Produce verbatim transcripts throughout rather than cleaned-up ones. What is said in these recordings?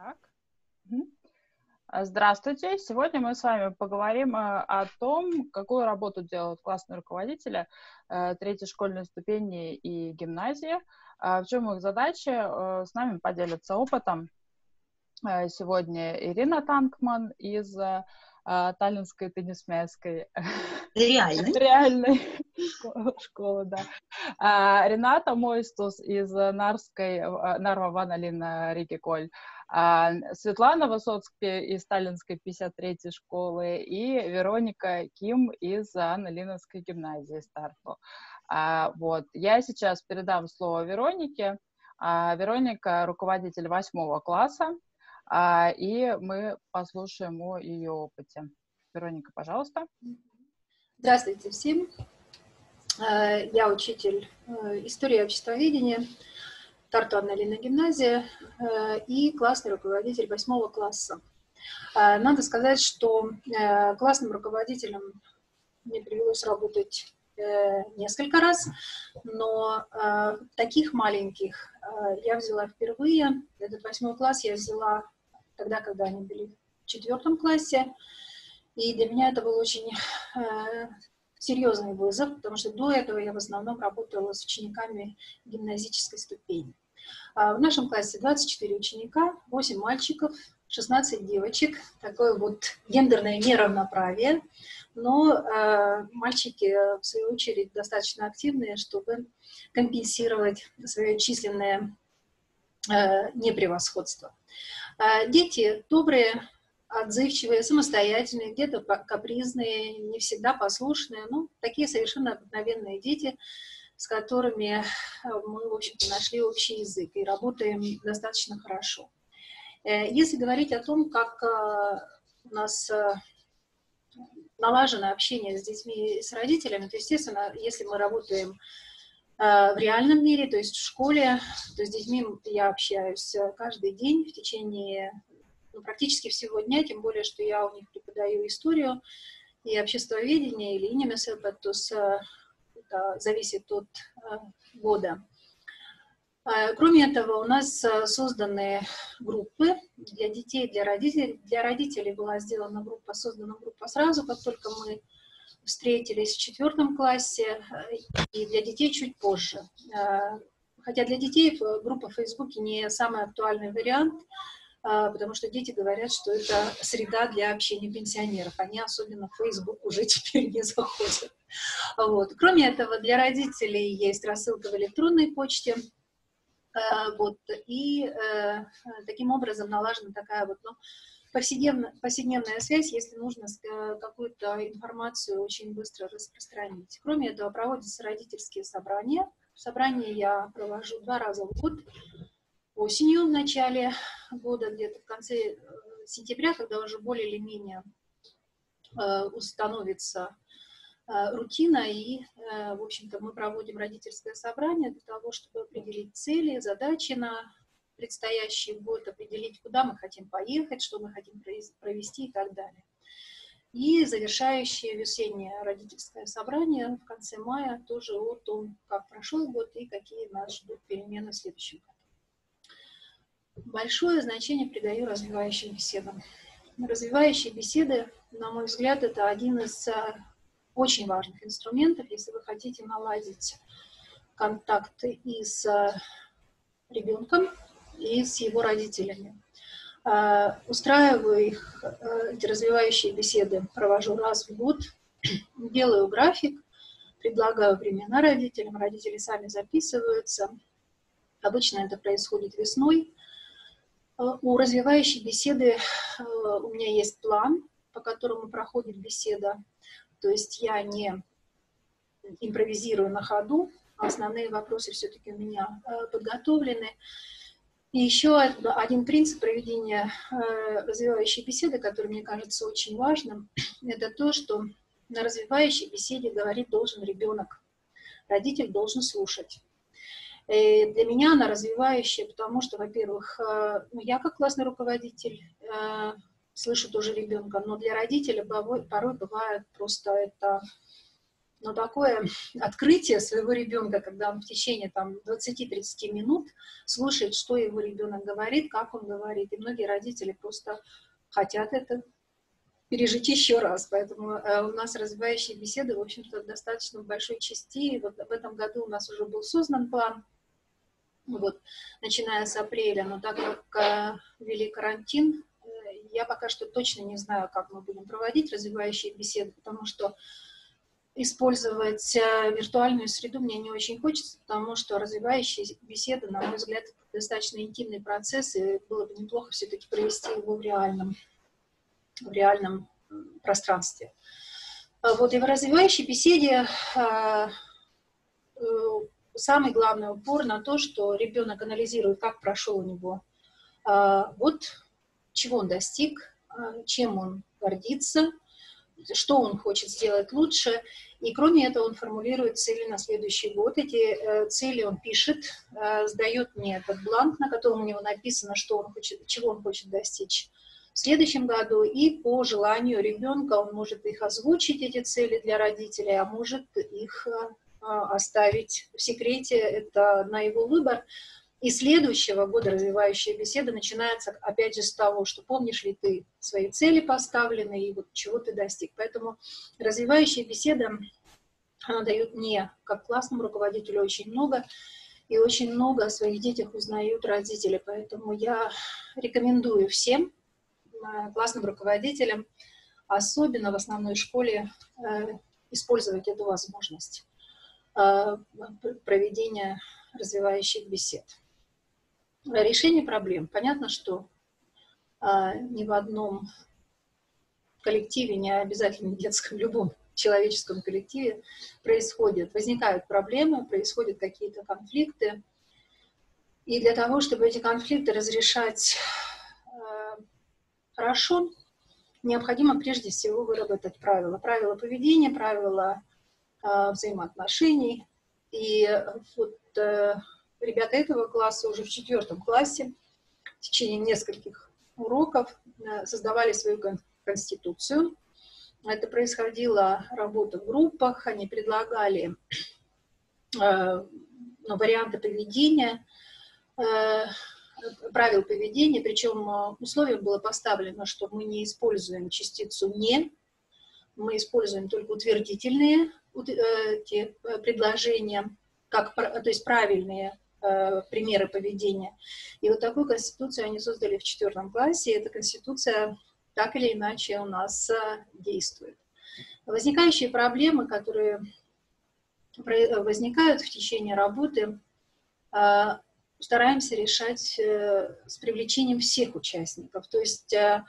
Так. Мгм. А, Здравствуйте. Сегодня мы с вами поговорим э, о том, какую работу делают классные руководители э, третьей школьной ступени и гимназии, а в чем их задачи. Э, С нами поделятся опытом э, сегодня Ирина Танкман из э, э, Таллинской теннисмейской Реальной. реальной шко- школы, да. А, Рената Мойстус из э, Нарской, э, Нарва Ваналина Рикиколь, а, Светлана Высоцкая из Сталинской пятьдесят третьей школы и Вероника Ким из Анны Линовской гимназии Старфу. А, вот. Я сейчас передам слово Веронике. А, Вероника — руководитель восьмого класса, а, и мы послушаем о ее опыте. Вероника, пожалуйста. Здравствуйте всем. Я учитель истории и обществоведения Тарту Анна Лина гимназия и классный руководитель восьмого класса. Надо сказать, что классным руководителем мне привелось работать несколько раз, но таких маленьких я взяла впервые. Этот восьмой класс я взяла тогда, когда они были в четвертом классе. И для меня это был очень э, серьезный вызов, потому что до этого я в основном работала с учениками гимназической ступени. А в нашем классе двадцать четыре ученика, восемь мальчиков, шестнадцать девочек. Такое вот гендерное неравноправие. Но э, мальчики, в свою очередь, достаточно активные, чтобы компенсировать свое численное э, непревосходство. Э, дети добрые, отзывчивые, самостоятельные, где-то капризные, не всегда послушные, ну, такие совершенно обыкновенные дети, с которыми мы, в общем-то, нашли общий язык и работаем достаточно хорошо. Если говорить о том, как у нас налажено общение с детьми и с родителями, то, естественно, если мы работаем в реальном мире, то есть в школе, то с детьми я общаюсь каждый день в течение ну, практически всего дня, тем более, что я у них преподаю историю и обществоведение, или инемесэпэтус, это зависит от года. Кроме этого, у нас созданы группы для детей, для родителей. Для родителей была сделана группа, создана группа сразу, как только мы встретились в четвертом классе, и для детей чуть позже. Хотя для детей группа в Фейсбуке не самый актуальный вариант, потому что дети говорят, что это среда для общения пенсионеров. Они особенно в Facebook уже теперь не заходят. Вот. Кроме этого, для родителей есть рассылка в электронной почте. Вот. И э, таким образом налажена такая вот, ну, повседневная, повседневная связь, если нужно какую-то информацию очень быстро распространить. Кроме этого, проводятся родительские собрания. Собрания я провожу два раза в год. Осенью, в начале года, где-то в конце сентября, когда уже более или менее э, установится э, рутина, и, э, в общем-то, мы проводим родительское собрание для того, чтобы определить цели, задачи на предстоящий год, определить, куда мы хотим поехать, что мы хотим провести и так далее. И завершающее весеннее родительское собрание в конце мая тоже о том, как прошел год и какие нас ждут перемены в следующем году. Большое значение придаю развивающим беседам. Развивающие беседы, на мой взгляд, это один из очень важных инструментов, если вы хотите наладить контакты и с ребенком, и с его родителями. Устраиваю их, эти развивающие беседы, провожу раз в год, делаю график, предлагаю времена родителям, родители сами записываются. Обычно это происходит весной. У развивающей беседы у меня есть план, по которому проходит беседа. То есть я не импровизирую на ходу, а основные вопросы все-таки у меня подготовлены. И еще один принцип проведения развивающей беседы, который мне кажется очень важным, это то, что на развивающей беседе говорить должен ребенок. Родитель должен слушать. И для меня она развивающая, потому что, во-первых, ну, я как классный руководитель э, слышу тоже ребенка, но для родителя порой, порой бывает просто это но такое открытие своего ребенка, когда он в течение там двадцати-тридцати минут слушает, что его ребенок говорит, как он говорит, и многие родители просто хотят это пережить еще раз. Поэтому э, у нас развивающие беседы, в общем-то, достаточно в большой части. Вот в этом году у нас уже был создан план, вот, начиная с апреля, но так как э, ввели карантин, э, я пока что точно не знаю, как мы будем проводить развивающие беседы, потому что использовать э, виртуальную среду мне не очень хочется, потому что развивающие беседы, на мой взгляд, достаточно интимный процесс, и было бы неплохо все-таки провести его в реальном в реальном пространстве. Вот, и в развивающей беседе э, э, самый главный упор на то, что ребенок анализирует, как прошел у него э, год, чего он достиг, э, чем он гордится, что он хочет сделать лучше. И кроме этого он формулирует цели на следующий год. Эти э, цели он пишет, э, сдает мне этот бланк, на котором у него написано, что он хочет, чего он хочет достичь в следующем году, и по желанию ребенка он может их озвучить, эти цели для родителей, а может их оставить в секрете, это на его выбор. И следующего года развивающая беседа начинается, опять же, с того, что помнишь ли ты свои цели поставленные и вот чего ты достиг. Поэтому развивающая беседа, она дает мне, как классному руководителю, очень много, и очень много о своих детях узнают родители. Поэтому я рекомендую всем классным руководителям, особенно в основной школе, э, использовать эту возможность э, проведения развивающих бесед. Решение проблем. Понятно, что э, ни в одном коллективе, не обязательно в детском, в любом человеческом коллективе происходит, возникают проблемы, происходят какие-то конфликты. И для того, чтобы эти конфликты разрешать э, хорошо, необходимо прежде всего выработать правила. Правила поведения, правила э, взаимоотношений. И вот э, ребята этого класса уже в четвертом классе в течение нескольких уроков э, создавали свою кон конституцию. Это происходила работа в группах, они предлагали э, ну, варианты поведения, э, правил поведения, причем условием было поставлено, что мы не используем частицу «не», мы используем только утвердительные эти предложения, как, то есть правильные э, примеры поведения. И вот такую конституцию они создали в четвертом классе, и эта конституция так или иначе у нас э, действует. Возникающие проблемы, которые возникают в течение работы, э, стараемся решать э, с привлечением всех участников. То есть, э,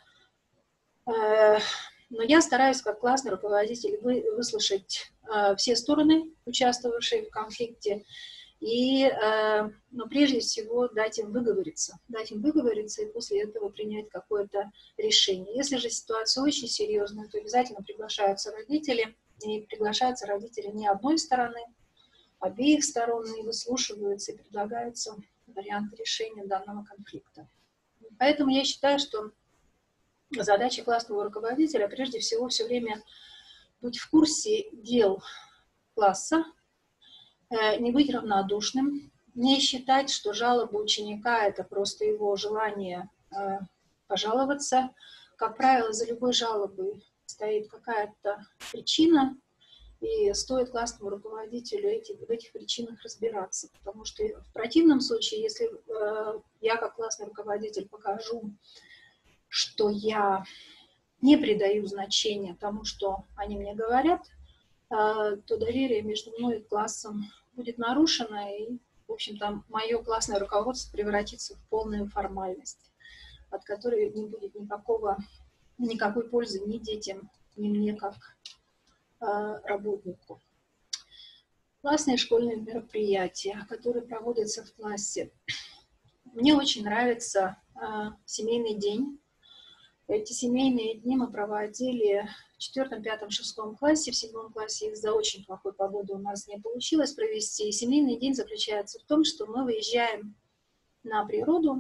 э, но я стараюсь как классный руководитель вы, выслушать э, все стороны, участвовавшие в конфликте, и, э, но прежде всего дать им выговориться, дать им выговориться и после этого принять какое-то решение. Если же ситуация очень серьезная, то обязательно приглашаются родители, и приглашаются родители не одной стороны, обеих сторон, и выслушиваются, и предлагаются варианты решения данного конфликта. Поэтому я считаю, что задача классного руководителя прежде всего все время быть в курсе дел класса, не быть равнодушным, не считать, что жалоба ученика – это просто его желание пожаловаться. Как правило, за любой жалобой стоит какая-то причина, и стоит классному руководителю эти, в этих причинах разбираться, потому что в противном случае, если э, я как классный руководитель покажу, что я не придаю значения тому, что они мне говорят, э, то доверие между мной и классом будет нарушено, и, в общем-то, мое классное руководство превратится в полную формальность, от которой не будет никакого, никакой пользы ни детям, ни мне как работнику. Классные школьные мероприятия, которые проводятся в классе. Мне очень нравится э, семейный день. Эти семейные дни мы проводили в четвертом, пятом, шестом классе. В седьмом классе из-за очень плохой погоды у нас не получилось провести. И семейный день заключается в том, что мы выезжаем на природу,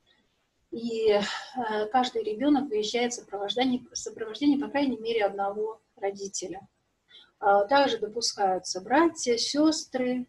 и э, каждый ребенок выезжает в сопровождении, в сопровождении, по крайней мере, одного родителя. Также допускаются братья, сестры,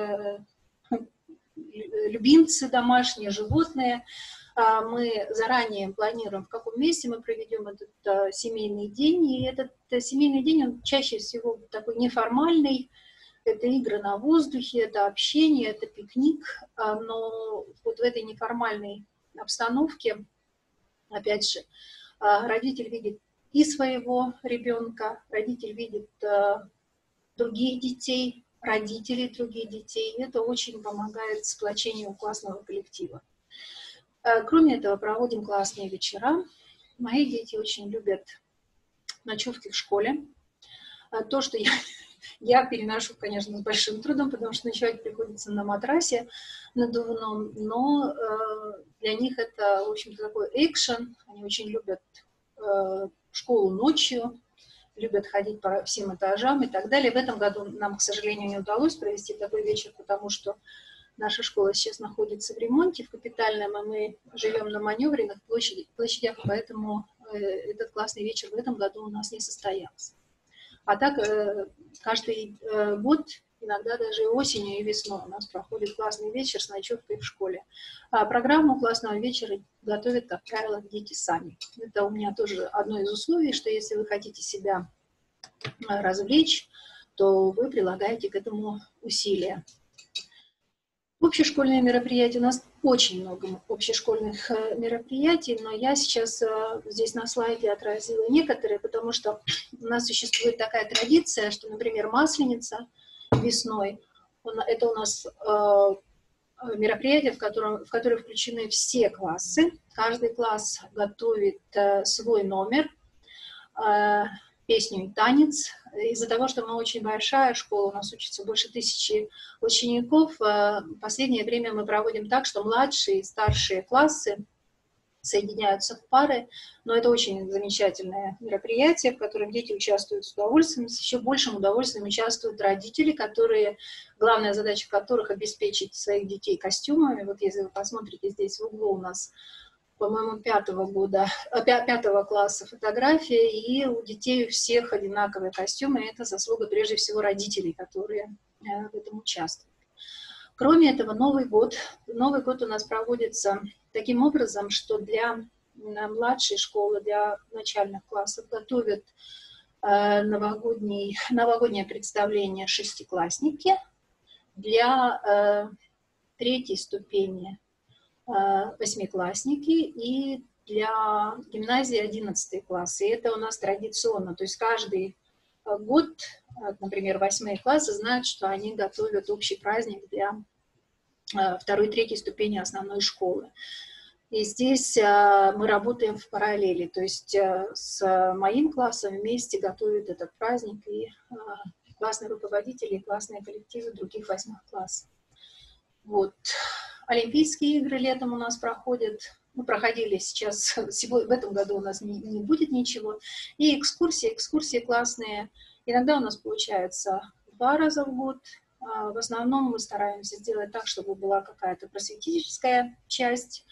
любимцы домашние, животные. Мы заранее планируем, в каком месте мы проведем этот семейный день. И этот семейный день, он чаще всего такой неформальный. Это игры на воздухе, это общение, это пикник. Но вот в этой неформальной обстановке, опять же, родитель видит и своего ребенка, родитель видит других детей, родителей других детей. Это очень помогает сплочению классного коллектива. Кроме этого, проводим классные вечера. Мои дети очень любят ночевки в школе. То, что я, я переношу, конечно, с большим трудом, потому что ночевать приходится на матрасе надувном, но э, для них это, в общем-то, такой экшен. Они очень любят э, школу ночью, любят ходить по всем этажам и так далее. В этом году нам, к сожалению, не удалось провести такой вечер, потому что наша школа сейчас находится в ремонте, в капитальном, и мы живем на маневренных площадях, площадях, поэтому э, этот классный вечер в этом году у нас не состоялся. А так э, каждый э, год, иногда даже осенью и весной у нас проходит классный вечер с ночевкой в школе. А программу классного вечера готовят, как правило, дети сами. Это у меня тоже одно из условий, что если вы хотите себя развлечь, то вы прилагаете к этому усилия. Общешкольные мероприятия. У нас очень много общешкольных мероприятий, но я сейчас здесь на слайде отразила некоторые, потому что у нас существует такая традиция, что, например, Масленица весной, это у нас мероприятие, в котором, в которое включены все классы. Каждый класс готовит свой номер, песню и танец. Из-за того, что мы очень большая школа, у нас учатся больше тысячи учеников, в последнее время мы проводим так, что младшие и старшие классы соединяются в пары, но это очень замечательное мероприятие, в котором дети участвуют с удовольствием, с еще большим удовольствием участвуют родители, которые, главная задача которых обеспечить своих детей костюмами. Вот если вы посмотрите, здесь в углу у нас, по-моему, пятого года, пятого класса фотография, и у детей у всех одинаковые костюмы, и это заслуга прежде всего родителей, которые в этом участвуют. Кроме этого, Новый год. Новый год у нас проводится таким образом, что для младшей школы, для начальных классов готовят новогодний, новогоднее представление шестиклассники, для третьей ступени восьмиклассники и для гимназии одиннадцатый класс. И это у нас традиционно. То есть каждый год, например, восьмые классы знают, что они готовят общий праздник для второй, третьей ступени основной школы. И здесь мы работаем в параллели. То есть с моим классом вместе готовят этот праздник и классные руководители, и классные коллективы других восьмых классов. Вот. Олимпийские игры летом у нас проходят, ну, проходили сейчас, в этом году у нас не, не будет ничего. И экскурсии, экскурсии классные. Иногда у нас получается два раза в год. В основном мы стараемся сделать так, чтобы была какая-то просветительская часть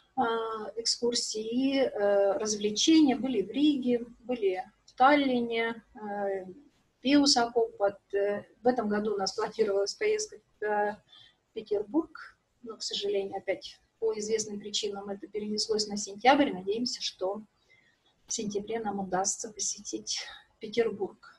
экскурсии, и развлечения. Были в Риге, были в Таллине, в Пиусакопат. В этом году у нас планировалась поездка в Петербург. Но, к сожалению, опять по известным причинам это перенеслось на сентябрь. Надеемся, что в сентябре нам удастся посетить Петербург.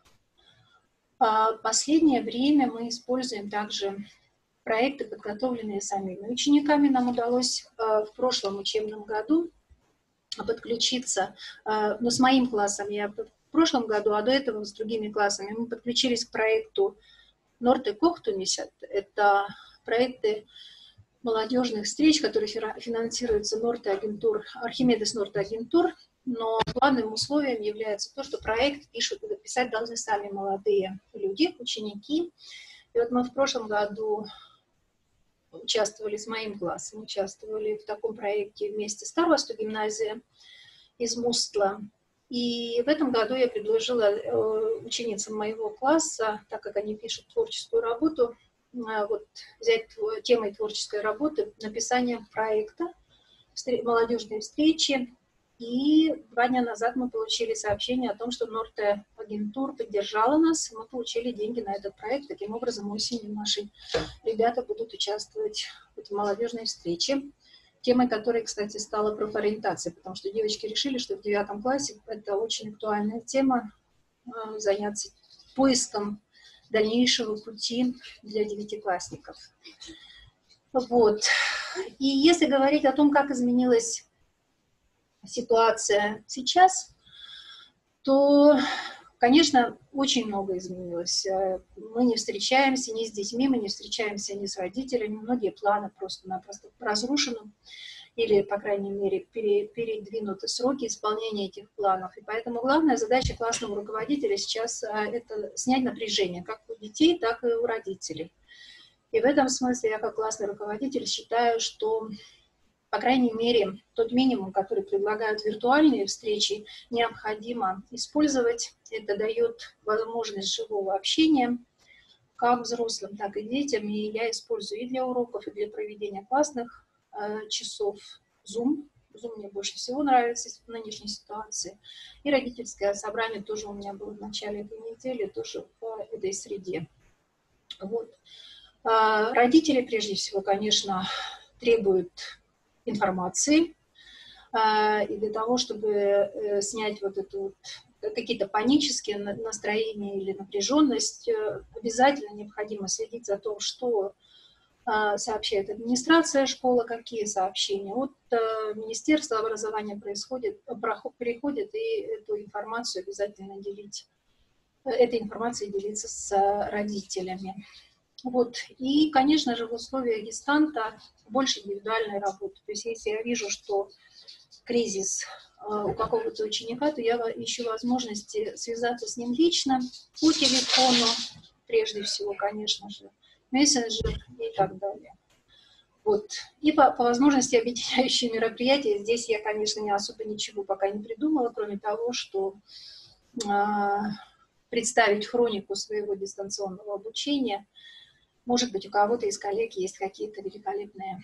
Последнее время мы используем также проекты, подготовленные самими учениками. Нам удалось в прошлом учебном году подключиться, но с моим классом я в прошлом году, а до этого с другими классами, мы подключились к проекту Норте Кохтунисят. Это проекты молодежных встреч, которые финансируются Норте Агентур, Архимедес Норте Агентур, но главным условием является то, что проект пишут, писать должны сами молодые люди, ученики. И вот мы в прошлом году участвовали с моим классом, участвовали в таком проекте вместе с Старосту гимназия из Мустла. И в этом году я предложила ученицам моего класса, так как они пишут творческую работу, вот, взять темой творческой работы написание проекта молодежной встречи И два дня назад мы получили сообщение о том, что Норте Агентур поддержала нас, и мы получили деньги на этот проект. Таким образом, осенью наши ребята будут участвовать в этой молодежной встрече, темой которой, кстати, стала профориентация, потому что девочки решили, что в девятом классе это очень актуальная тема, заняться поиском дальнейшего пути для девятиклассников. Вот. И если говорить о том, как изменилась ситуация сейчас, то, конечно, очень много изменилось. Мы не встречаемся ни с детьми, мы не встречаемся ни с родителями. Многие планы просто-напросто разрушены или, по крайней мере, пере, передвинуты сроки исполнения этих планов. И поэтому главная задача классного руководителя сейчас – это снять напряжение как у детей, так и у родителей. И в этом смысле я, как классный руководитель, считаю, что, по крайней мере, тот минимум, который предлагают виртуальные встречи, необходимо использовать. Это дает возможность живого общения как взрослым, так и детям. И я использую и для уроков, и для проведения классных э, часов Zoom. Zoom мне больше всего нравится в нынешней ситуации. И родительское собрание тоже у меня было в начале этой недели, тоже в этой среде. Вот. Родители, прежде всего, конечно, требуют информации, и для того, чтобы снять вот это вот, какие-то панические настроения или напряженность, обязательно необходимо следить за том, что сообщает администрация школы, какие сообщения. От Министерства образования происходит, приходит, и эту информацию обязательно делить, этой информацией делиться с родителями. Вот. И, конечно же, в условиях дистанта больше индивидуальной работы. То есть если я вижу, что кризис э, у какого-то ученика, то я ищу возможности связаться с ним лично, по телефону, прежде всего, конечно же, мессенджер и так далее. Вот. И по, по возможности объединяющие мероприятия. Здесь я, конечно, не особо ничего пока не придумала, кроме того, что э, представить хронику своего дистанционного обучения. Может быть, у кого-то из коллег есть какие-то великолепные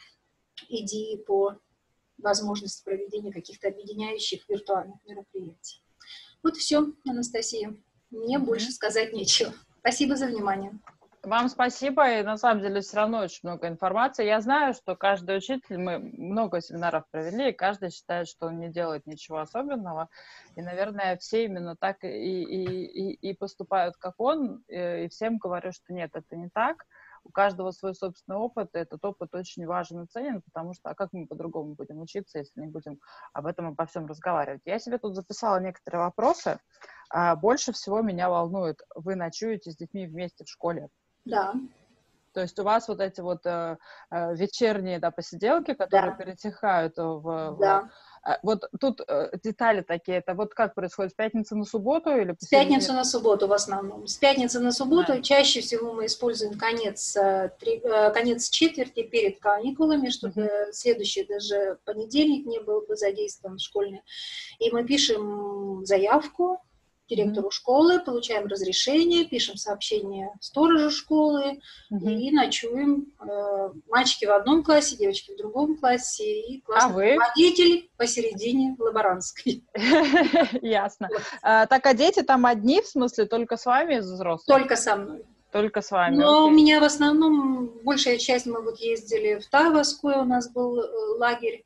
идеи по возможности проведения каких-то объединяющих виртуальных мероприятий. Вот все, Анастасия. Мне mm-hmm. больше сказать нечего. Спасибо за внимание. Вам спасибо, и на самом деле все равно очень много информации. Я знаю, что каждый учитель, мы много семинаров провели, и каждый считает, что он не делает ничего особенного. И, наверное, все именно так и, и, и, и поступают, как он, и всем говорю, что нет, это не так. У каждого свой собственный опыт, и этот опыт очень важен и ценен, потому что, а как мы по-другому будем учиться, если не будем об этом обо всем разговаривать? Я себе тут записала некоторые вопросы. А, больше всего меня волнует, вы ночуете с детьми вместе в школе? Да. То есть у вас вот эти вот э, э, вечерние, да, посиделки, которые да. перетекают в... Да. в вот тут э, детали такие, это вот как происходит, с пятницы на субботу или С пятницы на субботу в основном. С пятницы на субботу да. Чаще всего мы используем конец, три, конец четверти перед каникулами, чтобы uh-huh. следующий даже понедельник не был бы задействован школьный. И мы пишем заявку директору mm-hmm. школы, получаем разрешение, пишем сообщение сторожу школы mm-hmm. и ночуем. Э, мальчики в одном классе, девочки в другом классе, и классный руководитель посередине лаборантской. Ясно. Так, а дети там одни, в смысле, только с вами из взрослых? Только со мной. Только с вами. Но у меня в основном большая часть, мы вот ездили в Таваскую, у нас был лагерь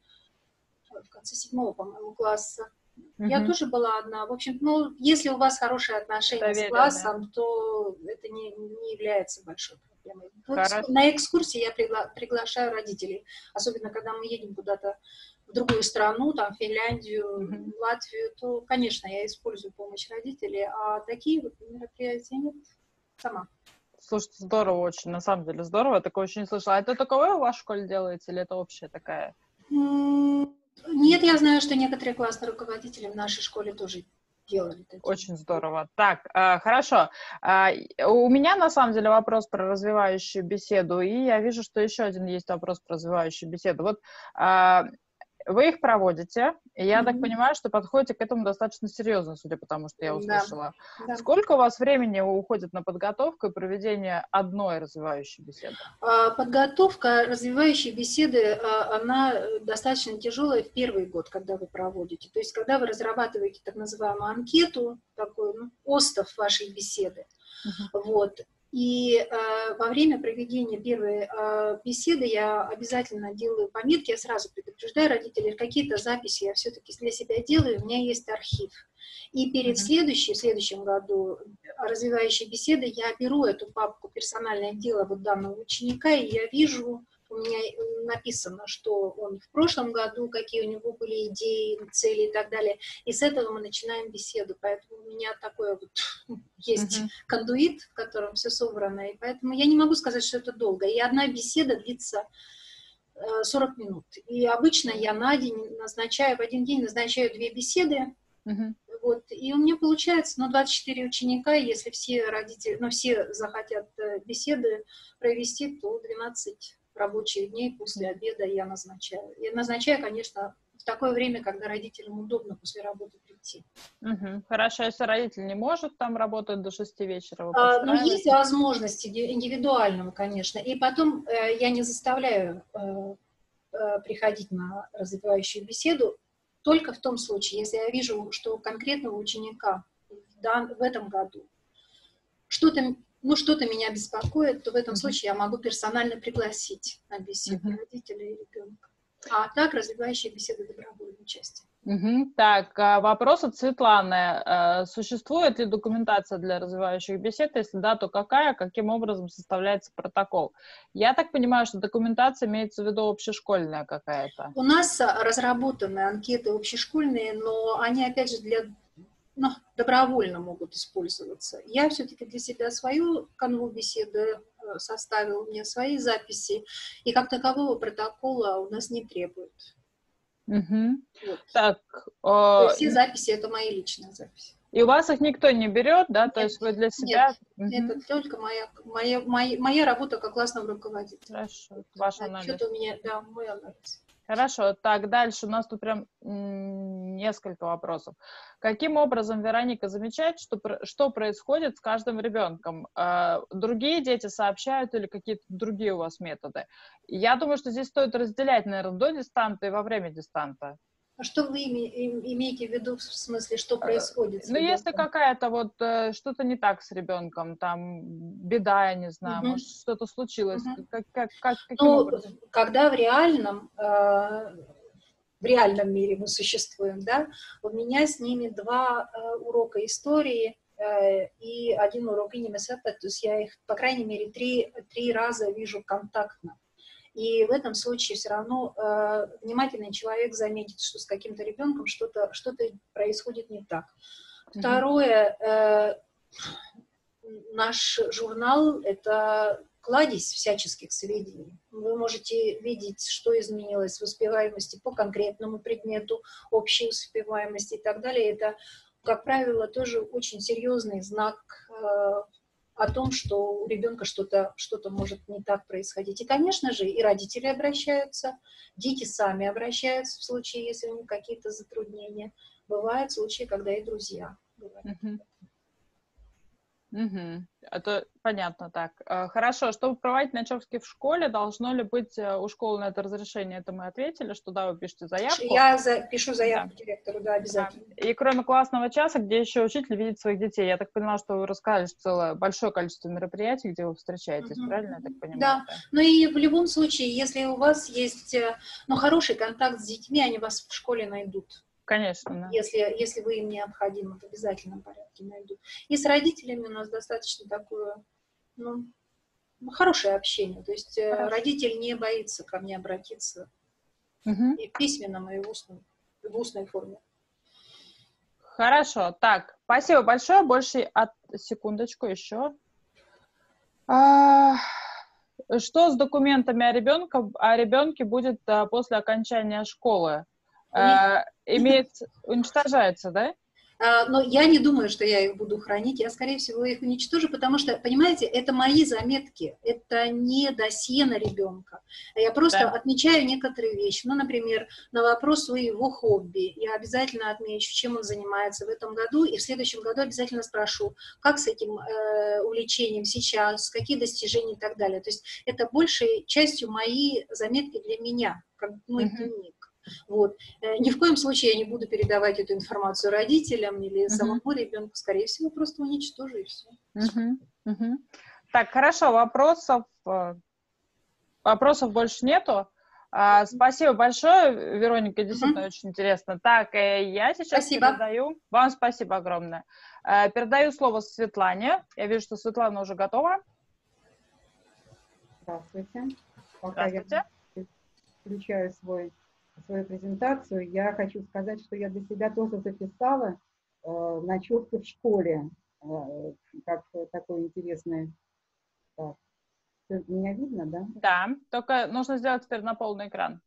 в конце седьмого, по-моему, класса. Uh-huh. Я тоже была одна. В общем, ну, если у вас хорошие отношения Доверие, с классом, да. то это не, не является большой проблемой. Вот на экскурсии я пригла- приглашаю родителей, особенно когда мы едем куда-то в другую страну, там, Финляндию, uh-huh. Латвию, то, конечно, я использую помощь родителей, а такие вот мероприятия нет сама. Слушайте, здорово очень, на самом деле здорово, я такое очень не слышала. А это такое в вашей школе делаете или это общая такая? Mm. Нет, я знаю, что некоторые классные руководители в нашей школе тоже делали такие. Очень здорово. Так, э, хорошо. Э, у меня, на самом деле, вопрос про развивающую беседу, и я вижу, что еще один есть вопрос про развивающую беседу. Вот э, Вы их проводите, и я Мгм. так понимаю, что подходите к этому достаточно серьезно, судя по тому, что я Да, услышала. да. Сколько у вас времени уходит на подготовку и проведение одной развивающей беседы? А, Подготовка развивающей беседы, а, она э, достаточно тяжелая в первый год, когда вы проводите. То есть, когда вы разрабатываете так называемую анкету, такой, ну, остов вашей беседы, Мгм. вот. И э, во время проведения первой э, беседы я обязательно делаю пометки, я сразу предупреждаю родителей, какие-то записи я все-таки для себя делаю, у меня есть архив. И перед Мгм. следующей, в следующем году развивающей беседы я беру эту папку «Персональное дело» вот данного ученика, и я вижу, у меня написано, что он в прошлом году, какие у него были идеи, цели и так далее. И с этого мы начинаем беседу. Поэтому у меня такое вот есть Мгм. кондуит, в котором все собрано. И поэтому я не могу сказать, что это долго. И одна беседа длится э, сорок минут. И обычно я на день назначаю, в один день назначаю две беседы. Мгм. Вот, и у меня получается, ну, двадцать четыре ученика, если все родители, ну, все захотят э, беседы провести, то двенадцать рабочих дней после обеда я назначаю. Я назначаю, конечно, в такое время, когда родителям удобно после работы прийти. Мгм. Хорошо, если родитель не может там работать до шести вечера, вы А, ну, есть подстраиваете? возможности ди- индивидуального, конечно. И потом э, я не заставляю э, э, приходить на развивающую беседу только в том случае, если я вижу, что у конкретного ученика в, дан- в этом году что-то, ну, что-то меня беспокоит, то в этом Мгм. случае я могу персонально пригласить на беседу Мгм. родителя и ребенка. А так развивающие беседы добровольной части. Мгм. Так, а, вопрос от Светланы. Э, Существует ли документация для развивающих бесед? Если да, то какая? Каким образом составляется протокол? Я так понимаю, что документация имеется в виду общешкольная какая-то. У нас а, разработаны анкеты общешкольные, но они, опять же, для, ну, добровольно могут использоваться. Я все-таки для себя свою канву беседы э, составила, у меня свои записи, и как такового протокола у нас не требуют. Мгм. Вот. Так, То э, есть все записи — это мои личные записи. и у вас их никто не берет, да? То Нет, есть вы для нет, себя... это Мгм. только моя, моя, моя, моя работа как классного руководителя. Хорошо, Вот. ваш анализ. Отчет у меня, да, мой анализ. Хорошо, так, дальше у нас тут прям м, несколько вопросов. Каким образом Вероника замечает, что, пр- что происходит с каждым ребенком? Э, другие дети сообщают или какие-то другие у вас методы? Я думаю, что здесь стоит разделять, наверное, до дистанта и во время дистанта. А что вы име- им- имеете в виду в смысле, что Э, происходит с Ну, если ребенком? какая-то вот э, что-то не так с ребенком, там беда, я не знаю, Мгм, может, что-то случилось, мгм. как, как, как, каким Ну, образом? когда в реальном, э, в реальном мире мы существуем, да, у меня с ними два э, урока истории э, и один урок инемесета, то есть я их, по крайней мере, три, три раза вижу контактно. И в этом случае все равно э, внимательный человек заметит, что с каким-то ребенком что-то что происходит не так. Мгм. Второе, э, наш журнал — это кладезь всяческих сведений. Вы можете видеть, что изменилось в успеваемости по конкретному предмету, общей успеваемости и так далее. Это, как правило, тоже очень серьезный знак э, о том, что у ребенка что-то что-то может не так происходить. И, конечно же, и родители обращаются, дети сами обращаются в случае, если у них какие-то затруднения. Бывают случаи, когда и друзья говорят. Мгм. Мгм. Это понятно так. Э, Хорошо, чтобы проводить ночевки в школе, должно ли быть э, у школы на это разрешение? Это мы ответили, что да, вы пишете заявку. Я за, пишу Да. заявку директору, да, Да. обязательно. И кроме классного часа, где еще учитель видит своих детей, я так поняла, что вы рассказали, что целое большое количество мероприятий, где вы встречаетесь, Мгм. правильно я так понимаю? Да, Да. но и в любом случае, если у вас есть э, ну, хороший контакт с детьми, они вас в школе найдут. Конечно, да. Если, если вы им необходимы, в обязательном порядке найдут. И с родителями у нас достаточно такое, ну, хорошее общение. То есть э, Хорошо. родитель не боится ко мне обратиться Мгм. и в письменном, и в устном, и в устной форме. Хорошо. Так, спасибо большое. Больше от секундочку еще. А, Что с документами о ребенке, о ребенке будет а, после окончания школы? Уни- А, имеется, уничтожается, да? А, но я не думаю, что я их буду хранить, я, скорее всего, их уничтожу, потому что, понимаете, это мои заметки, это не досье на ребенка. Я просто Да. отмечаю некоторые вещи. Ну, например, на вопрос своего хобби я обязательно отмечу, чем он занимается в этом году, и в следующем году обязательно спрошу, как с этим э, увлечением сейчас, какие достижения и так далее. То есть это большей частью мои заметки для меня, как мой Мгм. дневник. Вот. Ни в коем случае я не буду передавать эту информацию родителям или Мгм. самому ребенку, скорее всего, просто уничтожу и все. Мгм. Мгм. Так, хорошо, вопросов, э, вопросов больше нету. А, спасибо большое, Вероника, действительно Угу. очень интересно. Так, э, я сейчас Спасибо. передаю, вам спасибо огромное. Э, передаю слово Светлане. Я вижу, что Светлана уже готова. Здравствуйте. Пока я Здравствуйте. включаю свой, свою презентацию, я хочу сказать, что я для себя тоже записала э, ночевки в школе, э, как такой интересный. Так, меня видно, да? Да, только нужно сделать теперь на полный экран.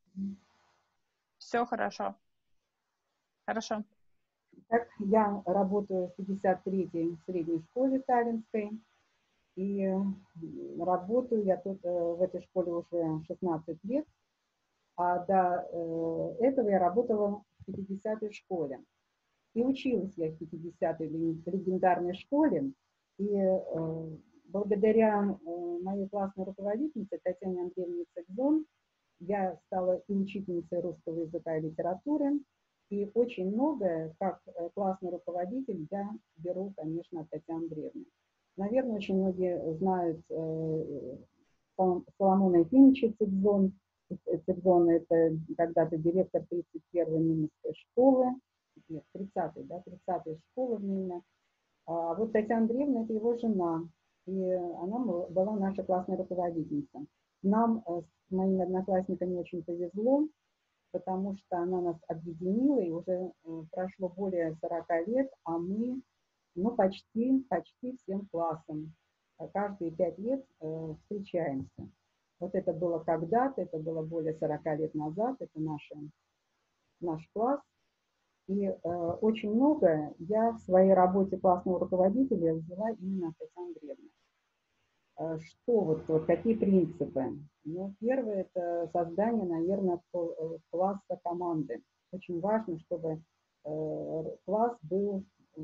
Все хорошо. Хорошо. Так, я работаю в пятьдесят третьей средней школе таллинской, и работаю я тут э, в этой школе уже шестнадцать лет, а до э, этого я работала в пятидесятой школе. И училась я в пятидесятой легендарной школе, и э, благодаря э, моей классной руководительнице Татьяне Андреевне Цекзон я стала и учительницей русского языка и литературы, и очень многое, как э, классный руководитель, я беру, конечно, от Татьяны Андреевны. Наверное, очень многие знают э, Соломона Ефимовича Цекзон. Цекзон – это когда-то директор тридцать первой Минской школы, нет, тридцатой, да, тридцатой школы в Мине. А вот Татьяна Андреевна – это его жена, и она была наша классная руководительница. Нам с моими одноклассниками очень повезло, потому что она нас объединила, и уже прошло более сорока лет, а мы, ну, почти, почти всем классом. Каждые пять лет э, встречаемся. Вот это было когда-то, это было более сорока лет назад, это наша, наш класс. И э, очень многое я в своей работе классного руководителя взяла именно от Татьяны Андреевны. Э, что вот, вот, какие принципы? Ну, первое – это создание, наверное, класса команды. Очень важно, чтобы э, класс был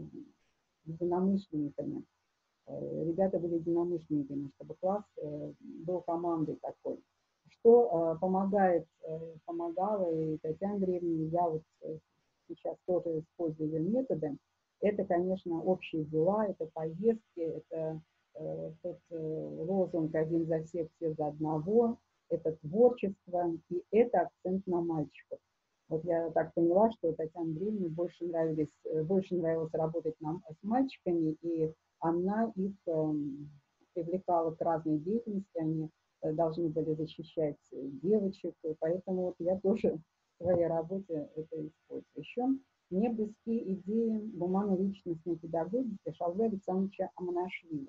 единомышленниками. Э, ребята были единомышленниками, чтобы класс э, был командой такой. Что э, помогает, э, помогало и Татьяне Андреевне, я вот э, сейчас тоже использую ее методы, это, конечно, общие дела, это поездки, это э, тот э, лозунг «один за всех, все за одного», это творчество, и это акцент на мальчиков. Вот я так поняла, что Татьяне Андреевне больше нравились, больше нравилось работать нам, с мальчиками, и она их э, привлекала к разной деятельности, они э, должны были защищать девочек, и поэтому вот я тоже в своей работе это использую. Еще мне близки идеи гуманно-личностной педагогики Шалвы Александровича Аманашвили.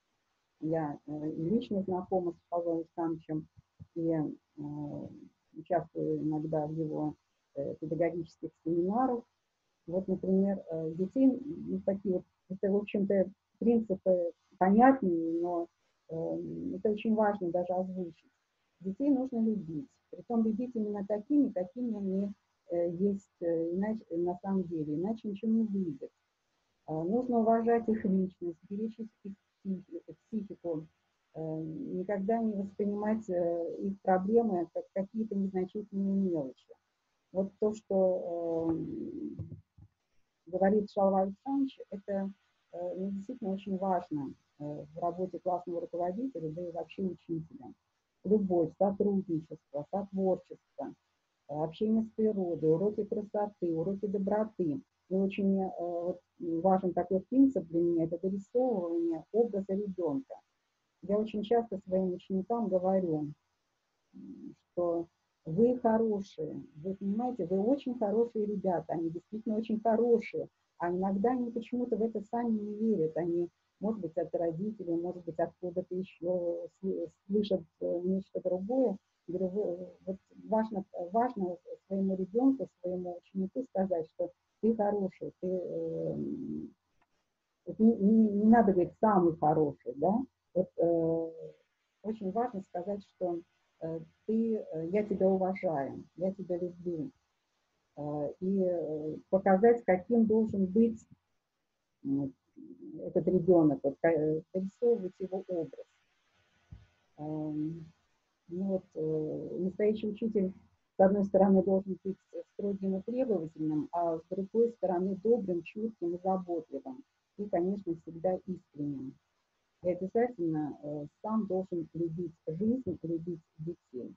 Я э, лично знакома с Шалвой Александровичем и э, участвую иногда в его э, педагогических семинарах. Вот, например, э, детей, ну, такие вот, это, в общем-то, принципы понятнее, но э, это очень важно даже озвучить. Детей нужно любить, притом любить именно такими, какими они э, есть э, иначе, на самом деле, иначе ничего не выйдет. Э, нужно уважать их личность, беречь их психику, э, никогда не воспринимать э, их проблемы как какие-то незначительные мелочи. Вот то, что э, говорит Шалва Александрович, это э, ну, действительно очень важно э, в работе классного руководителя, да и вообще учителя. Любовь, сотрудничество, сотворчество, общение с природой, уроки красоты, уроки доброты. И очень э, вот, важен такой принцип для меня – это дорисовывание образа ребенка. Я очень часто своим ученикам говорю, что вы хорошие, вы понимаете, вы очень хорошие ребята, они действительно очень хорошие, а иногда они почему-то в это сами не верят, они, может быть, от родителей, может быть, откуда-то еще слышат нечто другое, Говорю, вы, вот важно, важно своему ребенку, своему ученику сказать, что ты хороший, ты, э, не, не, не надо говорить самый хороший, да, вот, э, очень важно сказать, что э, ты, э, я тебя уважаю, я тебя люблю, э, и э, показать, каким должен быть э, этот ребенок, вот, рисовывать его образ. Э, ну, вот, э, настоящий учитель, с одной стороны, должен быть строгим и требовательным, а с другой стороны, добрым, чутким и заботливым. И, конечно, всегда искренним. И обязательно э, сам должен любить жизнь, любить детей.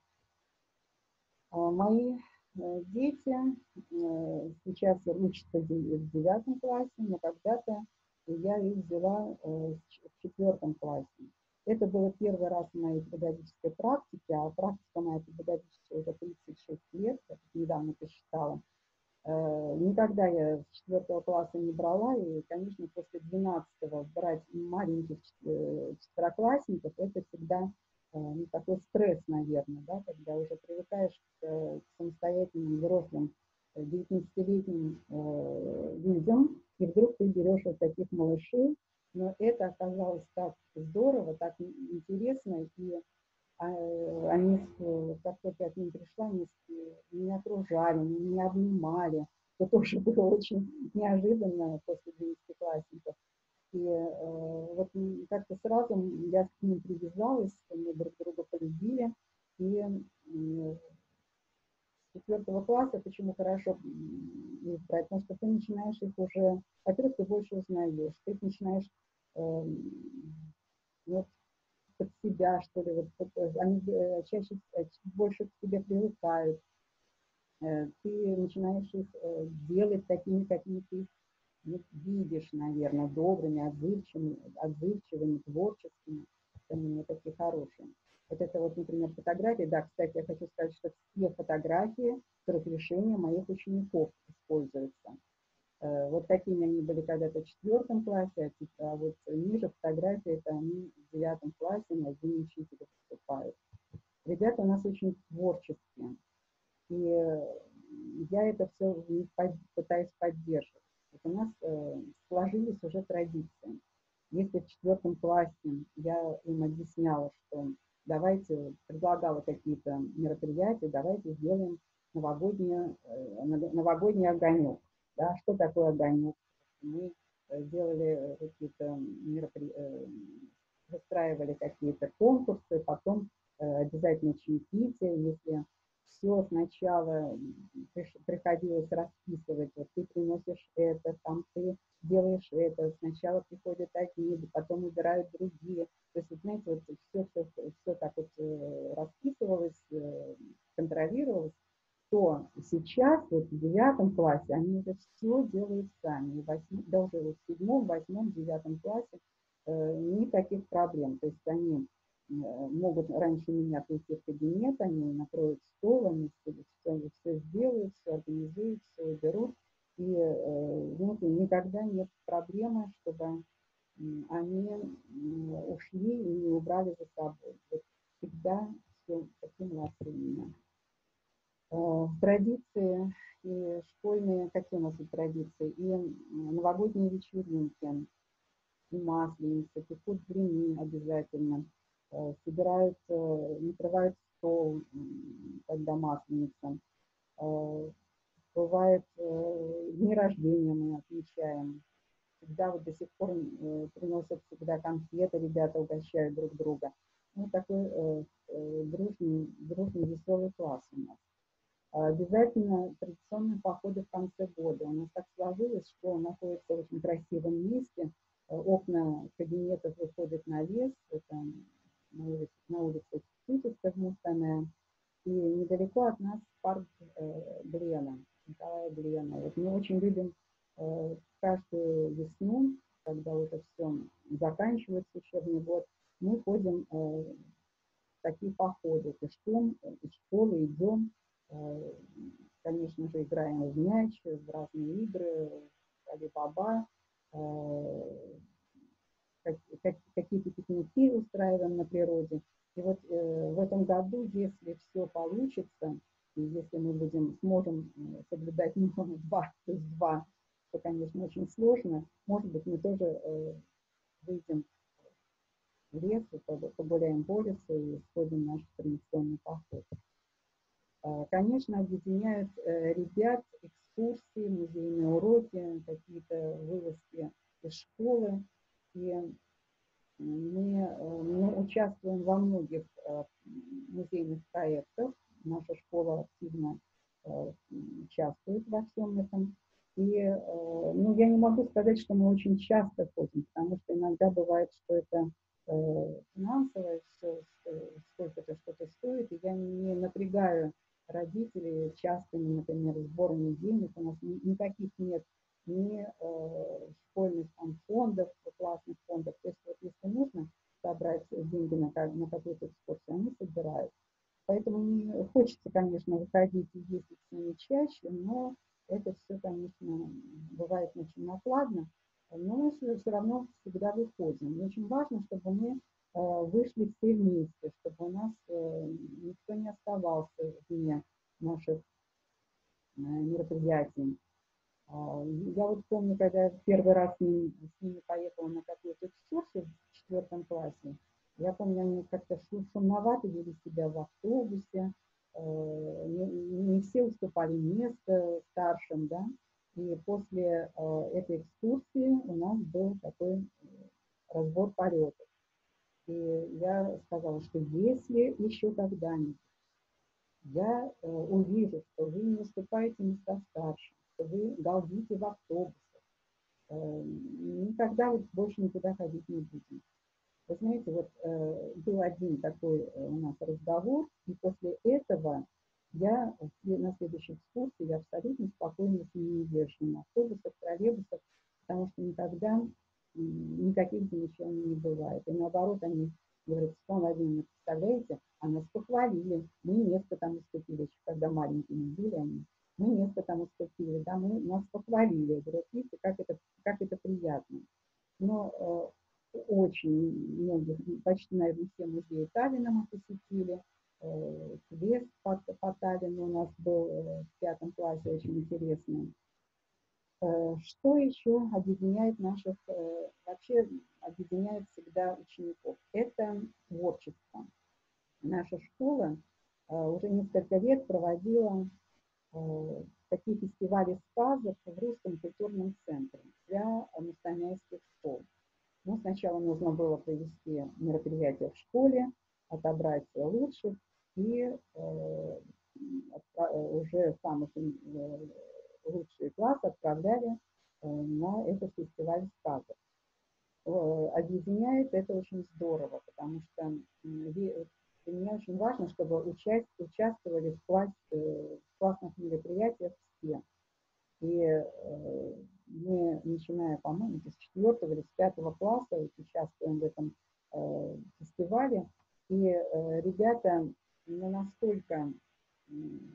А мои э, дети э, сейчас учатся в девятом классе, но когда-то я их взяла э, в четвертом классе. Это было первый раз в моей педагогической практике, а практика моя педагогическая уже тридцать шесть лет, я недавно посчитала. Никогда я с четвертого класса не брала, и, конечно, после двенадцатого брать маленьких четвероклассников, это всегда ну, такой стресс, наверное, да, когда уже привыкаешь к, к самостоятельным взрослым девятнадцатилетним э, людям, и вдруг ты берешь вот таких малышей, но это оказалось так здорово, так интересно, и они, как только я к ним пришла, они меня окружали, меня обнимали, что тоже было очень неожиданно после девятиклассников. И э, вот как-то сразу я к ним привязалась, мы друг друга полюбили. И э, с четвертого класса, почему хорошо их брать, потому что ты начинаешь их уже, во-первых, ты больше узнаешь, ты их начинаешь э, вот, под себя, что ли, вот, вот, они чаще больше к тебе привыкают, ты начинаешь их делать такими, какими ты их видишь, наверное, добрыми, отзывчивыми, отзывчивыми, творческими, они такие хорошие. Вот это вот, например, фотографии. Да, кстати, я хочу сказать, что все фотографии с разрешения моих учеников используются. Вот такими они были когда-то в четвертом классе, а вот ниже фотографии, это они в девятом классе, на день учителя поступают. Ребята у нас очень творческие, и я это все пытаюсь поддерживать. Вот у нас э, сложились уже традиции. Если в четвертом классе я им объясняла, что давайте, предлагала какие-то мероприятия, давайте сделаем новогодний, э, новогодний огонек. Да, что такое огонек? Мы делали какие-то мероприятия, устраивали какие-то конкурсы, потом э, обязательно чаепитие, если все сначала приходилось расписывать, вот ты приносишь это, там ты делаешь это, сначала приходят одни, потом убирают другие. То есть, вот, знаете, вот все, все, все так вот расписывалось, контролировалось, то сейчас, вот в девятом классе, они уже все делают сами. В восьмом, даже вот в седьмом, восьмом, девятом классе э, никаких проблем. То есть они могут раньше меня прийти в кабинет, они накроют стол, они все, все, все сделают, все организуют, все уберут. И э, ну, никогда нет проблемы, чтобы они ушли и не убрали за собой. Вот всегда все такие молодцы у меня. Э, традиции и школьные, какие у нас и традиции, и новогодние вечеринки, и масленицы, пекут блины обязательно, собирают, накрывают стол, когда масленица. Бывает, дни рождения мы отмечаем. Всегда вот до сих пор приносят всегда конфеты, ребята угощают друг друга. Ну, такой дружный, дружный, веселый класс у нас. Обязательно традиционные походы в конце года. У нас так сложилось, что он находится в очень красивом месте. Окна кабинетов выходят на лес, это на улице, на улице Тютовска в Мустане. И недалеко от нас парк э, Глена, Николая Глена. Вот мы очень любим э, каждую весну, когда уже все заканчивается учебный год, мы ходим э, в такие походы. Пешком из школы идем, э, конечно же, играем в мяч, в разные игры, в Али-Баба, э, как, как, какие-то пикники устраиваем на природе. И вот э, в этом году, если все получится, и если мы будем, сможем соблюдать норму два плюс два, то, конечно, очень сложно. Может быть, мы тоже э, выйдем в лес, погуляем по лесу и сходим в наш традиционный поход. Конечно, объединяют ребят экскурсии, музейные уроки, какие-то вылазки из школы. И мы, мы участвуем во многих музейных проектах. Наша школа активно участвует во всем этом. И ну, я не могу сказать, что мы очень часто ходим, потому что иногда бывает, что это финансовое, все, сколько-то что-то стоит, и я не напрягаю родителей частыми, например, сборами денег. У нас никаких нет ни э, школьных там, фондов, классных фондов. То есть вот если нужно собрать деньги на, на какую-то экскурсию, они собирают. Поэтому не хочется, конечно, выходить и ездить с ними чаще, но это все, конечно, бывает очень накладно. Но мы все равно всегда выходим. И очень важно, чтобы мы э, вышли все вместе, чтобы у нас э, никто не оставался вне наших э, мероприятий. Я вот помню, когда я первый раз с ними, с ними поехала на какую-то экскурсию в четвертом классе, я помню, они как-то шумновато вели себя в автобусе, не, не все уступали место старшим, да, и после этой экскурсии у нас был такой разбор полетов. И я сказала, что если еще когда-нибудь я увижу, что вы не уступаете места старшим, что вы галдите в автобусах, никогда вот больше никуда ходить не будем. Вы знаете, вот э, был один такой у нас разговор, и после этого я на следующей экскурсии я абсолютно спокойно с ними езжу на автобусах, троллейбусах, потому что никогда никаких замечаний не бывает. И наоборот, они говорят: Светлана Владимировна, представляете, а нас похвалили, мы место там уступили, еще когда маленькими были они, мы место там уступили, да, мы нас похвалили. Я говорю: видите, как это, как это приятно. Но э, очень многих, почти, наверное, все музеи Таллина мы посетили. Э, квест по, по Таллину у нас был э, в пятом классе, очень интересный. Э, что еще объединяет наших, э, вообще объединяет всегда учеников? Это творчество. Наша школа э, уже несколько лет проводила э, такие фестивали сказок в Русском культурном центре для настоящих школ. Но сначала нужно было провести мероприятие в школе, отобрать лучших и э, уже самых э, лучшие классы отправляли э, на этот фестиваль сказок. Э, объединяет это очень здорово, потому что э, для меня очень важно, чтобы участь, участвовали в, класс, э, в классных мероприятиях все. И э, мы, начиная, по-моему, с четвертого или с пятого класса, участвуем в этом э, фестивале. И э, ребята ну, настолько, э,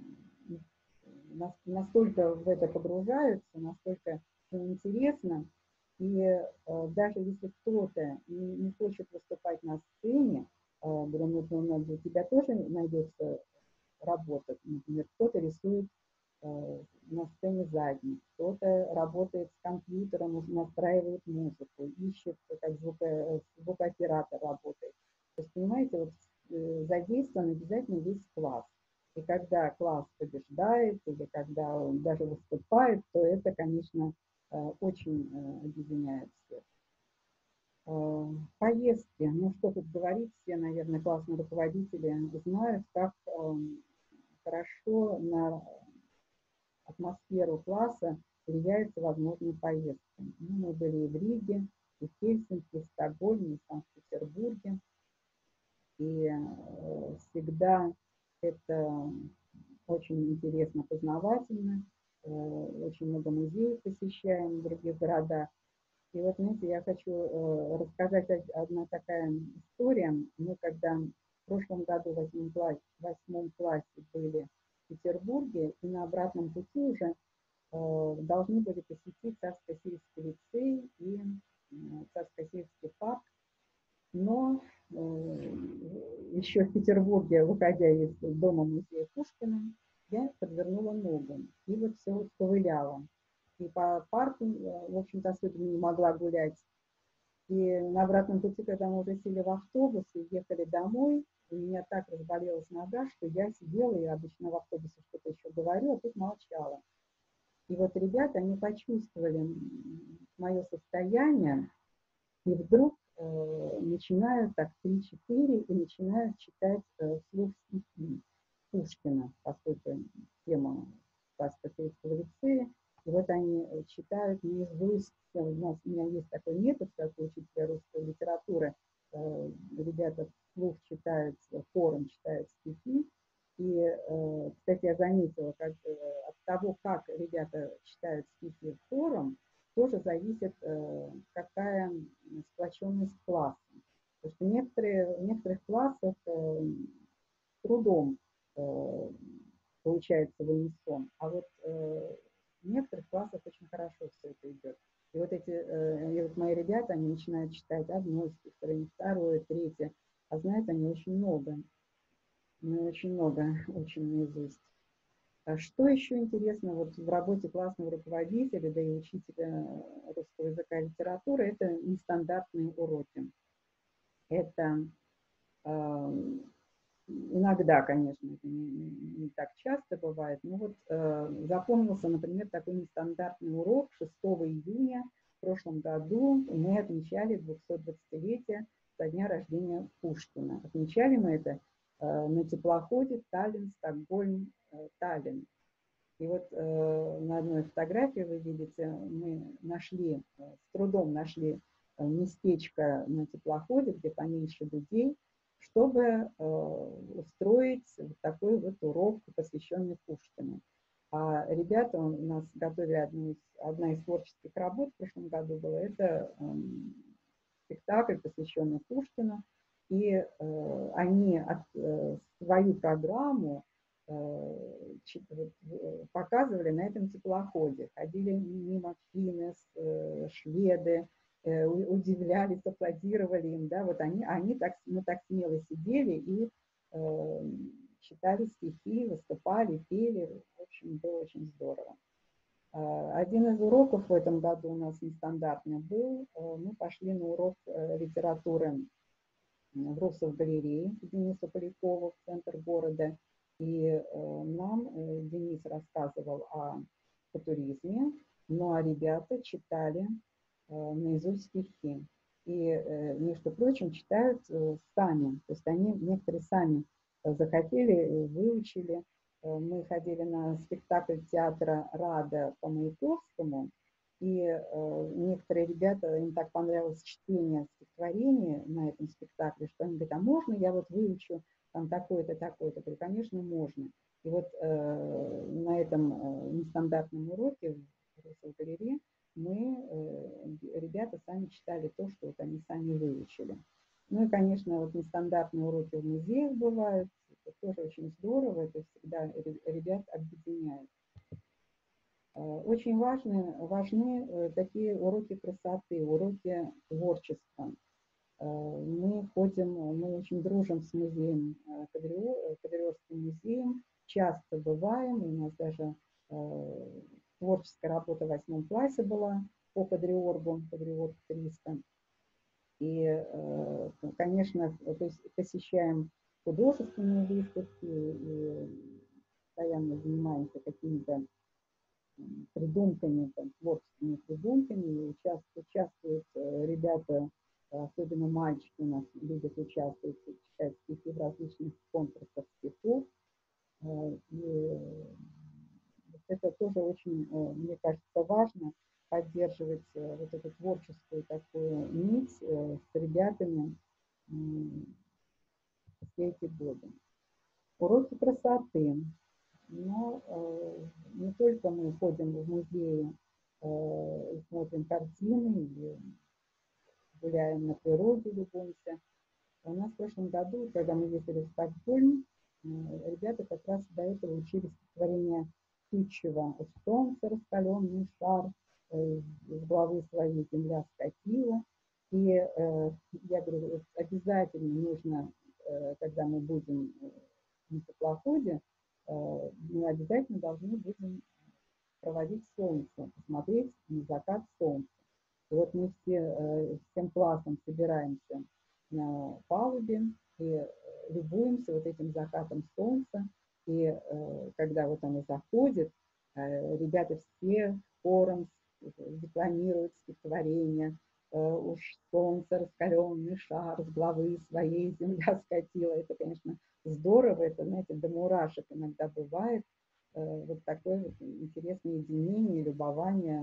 настолько в это погружаются, настолько им интересно. И э, даже если кто-то не, не хочет выступать на сцене, э, говорю, ну, для тебя тоже найдется работа. Например, кто-то рисует на сцене задних, кто-то работает с компьютером, настраивает музыку, ищет, как звуко, звукооператор работает. То есть, понимаете, вот задействован обязательно весь класс. И когда класс побеждает, или когда он даже выступает, то это, конечно, очень объединяет всех. Поездки, ну что тут говорить, все, наверное, классные руководители знают, как хорошо на атмосферу класса влияет возможные поездки. Ну, мы были и в Риге, и в Хельсинки, и в Стокгольме, и в Санкт-Петербурге. И э, всегда это очень интересно, познавательно. Э, очень много музеев посещаем в других городах. И вот, знаете, я хочу э, рассказать одна такая история. Мы когда в прошлом году в восьмом классе, в восьмом классе были в Петербурге, и на обратном пути уже э, должны были посетить Царско-сельский лицей и э, Царско-сельский парк. Но э, еще в Петербурге, выходя из дома музея Пушкина, я подвернула ногу и вот все ковыляла. И по парку, в общем-то, особенно не могла гулять. И на обратном пути, когда мы уже сели в автобус и ехали домой, у меня так разболелась нога, что я сидела и обычно в автобусе что-то еще говорю, а тут молчала. И вот ребята, они почувствовали мое состояние, и вдруг э, начинают так три-четыре и начинают читать э, вслух стихи Пушкина, поскольку тема Спасо-Преображенского лицея. И вот они читают наизусть. У нас, у меня есть такой метод, как у учителя русской литературы. Э, ребята вслух читают, хором читают стихи. И, э, кстати, я заметила, как, э, от того, как ребята читают стихи хором, тоже зависит, э, какая сплоченность класса. Потому что некоторые, в некоторых классах э, трудом э, получается в унисон, а вот э, в некоторых классах очень хорошо все это идет. И вот эти, э, и вот мои ребята, они начинают читать одно стихотворение, второе, третье, а знают они очень много. Ну, очень много, очень наизусть. А что еще интересно вот в работе классного руководителя, да и учителя русского языка и литературы, это нестандартные уроки. Это э, иногда, конечно, это не, не так часто бывает, но вот э, запомнился, например, такой нестандартный урок шестого июня в прошлом году. Мы отмечали двухсотдвадцатилетие со дня рождения Пушкина. Отмечали мы это э, на теплоходе Таллин, Стокгольм, э, Таллин. И вот э, на одной фотографии вы видите, мы нашли, э, с трудом нашли э, местечко на теплоходе, где поменьше людей, чтобы э, устроить вот такой вот урок, посвященный Пушкину. А ребята у нас готовили одну из, одна из творческих работ в прошлом году была, это э, спектакль, посвященный Пушкину, и э, они от, э, свою программу показывали на этом теплоходе. Ходили мимо Финес, шведы, удивлялись, аплодировали им. Да? Вот они, они так, мы так смело сидели и э, читали стихи, выступали, пели. В общем, было очень здорово. Один из уроков в этом году у нас нестандартный был. Мы пошли на урок литературы в Русов-галерее к Денису Полякову в центр города. И э, нам э, Денис рассказывал о футуризме, ну а ребята читали э, наизусть стихи. И, э, между прочим, читают э, сами. То есть они, некоторые сами э, захотели, выучили. Э, мы ходили на спектакль театра «Рада» по Маяковскому, и э, некоторые ребята, им так понравилось чтение стихотворения на этом спектакле, что они говорят, а можно я вот выучу там такое-то, такое-то? Говорю, конечно, можно. И вот э, на этом э, нестандартном уроке в Русов-галерее мы, э, ребята сами читали то, что вот они сами выучили. Ну и, конечно, вот нестандартные уроки в музеях бывают, это тоже очень здорово, это всегда ребят объединяет. Очень важны, важны такие уроки красоты, уроки творчества. Мы ходим, мы очень дружим с музеем, Кадриорским музеем, часто бываем, у нас даже э, творческая работа в восьмом классе была по Кадриоргу, Кадриорг триста. И, э, конечно, то есть посещаем художественные выставки и постоянно занимаемся какими-то придумками, там, творческими придумками. И участвуют, участвуют э, ребята, особенно мальчики у нас любят участвовать, читать стихи в различных конкурсах стихов. Э, и это тоже очень, э, мне кажется, важно поддерживать э, вот эту творческую такую нить э, с ребятами э, все эти годы. Уроки красоты. Но э, не только мы ходим в музеи э, и смотрим картины, или гуляем на природе, любуемся. У нас в прошлом году, когда мы ездили в Стокгольм, э, ребята как раз до этого учились стихотворение Тютчева «У солнца раскаленный шар, э, с головы своей земля скатила». И э, я говорю, обязательно нужно когда мы будем на теплоходе, мы обязательно должны будем проводить солнце, посмотреть на закат солнца. И вот мы все, всем классом собираемся на палубе и любуемся вот этим закатом солнца. И когда вот оно заходит, ребята все хором декламируют стихотворение: «Уж солнце раскаленный шар, с головы своей земля скатила». Это, конечно, здорово, это, знаете, до мурашек иногда бывает. Вот такое вот интересное единение, любование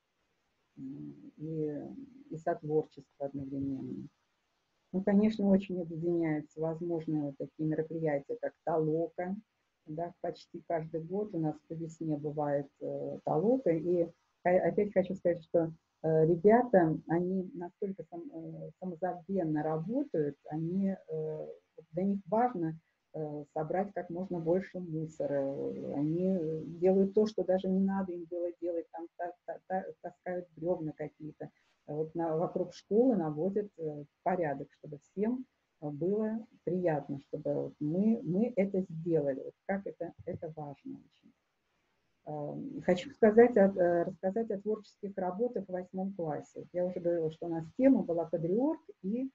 и, и сотворчество одновременно. Ну, конечно, очень объединяются возможные вот такие мероприятия, как толока. Да, почти каждый год у нас по весне бывает э, толока. И опять хочу сказать, что э, ребята, они настолько сам, э, самозабвенно работают, они, э, для них важно э, собрать как можно больше мусора. Они делают то, что даже не надо им было делать, там таскают бревна какие-то. Вот на, вокруг школы наводят э, порядок, чтобы всем было приятно, чтобы мы, мы это сделали. Вот как это, это важно очень. Хочу сказать, рассказать о творческих работах в восьмом классе. Я уже говорила, что у нас тема была «Кадриорг» и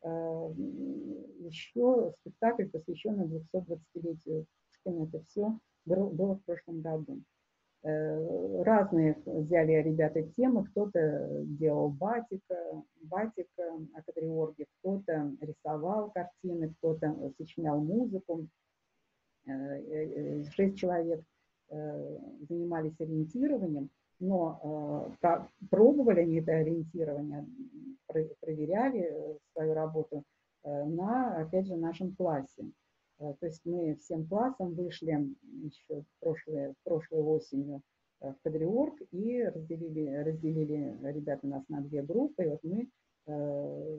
еще спектакль, посвященный двухсотдвадцатилетию Пушкина. Это все было в прошлом году. Разные взяли ребята темы, кто-то делал батика, батика о Кадриорге, кто-то рисовал картины, кто-то сочинял музыку. Шесть человек занимались ориентированием, но пробовали они это ориентирование, проверяли свою работу на, опять же, нашем классе. То есть мы всем классом вышли еще прошлой, прошлой осенью в Кадриорг и разделили, разделили ребята нас на две группы. И вот мы э,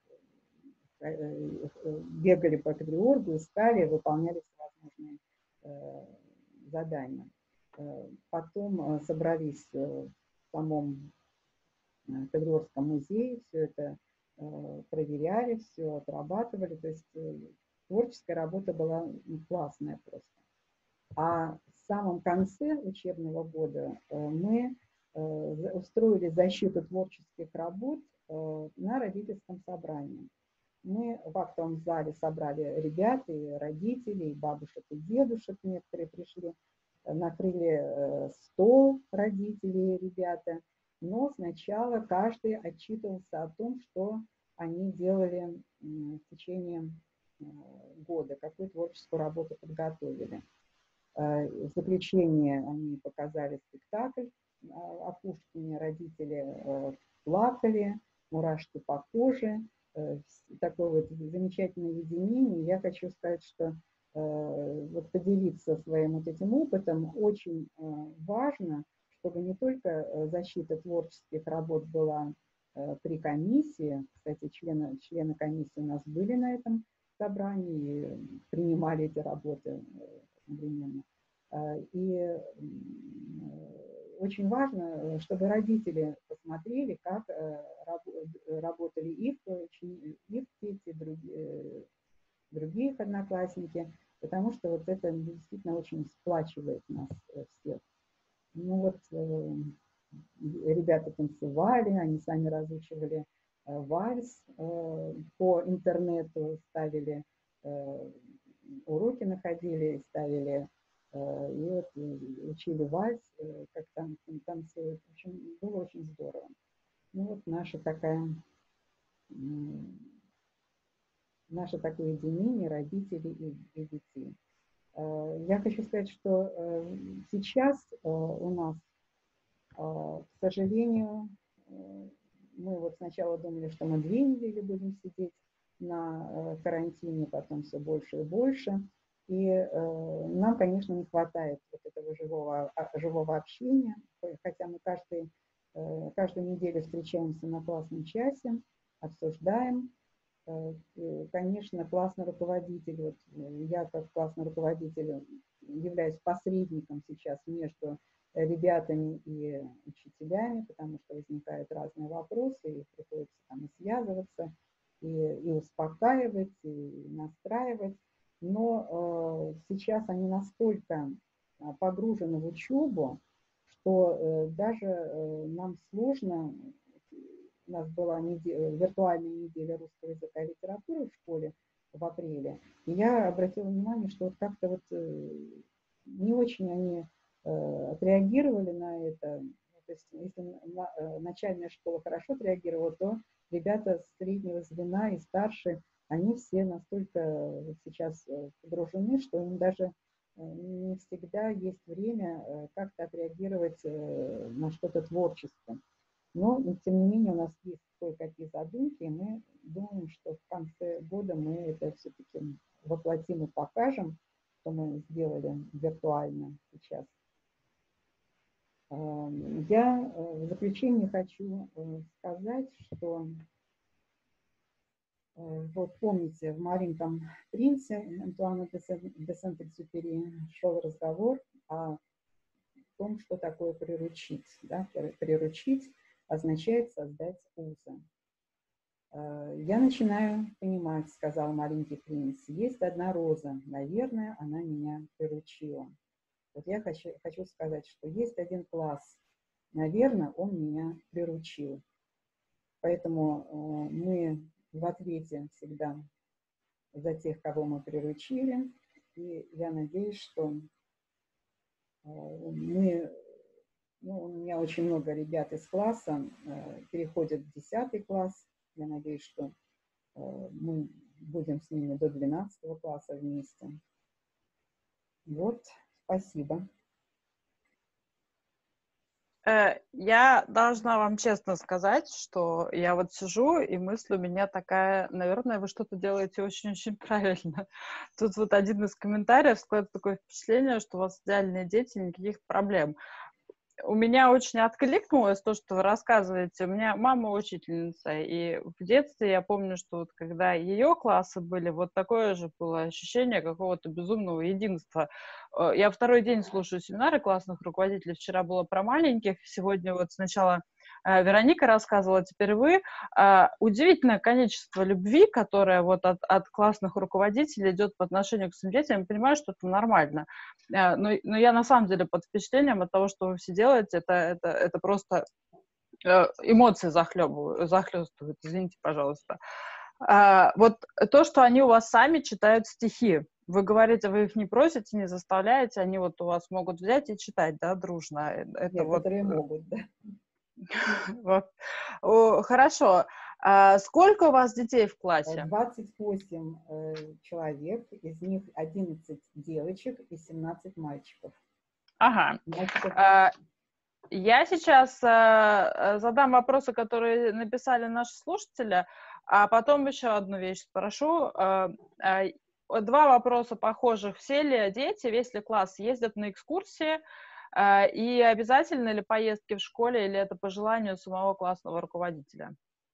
э, бегали по Кадриоргу, искали, выполняли всевозможные э, задания. Потом собрались в самом Кадриоргском музее, все это проверяли, все отрабатывали. То есть творческая работа была классная просто. А в самом конце учебного года мы устроили защиту творческих работ на родительском собрании. Мы в актовом зале собрали ребят и родителей, и бабушек, и дедушек, некоторые пришли, накрыли стол родителей и ребята, но сначала каждый отчитывался о том, что они делали в течение года, какую творческую работу подготовили. В заключение они показали спектакль о Пушкине, родители плакали, мурашки по коже, такое вот замечательное единение. Я хочу сказать, что вот поделиться своим вот этим опытом очень важно, чтобы не только защита творческих работ была при комиссии, кстати, члены, члены комиссии у нас были на этом собрании и принимали эти работы одновременно. И очень важно, чтобы родители посмотрели, как работали их, их дети, другие, другие их одноклассники, потому что вот это действительно очень сплачивает нас всех. Ну вот ребята танцевали, они сами разучивали вальс по интернету, ставили уроки, находили, ставили и вот учили вальс, как там танцуют. В общем, было очень здорово. Ну вот наша такая, наше такое единение родителей и, и детей. Я хочу сказать, что сейчас у нас, к сожалению, мы вот сначала думали, что мы две недели будем сидеть на карантине, потом все больше и больше. И э, нам, конечно, не хватает вот этого живого, живого общения, хотя мы каждый, э, каждую неделю встречаемся на классном часе, обсуждаем. Э, конечно, классный руководитель, вот, я как классный руководитель являюсь посредником сейчас между ребятами и учителями, потому что возникают разные вопросы, и приходится там и связываться. и, и успокаивать, и настраивать. Но э, сейчас они настолько погружены в учебу, что э, даже э, нам сложно. У нас была неделя, виртуальная неделя русского языка и литературы в школе в апреле. И я обратила внимание, что вот как-то вот э, не очень они э, отреагировали на это. То есть если на, э, начальная школа хорошо отреагировала, то ребята среднего звена и старше, они все настолько сейчас погружены, что им даже не всегда есть время как-то отреагировать на что-то творческое. Но, тем не менее, у нас есть кое-какие задумки, и мы думаем, что в конце года мы это все-таки воплотим и покажем, что мы сделали виртуально сейчас. Я в заключение хочу сказать, что вот помните, в «Маленьком принце» Антуана де Сент-Экзюпери шел разговор о том, что такое приручить. Да? Приручить означает создать узы. Я начинаю понимать, сказал маленький принц, есть одна роза, наверное, она меня приручила. Вот я хочу, хочу сказать, что есть один класс, наверное, он меня приручил. Поэтому мы в ответе всегда за тех, кого мы приручили. И я надеюсь, что мы, ну, у меня очень много ребят из класса переходят в десятый класс. Я надеюсь, что мы будем с ними до двенадцатого класса вместе. Вот, спасибо. Я должна вам честно сказать, что я вот сижу, и мысль у меня такая, наверное, вы что-то делаете очень-очень правильно. Тут вот один из комментариев складывает такое впечатление, что у вас идеальные дети, никаких проблем. У меня очень откликнулось то, что вы рассказываете. У меня мама учительница, и в детстве я помню, что вот когда ее классы были, вот такое же было ощущение какого-то безумного единства. Я второй день слушаю семинары классных руководителей. Вчера было про маленьких, сегодня вот сначала Вероника рассказывала, теперь вы. Удивительное количество любви, которое вот от, от классных руководителей идет по отношению к своим детям. Я понимаю, что это нормально. Но, но я на самом деле под впечатлением от того, что вы все делаете, это, это, это просто эмоции захлебывают, захлестывают, извините, пожалуйста. Вот то, что они у вас сами читают стихи. Вы говорите, вы их не просите, не заставляете, они вот у вас могут взять и читать, да, дружно. Это Некоторые вот... могут, да. Вот. О, хорошо. А сколько у вас детей в классе? двадцать восемь э, человек, из них одиннадцать девочек и семнадцать мальчиков. Ага. Мальчиков... А, я сейчас а, задам вопросы, которые написали наши слушатели, а потом еще одну вещь спрошу. А, а, два вопроса похожих. Все ли дети, весь ли класс ездят на экскурсии? И обязательно ли поездки в школе, или это по желанию самого классного руководителя?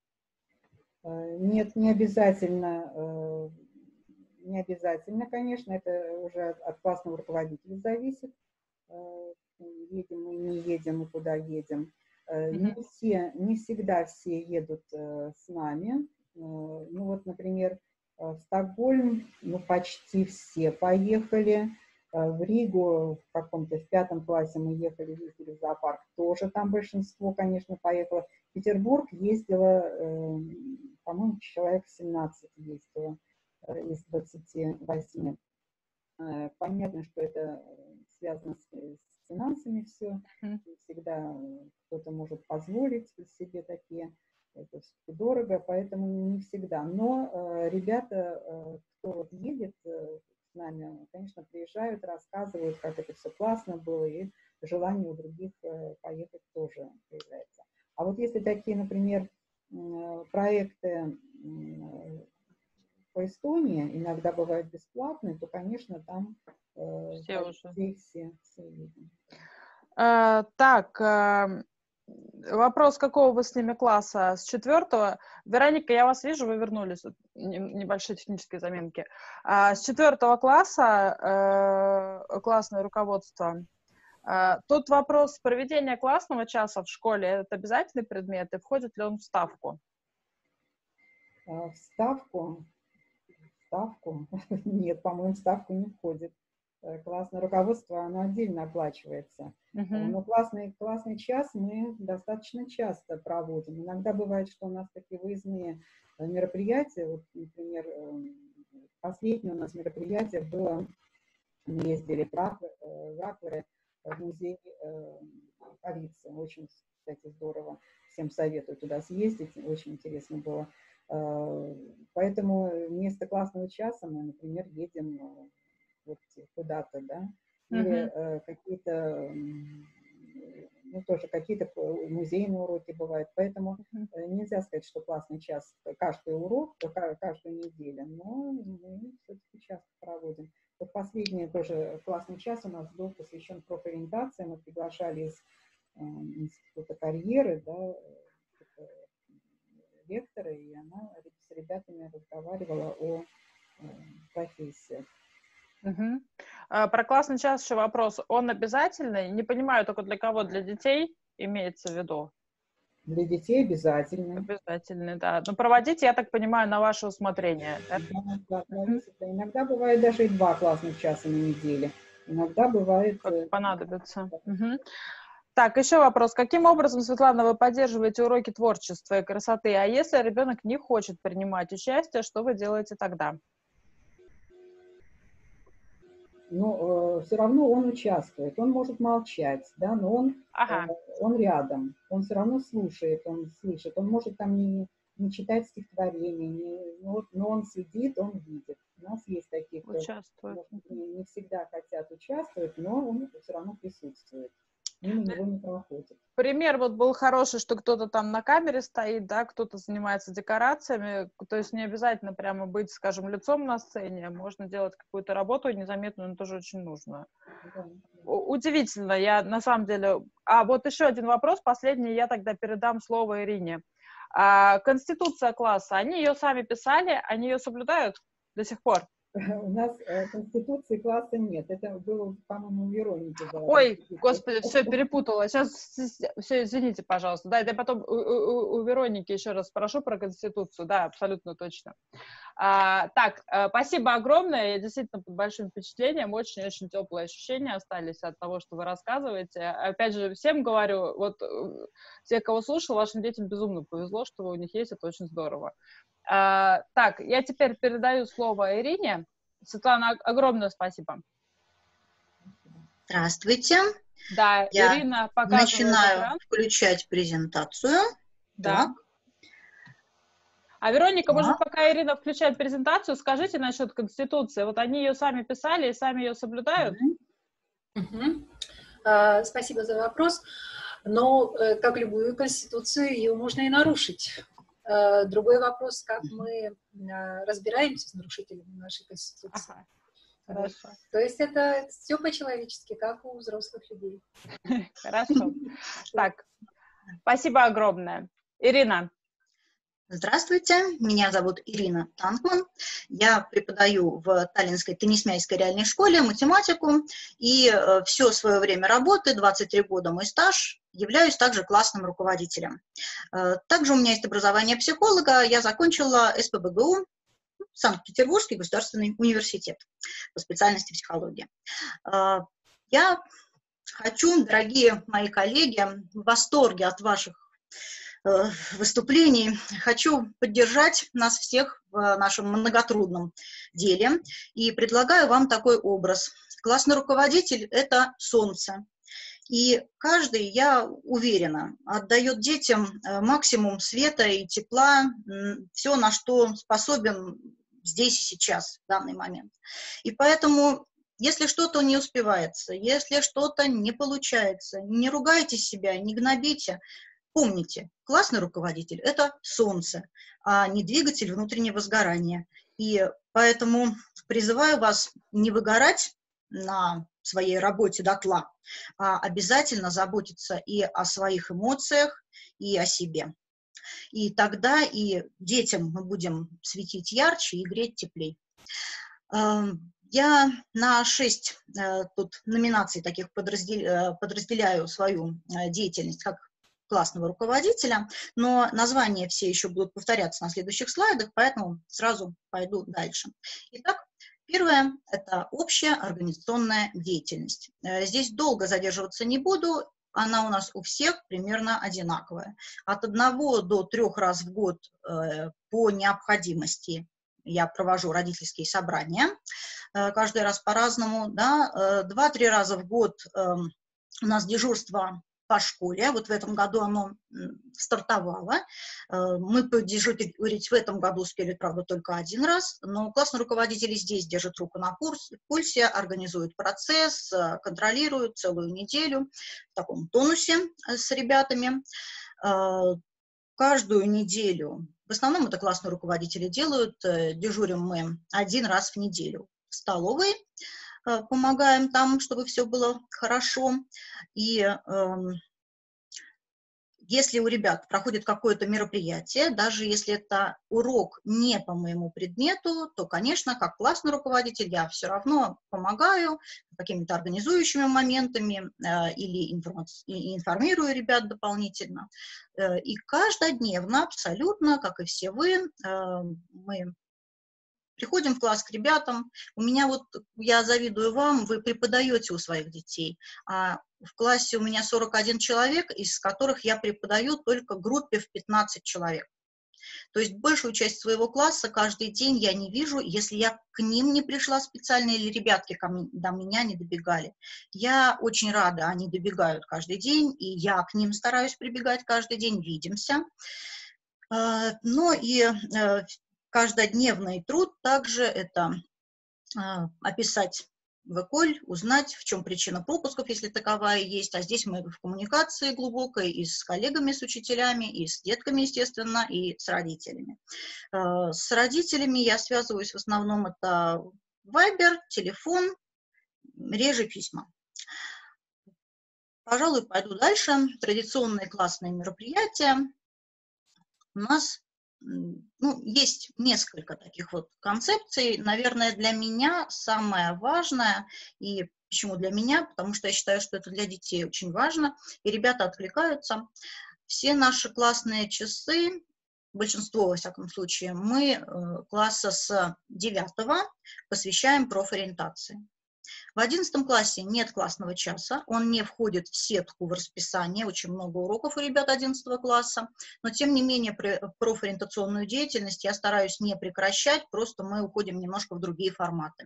Нет, не обязательно. Не обязательно, конечно, это уже от классного руководителя зависит. Едем мы, не едем, и куда едем. Mm-hmm. Не все, не всегда все едут с нами. Ну вот, например, в Стокгольм, ну, почти все поехали. В Ригу в каком-то, в пятом классе мы ехали, ездили в зоопарк, тоже там большинство, конечно, поехало. В Петербург ездила, по-моему, человек семнадцать ездило из двадцати восьми. Понятно, что это связано с, с финансами все. Не всегда кто-то может позволить себе такие, это все дорого, поэтому не всегда. Но э, ребята, э, кто вот едет э, с нами, конечно, приезжают, рассказывают, как это все классно было, и желание у других э, поехать тоже появляется. А вот если такие, например, э, проекты э, по Эстонии иногда бывают бесплатные, то, конечно, там э, все уже. Все, все, все видно. А, так, а, вопрос, какого вы с ними класса? С четвертого? Вероника, я вас вижу, вы вернулись. Небольшие технические заминки. А, с четвертого класса а, классное руководство. А, тут вопрос проведения классного часа в школе. Это обязательный предмет, и входит ли он в ставку? А в ставку, в ставку, нет, по-моему, в ставку не входит. Классное руководство, оно отдельно оплачивается. Мгм. Но классный, классный час мы достаточно часто проводим. Иногда бывает, что у нас такие выездные э, мероприятия. Вот, например, э, последнее у нас мероприятие было, мы ездили в Рак- э, в Раквере, в музей э, полиции. Очень, кстати, здорово. Всем советую туда съездить. Очень интересно было. Э, Поэтому вместо классного часа мы, например, едем э, вот куда-то, да, или Мгм. э, какие-то, м, ну, тоже какие-то п- музейные уроки бывают, поэтому Мгм. э, нельзя сказать, что классный час каждый урок, э, ка- каждую неделю, но мы все-таки часто проводим. Вот последний тоже классный час у нас был посвящен профориентации, мы приглашали из э, Института карьеры, да, э, лектора, и она с ребятами разговаривала о э, профессиях. Мгм. А, Про классный час еще вопрос. Он обязательный? Не понимаю, только для кого? Для детей имеется в виду? Для детей обязательно. Обязательный, да. Но проводить, я так понимаю, на ваше усмотрение. Да? Да, да, Мгм. зависит. Да. Иногда бывает даже и два классных часа на неделе. Иногда бывает... Как э, понадобится. Мгм. Так, еще вопрос. Каким образом, Светлана, вы поддерживаете уроки творчества и красоты? А если ребенок не хочет принимать участие, что вы делаете тогда? Но э, все равно он участвует. Он может молчать, да, но он, э, Ага, он рядом. Он все равно слушает, он слышит. Он может там не, не читать стихотворения, не, но, вот- но он сидит, он видит. У нас есть такие, кто, участвует. может, не, не всегда хотят участвовать, но он все равно присутствует. Мимо него не проходит. Пример вот был хороший, что кто-то там на камере стоит, да, кто-то занимается декорациями, то есть не обязательно прямо быть, скажем, лицом на сцене, можно делать какую-то работу незаметную, но тоже очень нужную. Да. У- Удивительно, я на самом деле... А, вот еще один вопрос, последний, я тогда передам слово Ирине. А, Конституция класса, они ее сами писали, они ее соблюдают до сих пор? У нас э, конституции класса нет. Это было, по-моему, у Вероники была Ой, конституция. господи, все перепутала. Сейчас, все, извините, пожалуйста. Да, я потом у, у- у Вероники еще раз спрошу про Конституцию. Да, абсолютно точно. А, так, а, спасибо огромное. Я действительно под большим впечатлением. Очень-очень теплые ощущения остались от того, что вы рассказываете. Опять же, всем говорю, вот э, все, кого слушал, вашим детям безумно повезло, что у них есть. Это очень здорово. А, так, я теперь передаю слово Ирине. Светлана, ог- огромное спасибо. Здравствуйте. Да, Я Ирина показывает начинаю экран. включать презентацию. Да. Так, А Вероника, может, так. пока Ирина включает презентацию, скажите насчет Конституции. Вот они ее сами писали и сами ее соблюдают? Мгм. А, Спасибо за вопрос. Но, э, как любую конституцию, ее можно и нарушить. Э, Другой вопрос, как мы э, разбираемся с нарушителями нашей конституции. Ага, Вот. хорошо. То есть это все по-человечески, как у взрослых людей. Хорошо. Так, спасибо огромное. Ирина. Здравствуйте, меня зовут Ирина Танкман. Я преподаю в Таллинской Тенисмяйской реальной школе математику, и э, все свое время работы, двадцать три года мой стаж, являюсь также классным руководителем. Э, также у меня есть образование психолога, я закончила эс пэ бэ гэ у, Санкт-Петербургский государственный университет по специальности психология. Э, я хочу, дорогие мои коллеги, в восторге от ваших выступлений. Хочу поддержать нас всех в нашем многотрудном деле и предлагаю вам такой образ. Классный руководитель – это солнце. И каждый, я уверена, отдает детям максимум света и тепла, все, на что способен здесь и сейчас, в данный момент. И поэтому, если что-то не успевается, если что-то не получается, не ругайте себя, не гнобите. Помните, классный руководитель – это солнце, а не двигатель внутреннего сгорания. И поэтому призываю вас не выгорать на своей работе дотла, а обязательно заботиться и о своих эмоциях, и о себе. И тогда и детям мы будем светить ярче и греть теплей. Я на шесть тут номинаций таких подразделяю свою деятельность, как классного руководителя, но названия все еще будут повторяться на следующих слайдах, поэтому сразу пойду дальше. Итак, первое – это общая организационная деятельность. Здесь долго задерживаться не буду, она у нас у всех примерно одинаковая. От одного до трех раз в год по необходимости я провожу родительские собрания, каждый раз по-разному, да, два-три раза в год у нас дежурство по школе, вот в этом году оно стартовало, мы подежурить в этом году успели, правда, только один раз, но классные руководители здесь держат руку на пульсе, организуют процесс, контролируют целую неделю в таком тонусе с ребятами. Каждую неделю, в основном это классные руководители делают, дежурим мы один раз в неделю в столовой, помогаем там, чтобы все было хорошо. И э, если у ребят проходит какое-то мероприятие, даже если это урок не по моему предмету, то, конечно, как классный руководитель я все равно помогаю какими-то организующими моментами э, или информирую ребят дополнительно. Э, и каждодневно, абсолютно, как и все вы, э, мы приходим в класс к ребятам. У меня вот, я завидую вам, вы преподаете у своих детей, а в классе у меня сорок один человек, из которых я преподаю только группе в пятнадцать человек. То есть большую часть своего класса каждый день я не вижу, если я к ним не пришла специально или ребятки ко мне, до меня не добегали. Я очень рада, они добегают каждый день, и я к ним стараюсь прибегать каждый день, видимся. Но и каждодневный труд также это э, описать в ЭКОЛь, узнать, в чем причина пропусков, если таковая есть. А здесь мы в коммуникации глубокой и с коллегами, с учителями, и с детками, естественно, и с родителями. Э, с родителями я связываюсь в основном это Вайбер, телефон, реже письма. Пожалуй, пойду дальше. Традиционные классные мероприятия. У нас Ну, есть несколько таких вот концепций. Наверное, для меня самое важное, и почему для меня, потому что я считаю, что это для детей очень важно, и ребята откликаются. Все наши классные часы, большинство, во всяком случае, мы класса с девятого посвящаем профориентации. В одиннадцатом классе нет классного часа, он не входит в сетку, в расписание, очень много уроков у ребят одиннадцатого класса, но тем не менее профориентационную деятельность я стараюсь не прекращать, просто мы уходим немножко в другие форматы.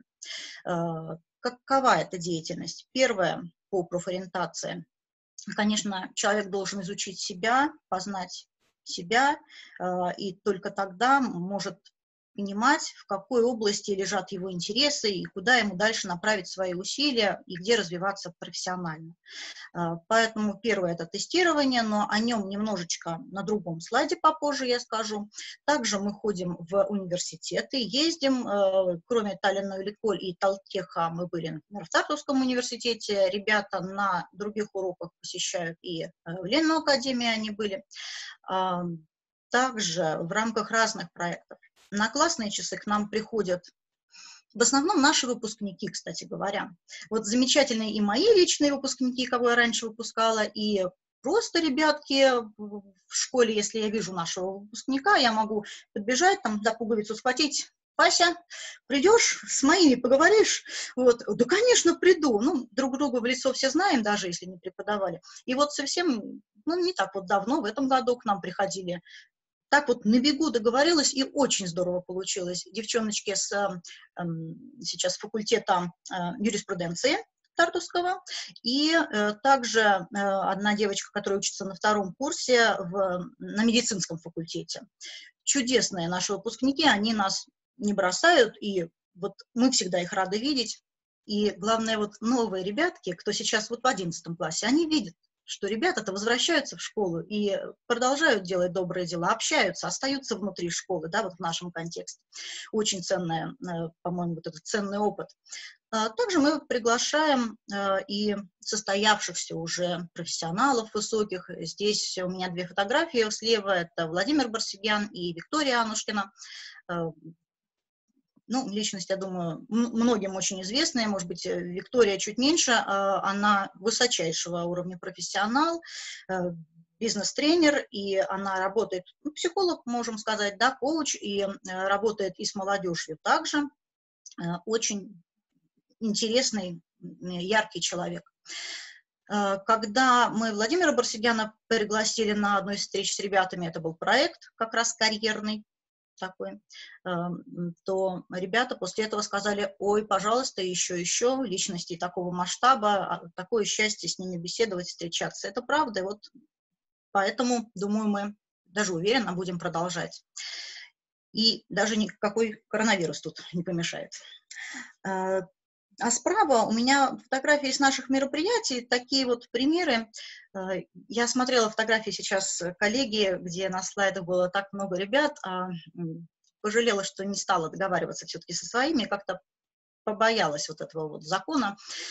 Какова эта деятельность? Первое по профориентации. Конечно, человек должен изучить себя, познать себя, и только тогда может понимать, в какой области лежат его интересы и куда ему дальше направить свои усилия и где развиваться профессионально. Поэтому первое – это тестирование, но о нем немножечко на другом слайде попозже я скажу. Также мы ходим в университеты, ездим, кроме Таллинна Леколь и Талтеха, мы были, например, в Тартовском университете, ребята на других уроках посещают и в Ленную академию они были. Также в рамках разных проектов на классные часы к нам приходят в основном наши выпускники, кстати говоря. Вот замечательные и мои личные выпускники, кого я раньше выпускала, и просто ребятки в школе, если я вижу нашего выпускника, я могу подбежать, там, за пуговицу схватить. Вася, придешь, с моими поговоришь? Вот. Да, конечно, приду. Ну, друг друга в лицо все знаем, даже если не преподавали. И вот совсем, ну, не так вот давно, в этом году к нам приходили. Так вот на бегу договорилась, и очень здорово получилось. Девчоночки с э, сейчас факультета э, юриспруденции Тартовского, и э, также э, одна девочка, которая учится на втором курсе в, на медицинском факультете. Чудесные наши выпускники, они нас не бросают, и вот мы всегда их рады видеть. И главное, вот новые ребятки, кто сейчас вот в одиннадцатом классе, они видят, что ребята-то возвращаются в школу и продолжают делать добрые дела, общаются, остаются внутри школы, да, вот в нашем контексте. Очень ценный, по-моему, вот этот ценный опыт. Также мы приглашаем и состоявшихся уже профессионалов высоких. Здесь у меня две фотографии слева, это Владимир Барсигян и Виктория Анушкина. Ну, личность, я думаю, многим очень известная, может быть, Виктория чуть меньше, она высочайшего уровня профессионал, бизнес-тренер, и она работает, ну, психолог, можем сказать, да, коуч, и э, работает и с молодежью также. Э, очень интересный, яркий человек. Э, когда мы Владимира Барсегяна пригласили на одну из встреч с ребятами, это был проект как раз карьерный такой, то ребята после этого сказали: ой, пожалуйста, еще, еще, личности такого масштаба, такое счастье с ними беседовать, встречаться. Это правда, и вот поэтому, думаю, мы даже уверенно будем продолжать. И даже никакой коронавирус тут не помешает. А справа у меня фотографии с наших мероприятий, такие вот примеры. Я смотрела фотографии сейчас коллеги, где на слайдах было так много ребят, а пожалела, что не стала договариваться все-таки со своими, как-то побоялась вот этого вот закона.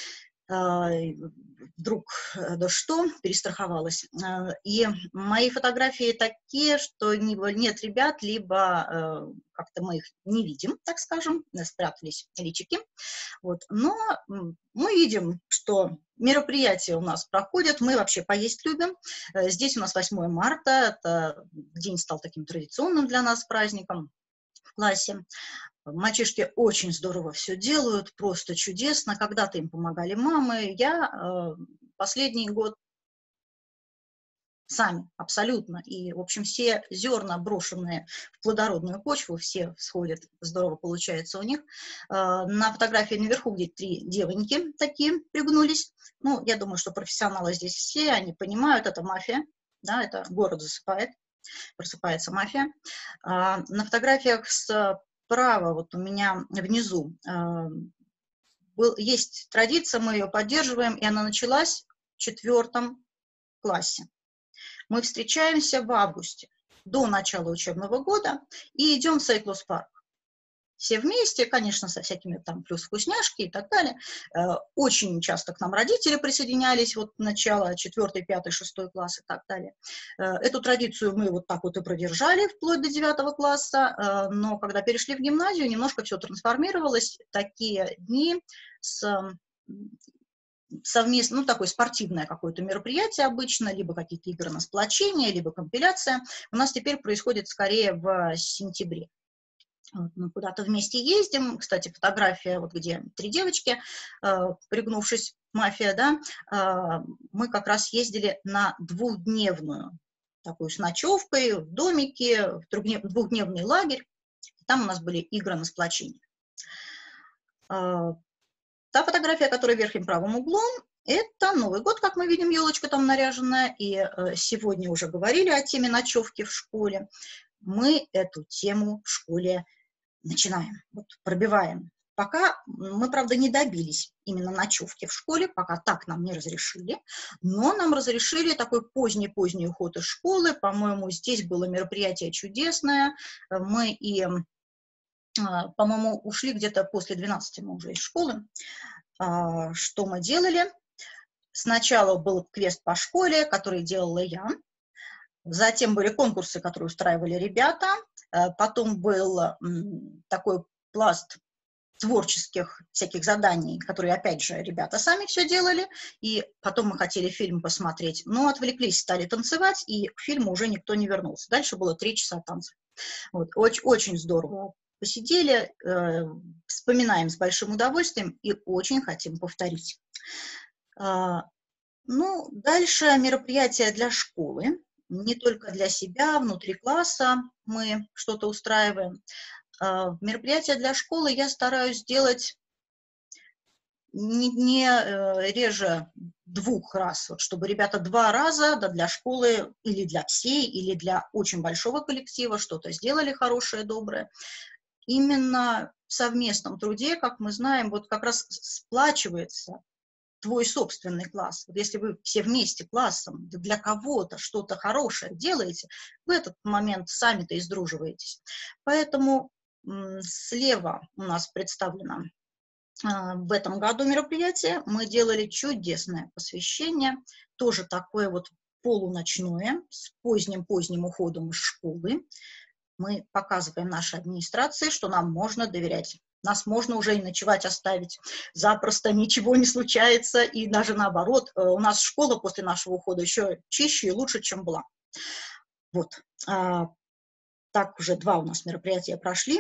Вдруг, да что, перестраховалась. И мои фотографии такие, что нет ребят, либо как-то мы их не видим, так скажем, спрятались личики. Вот. Но мы видим, что мероприятия у нас проходят, мы вообще поесть любим. Здесь у нас восьмое марта, это день стал таким традиционным для нас праздником в классе. Мальчишки очень здорово все делают, просто чудесно. Когда-то им помогали мамы. Я э, последний год сами, абсолютно. И, в общем, все зерна, брошенные в плодородную почву, все всходят, здорово получается у них. Э, на фотографии наверху, где три девоньки такие пригнулись. Ну, я думаю, что профессионалы здесь все, они понимают, это мафия, да, это город засыпает, просыпается мафия. Э, на фотографиях с Справа, вот у меня внизу, э, был, есть традиция, мы ее поддерживаем, и она началась в четвертом классе. Мы встречаемся в августе, до начала учебного года, и идем в Сейклус-парк. Все вместе, конечно, со всякими там плюс вкусняшки и так далее. Очень часто к нам родители присоединялись, вот начало четвёртый, пятый, шестой класс и так далее. Эту традицию мы вот так вот и продержали вплоть до девятого класса, но когда перешли в гимназию, немножко все трансформировалось. Такие дни с совместно, ну, такое спортивное какое-то мероприятие обычно, либо какие-то игры на сплочение, либо компиляция, у нас теперь происходит скорее в сентябре. Мы куда-то вместе ездим, кстати, фотография, вот где три девочки, э, пригнувшись, мафия, да, э, мы как раз ездили на двухдневную, такую с ночевкой, в домике, в двухдневный лагерь, там у нас были игры на сплочение. Э, та фотография, которая в верхнем правом углом, это Новый год, как мы видим, елочка там наряженная, и э, сегодня уже говорили о теме ночевки в школе. Мы эту тему в школе начинаем, вот, пробиваем. Пока мы, правда, не добились именно ночевки в школе, пока так нам не разрешили, но нам разрешили такой поздний-поздний уход из школы. По-моему, здесь было мероприятие чудесное. Мы и, по-моему, ушли где-то после двенадцати мы уже из школы. Что мы делали? Сначала был квест по школе, который делала я. Затем были конкурсы, которые устраивали ребята. Потом был такой пласт творческих всяких заданий, которые, опять же, ребята сами все делали. И потом мы хотели фильм посмотреть, но отвлеклись, стали танцевать, и к фильму уже никто не вернулся. Дальше было три часа танцев. Вот, очень, очень здорово посидели, э, вспоминаем с большим удовольствием и очень хотим повторить. Э, ну, дальше мероприятия для школы. Не только для себя, внутри класса мы что-то устраиваем. Мероприятия для школы я стараюсь делать не, не реже двух раз, вот, чтобы ребята два раза, да, для школы или для всей, или для очень большого коллектива что-то сделали хорошее, доброе. Именно в совместном труде, как мы знаем, вот как раз сплачивается твой собственный класс. Вот если вы все вместе классом для кого-то что-то хорошее делаете, в этот момент сами-то и сдруживаетесь. Поэтому м, слева у нас представлено а, в этом году мероприятие. Мы делали чудесное посвящение, тоже такое вот полуночное, с поздним-поздним уходом из школы. Мы показываем нашей администрации, что нам можно доверять нас можно уже и ночевать оставить. Запросто ничего не случается, и даже наоборот, у нас школа после нашего ухода еще чище и лучше, чем была. Вот. Так уже два у нас мероприятия прошли.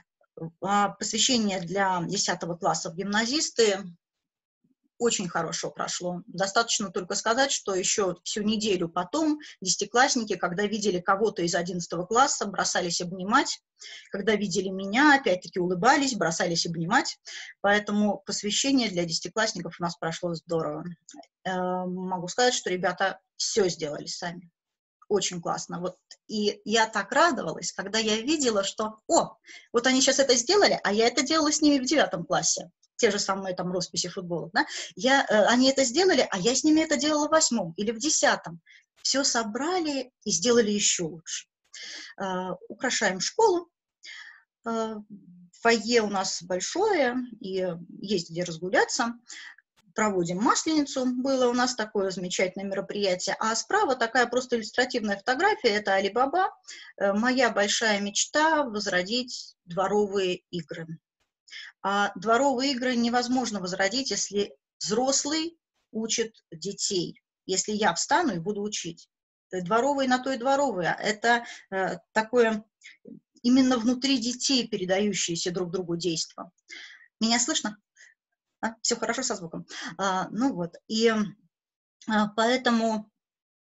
Посвящение для десятого класса в гимназисты очень хорошо прошло. Достаточно только сказать, что еще всю неделю потом десятиклассники, когда видели кого-то из одиннадцатого класса, бросались обнимать. Когда видели меня, опять-таки улыбались, бросались обнимать. Поэтому посвящение для десятиклассников у нас прошло здорово. Могу сказать, что ребята все сделали сами. Очень классно. Вот. И я так радовалась, когда я видела, что, о, вот они сейчас это сделали, а я это делала с ними в девятом классе. Те же самые там росписи футбола, да? Я, э, они это сделали, а я с ними это делала в восьмом или в десятом. Все собрали и сделали еще лучше. Э, украшаем школу. Э, фойе у нас большое, и есть где разгуляться. Проводим Масленицу, было у нас такое замечательное мероприятие. А справа такая просто иллюстративная фотография, это Али-Баба. Э, моя большая мечта — возродить дворовые игры. А дворовые игры невозможно возродить, если взрослый учит детей. Если я встану и буду учить. Дворовые на то и дворовые. Это э, такое именно внутри детей передающиеся друг другу действо. Меня слышно? А, все хорошо со звуком. А, ну вот. И а, поэтому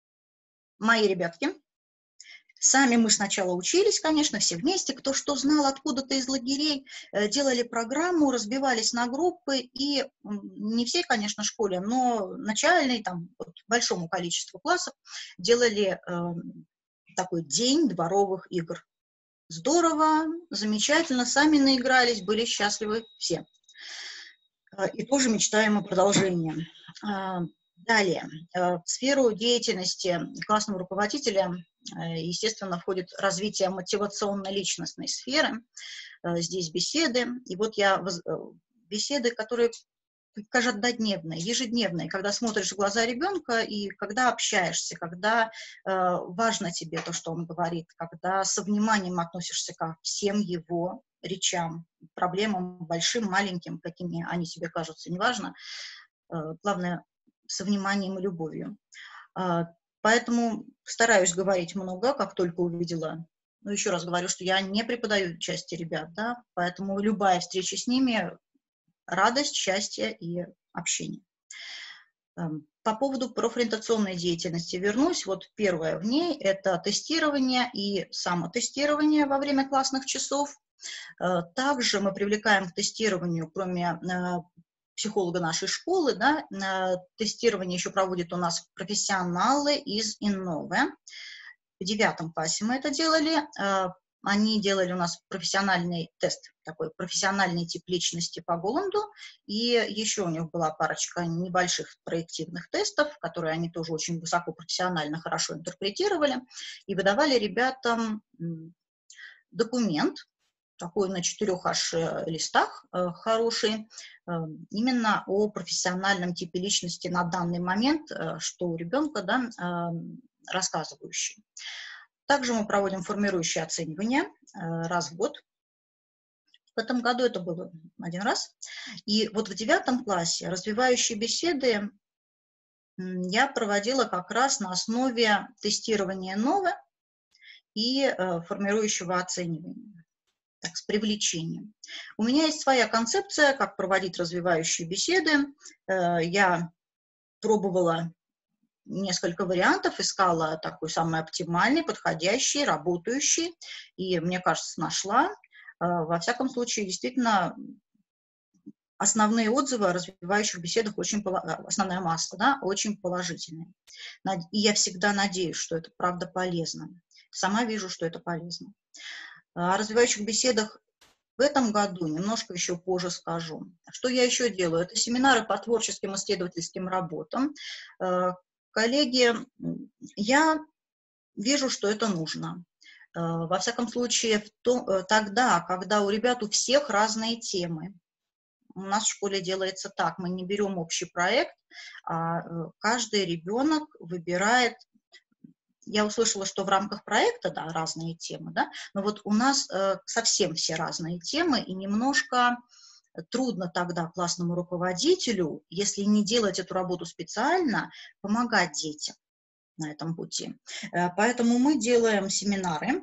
мои ребятки, сами мы сначала учились, конечно, все вместе, кто что знал откуда-то из лагерей, делали программу, разбивались на группы, и не всей, конечно, школе, но начальной, там, вот, большому количеству классов делали э, такой день дворовых игр. Здорово, замечательно, сами наигрались, были счастливы все. И тоже мечтаем о продолжении. Далее, в сферу деятельности классного руководителя, естественно, входит развитие мотивационно-личностной сферы. Здесь беседы. И вот я беседы, которые каждодневные, ежедневные, когда смотришь в глаза ребенка и когда общаешься, когда важно тебе то, что он говорит, когда со вниманием относишься ко всем его речам, проблемам, большим, маленьким, какими они тебе кажутся, неважно. Главное, со вниманием и любовью. Поэтому стараюсь говорить много, как только увидела. Ну, еще раз говорю, что я не преподаю части ребят, да, поэтому любая встреча с ними — радость, счастье и общение. По поводу профориентационной деятельности вернусь. Вот первое в ней — это тестирование и самотестирование во время классных часов. Также мы привлекаем к тестированию, кроме психолога нашей школы, да, тестирование еще проводят у нас профессионалы из Иннове. В девятом классе мы это делали. Они делали у нас профессиональный тест, такой профессиональный тип личности по Голланду. И еще у них была парочка небольших проективных тестов, которые они тоже очень высоко профессионально, хорошо интерпретировали. И выдавали ребятам документ, такой на четырех аж листах, э, хороший, э, именно о профессиональном типе личности на данный момент, э, что у ребенка, да, э, рассказывающий. Также мы проводим формирующее оценивание э, раз в год. В этом году это было один раз. И вот в девятом классе развивающие беседы я проводила как раз на основе тестирования нового и э, формирующего оценивания. Так, с привлечением. У меня есть своя концепция, как проводить развивающие беседы. Я пробовала несколько вариантов, искала такой самый оптимальный, подходящий, работающий, и, мне кажется, нашла. Во всяком случае, действительно, основные отзывы о развивающих беседах, очень, основная масса, да, очень положительные. И я всегда надеюсь, что это правда полезно. Сама вижу, что это полезно. О развивающих беседах в этом году немножко еще позже скажу. Что я еще делаю? Это семинары по творческим исследовательским работам. Коллеги, я вижу, что это нужно. Во всяком случае, в то, тогда, когда у ребят у всех разные темы. У нас в школе делается так. Мы не берем общий проект, а каждый ребенок выбирает я услышала, что в рамках проекта, да, разные темы, да, но вот у нас э, совсем все разные темы, и немножко трудно тогда классному руководителю, если не делать эту работу специально, помогать детям на этом пути. Э, поэтому мы делаем семинары.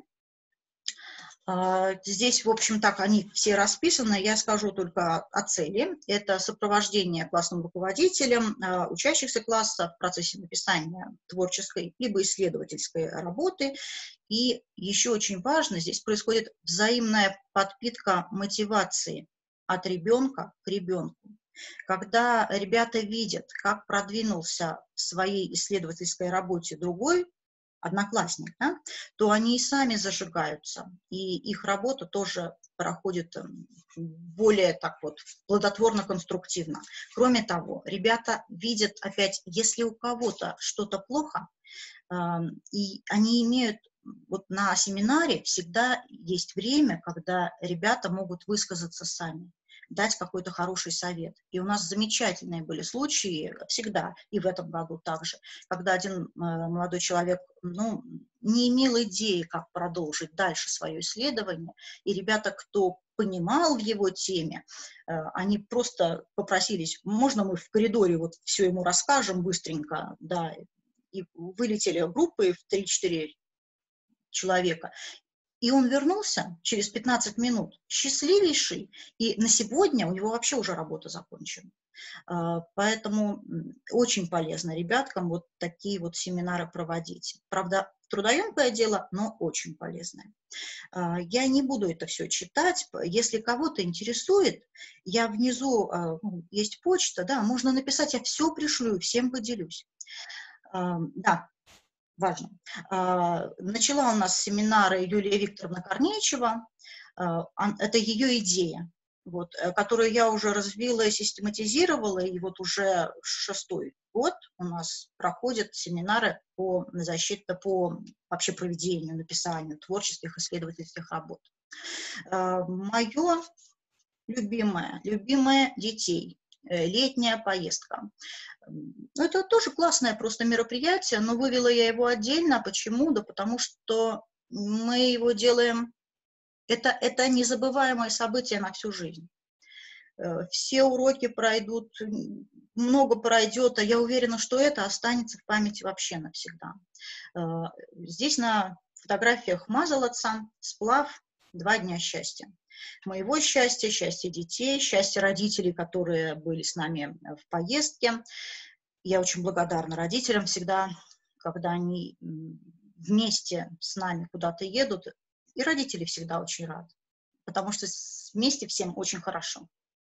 Здесь, в общем, так они все расписаны. Я скажу только о цели. Это сопровождение классным руководителем учащихся класса в процессе написания творческой либо исследовательской работы. И еще очень важно, здесь происходит взаимная подпитка мотивации от ребенка к ребенку. Когда ребята видят, как продвинулся в своей исследовательской работе другой одноклассник, да, то они и сами зажигаются, и их работа тоже проходит более так вот плодотворно-конструктивно. Кроме того, ребята видят опять, если у кого-то что-то плохо, э, и они имеют, вот на семинаре всегда есть время, когда ребята могут высказаться сами, дать какой-то хороший совет. И у нас замечательные были случаи, всегда, и в этом году также, когда один э, молодой человек, ну, не имел идеи, как продолжить дальше свое исследование, и ребята, кто понимал в его теме, э, они просто попросились, можно мы в коридоре вот все ему расскажем быстренько, да, и вылетели группы в три-четыре человека. И он вернулся через пятнадцать минут, счастливейший, и на сегодня у него вообще уже работа закончена. Поэтому очень полезно ребяткам вот такие вот семинары проводить. Правда, трудоемкое дело, но очень полезное. Я не буду это все читать. Если кого-то интересует, я внизу, есть почта, да, можно написать, я все пришлю, всем поделюсь. Да. Важно. Начала у нас семинары Юлия Викторовна Корнеичева. Это ее идея, вот, которую я уже развила и систематизировала, и вот уже шестой год у нас проходят семинары по защите, по вообще проведению, написанию творческих исследовательских работ. Мое любимое, любимое детей. Летняя поездка. Это тоже классное просто мероприятие, но вывела я его отдельно. Почему? Да потому что мы его делаем... Это, это незабываемое событие на всю жизнь. Все уроки пройдут, много пройдет, а я уверена, что это останется в памяти вообще навсегда. Здесь на фотографиях Мазалаца сплав «Два дня счастья». Моего счастья, счастья детей, счастья родителей, которые были с нами в поездке. Я очень благодарна родителям всегда, когда они вместе с нами куда-то едут. И родители всегда очень рады, потому что вместе всем очень хорошо.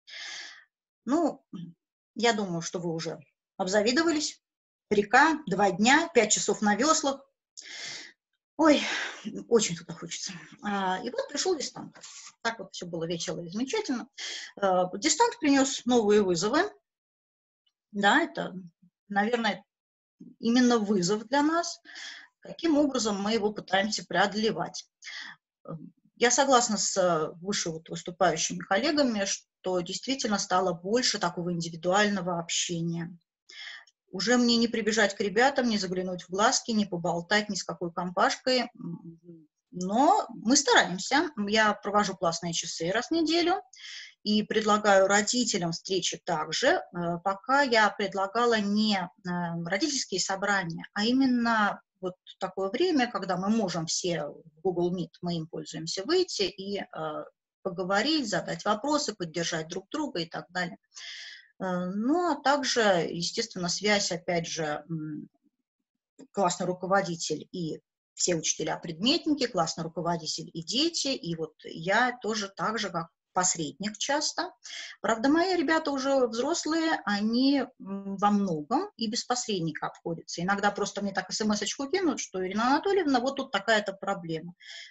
Ну, я думаю, что вы уже обзавидовались. Река, два дня, пять часов на веслах. Ой, очень туда хочется. И вот пришел дистант. Так вот все было весело и замечательно. Дистант принес новые вызовы. Да, это, наверное, именно вызов для нас. Каким образом мы его пытаемся преодолевать? Я согласна с выше вот выступающими коллегами, что действительно стало больше такого индивидуального общения. Уже мне не прибежать к ребятам, не заглянуть в глазки, не поболтать ни с какой компашкой, но мы стараемся. Я провожу классные часы раз в неделю и предлагаю родителям встречи также. Пока я предлагала не родительские собрания, а именно вот такое время, когда мы можем все в Google Meet, мы им пользуемся, выйти и поговорить, задать вопросы, поддержать друг друга и так далее. Ну, а также, естественно, связь, опять же, классный руководитель и все учителя-предметники, классный руководитель и дети, и вот я тоже так же, как посредник часто. Правда, мои ребята уже взрослые, они во многом и без посредника обходятся. Иногда просто мне так смс-очку кинут, что Ирина Анатольевна, вот тут такая-то проблема.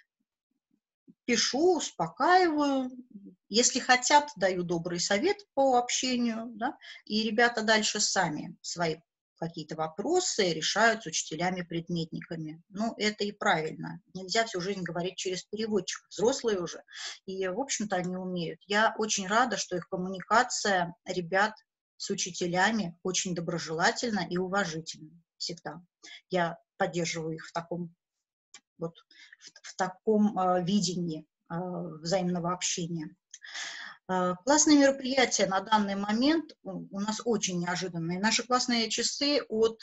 Пишу, успокаиваю, если хотят, даю добрый совет по общению, да, и ребята дальше сами свои какие-то вопросы решают с учителями-предметниками. Ну, это и правильно. Нельзя всю жизнь говорить через переводчиков, взрослые уже, и, в общем-то, они умеют. Я очень рада, что их коммуникация ребят с учителями очень доброжелательна и уважительна всегда. Я поддерживаю их в таком, вот, в, в таком э, видении э, взаимного общения. Э, классные мероприятия на данный момент у, у нас очень неожиданные. Наши классные часы от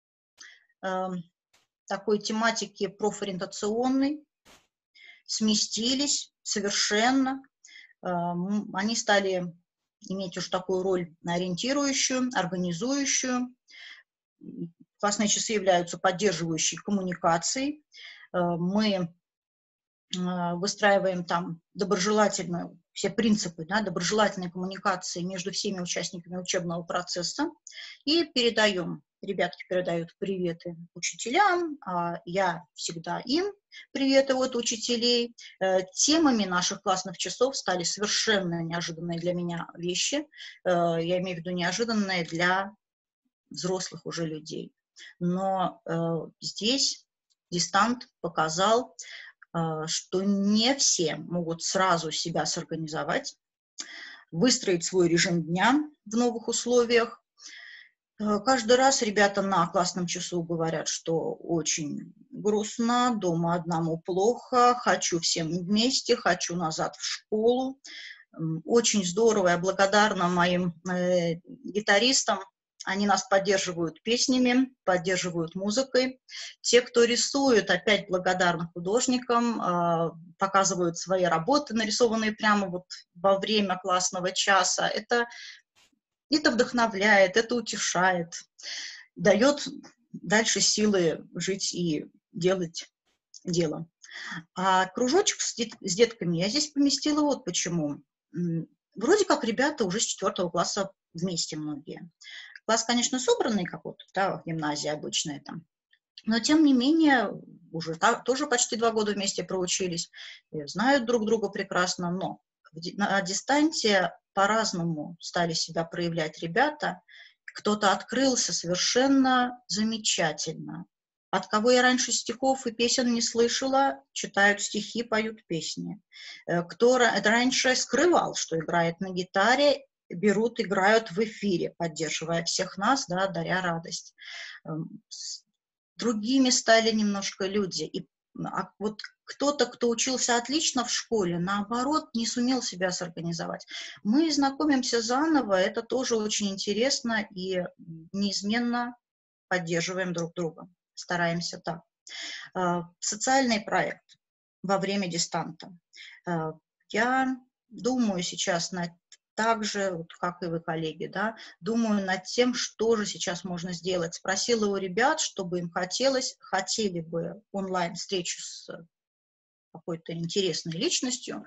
э, такой тематики профориентационной сместились совершенно. Э, они стали иметь уже такую роль ориентирующую, организующую. Классные часы являются поддерживающей коммуникацией. Мы выстраиваем там доброжелательную, все принципы, да, доброжелательной коммуникации между всеми участниками учебного процесса и передаем, ребятки передают приветы учителям, а я всегда им приветы от учителей. Темами наших классных часов стали совершенно неожиданные для меня вещи, я имею в виду неожиданные для взрослых уже людей. Но э, здесь дистант показал, э, что не все могут сразу себя сорганизовать, выстроить свой режим дня в новых условиях. Э, каждый раз ребята на классном часу говорят, что очень грустно, дома одному плохо, хочу всем вместе, хочу назад в школу. Очень здорово, я благодарна моим э, гитаристам. Они нас поддерживают песнями, поддерживают музыкой. Те, кто рисует, опять благодарны художникам, э, показывают свои работы, нарисованные прямо вот во время классного часа. Это, это вдохновляет, это утешает, дает дальше силы жить и делать дело. А кружочек с, дет, с детками я здесь поместила вот почему. Вроде как ребята уже с четвертого класса вместе многие. Класс, конечно, собранный какой-то, да, гимназия обычная там, но тем не менее уже та, тоже почти два года вместе проучились, знают друг друга прекрасно, но на дистанции по-разному стали себя проявлять ребята. Кто-то открылся совершенно замечательно. От кого я раньше стихов и песен не слышала, читают стихи, поют песни. Кто раньше скрывал, что играет на гитаре, берут, играют в эфире, поддерживая всех нас, да, даря радость. С другими стали немножко люди. И а вот кто-то, кто учился отлично в школе, наоборот, не сумел себя сорганизовать. Мы знакомимся заново, это тоже очень интересно, и неизменно поддерживаем друг друга. Стараемся так. Социальный проект во время дистанта. Я думаю сейчас над так же, вот как и вы, коллеги, да, думаю над тем, что же сейчас можно сделать. Спросила у ребят, чтобы им хотелось, хотели бы онлайн-встречу с какой-то интересной личностью,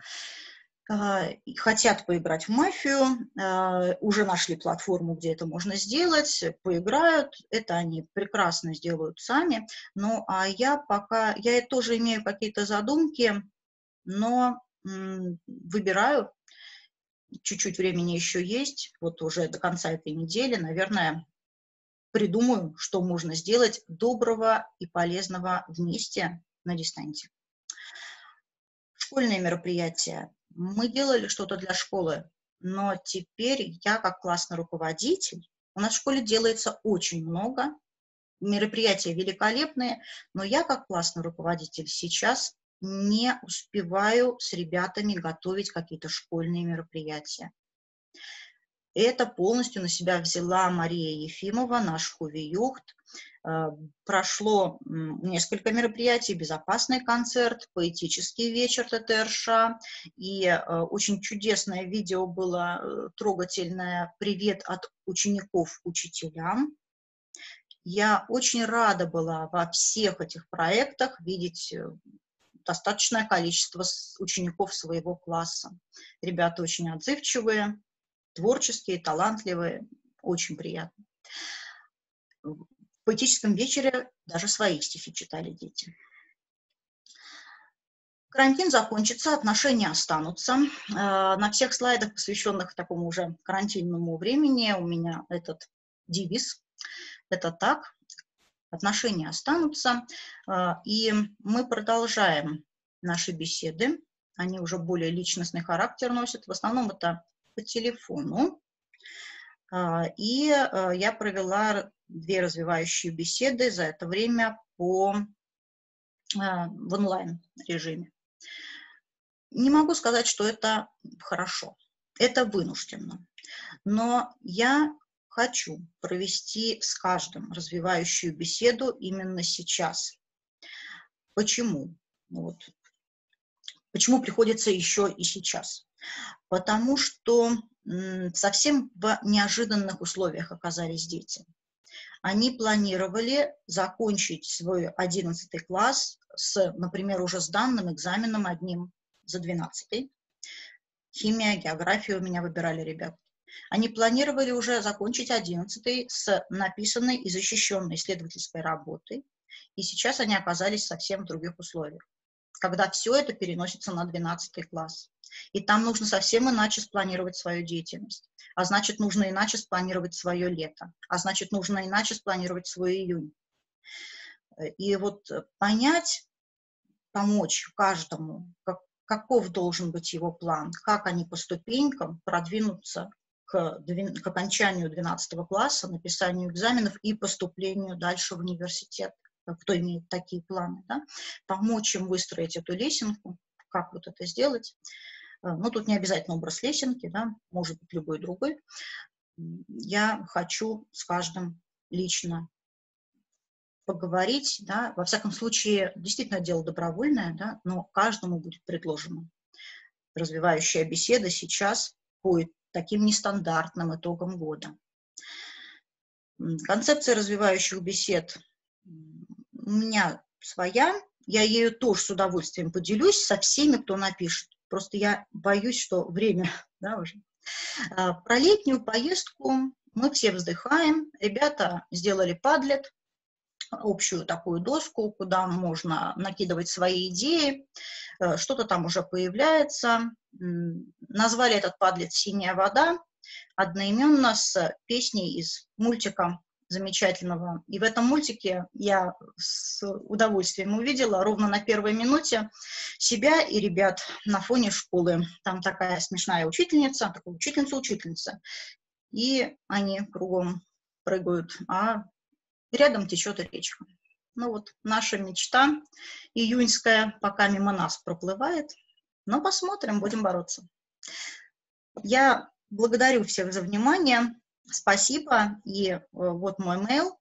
хотят поиграть в мафию, уже нашли платформу, где это можно сделать, поиграют, это они прекрасно сделают сами. Ну, а я пока, я тоже имею какие-то задумки, но м, выбираю, чуть-чуть времени еще есть, вот уже до конца этой недели, наверное, придумаю, что можно сделать доброго и полезного вместе на дистанте. Школьные мероприятия. Мы делали что-то для школы, но теперь я как классный руководитель, у нас в школе делается очень много, мероприятия великолепные, но я как классный руководитель сейчас не успеваю с ребятами готовить какие-то школьные мероприятия. Это полностью на себя взяла Мария Ефимова, наш Хуве-Юхт. Прошло несколько мероприятий, безопасный концерт, поэтический вечер ТТРШ, и очень чудесное видео было, трогательное «Привет от учеников учителям». Я очень рада была во всех этих проектах видеть достаточное количество учеников своего класса. Ребята очень отзывчивые, творческие, талантливые, очень приятно. В поэтическом вечере даже свои стихи читали дети. Карантин закончится, отношения останутся. На всех слайдах, посвященных такому уже карантинному времени, у меня этот девиз. Это так. Отношения останутся, и мы продолжаем наши беседы. Они уже более личностный характер носят. В основном это по телефону. И я провела две развивающие беседы за это время по, в онлайн-режиме. Не могу сказать, что это хорошо, это вынужденно, но я хочу провести с каждым развивающую беседу именно сейчас. Почему? Вот. Почему приходится еще и сейчас? Потому что совсем в неожиданных условиях оказались дети. Они планировали закончить свой одиннадцатый класс с, например, уже сданным экзаменом одним за двенадцатый. Химия, география у меня выбирали ребят. Они планировали уже закончить одиннадцатый с написанной и защищенной исследовательской работой. И сейчас они оказались совсем в других условиях, когда все это переносится на двенадцатый класс. И там нужно совсем иначе спланировать свою деятельность. А значит, нужно иначе спланировать свое лето. А значит, нужно иначе спланировать свой июнь. И вот понять, помочь каждому, как, каков должен быть его план, как они по ступенькам продвинутся к, к окончанию двенадцатого класса, написанию экзаменов и поступлению дальше в университет, кто имеет такие планы, да? Помочь им выстроить эту лесенку, как вот это сделать. Ну, тут не обязательно образ лесенки, да, может быть, любой другой. Я хочу с каждым лично поговорить, да, во всяком случае, действительно дело добровольное, да, но каждому будет предложена развивающая беседа сейчас по таким нестандартным итогам года. Концепция развивающих бесед у меня своя, я ею тоже с удовольствием поделюсь со всеми, кто напишет. Просто я боюсь, что время, да, уже. Про летнюю поездку мы все вздыхаем. Ребята сделали падлет, общую такую доску, куда можно накидывать свои идеи. Что-то там уже появляется. Назвали этот падлет «Синяя вода», одноименно с песней из мультика замечательного. И в этом мультике я с удовольствием увидела ровно на первой минуте себя и ребят на фоне школы. Там такая смешная учительница, такая учительница-учительница. И они кругом прыгают, а рядом течет речка. Ну вот наша мечта июньская пока мимо нас проплывает. Но посмотрим, будем бороться. Я благодарю всех за внимание. Спасибо. И вот мой мейл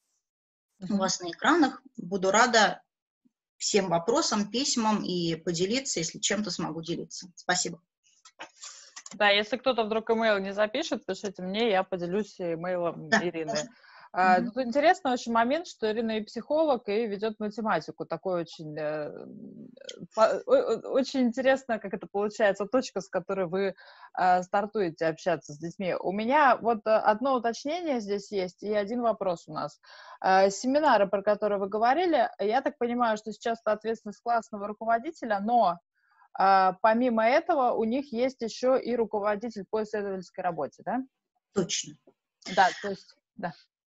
у вас на экранах. Буду рада всем вопросам, письмам и поделиться, если чем-то смогу делиться. Спасибо. Да, если кто-то вдруг имейл не запишет, пишите мне, я поделюсь имейлом Да, Ирины. можно. А, Мгм. Тут интересный очень момент, что Ирина и психолог, и ведет математику. Такой очень, э, по- о- о- очень интересно, как это получается, точка, с которой вы э, стартуете общаться с детьми. У меня вот э, одно уточнение здесь есть и один вопрос у нас. Э, Семинары, про которые вы говорили, я так понимаю, что сейчас это ответственность классного руководителя, но а, помимо этого у них есть еще и руководитель по исследовательской работе, да? Точно. Да, то есть, да.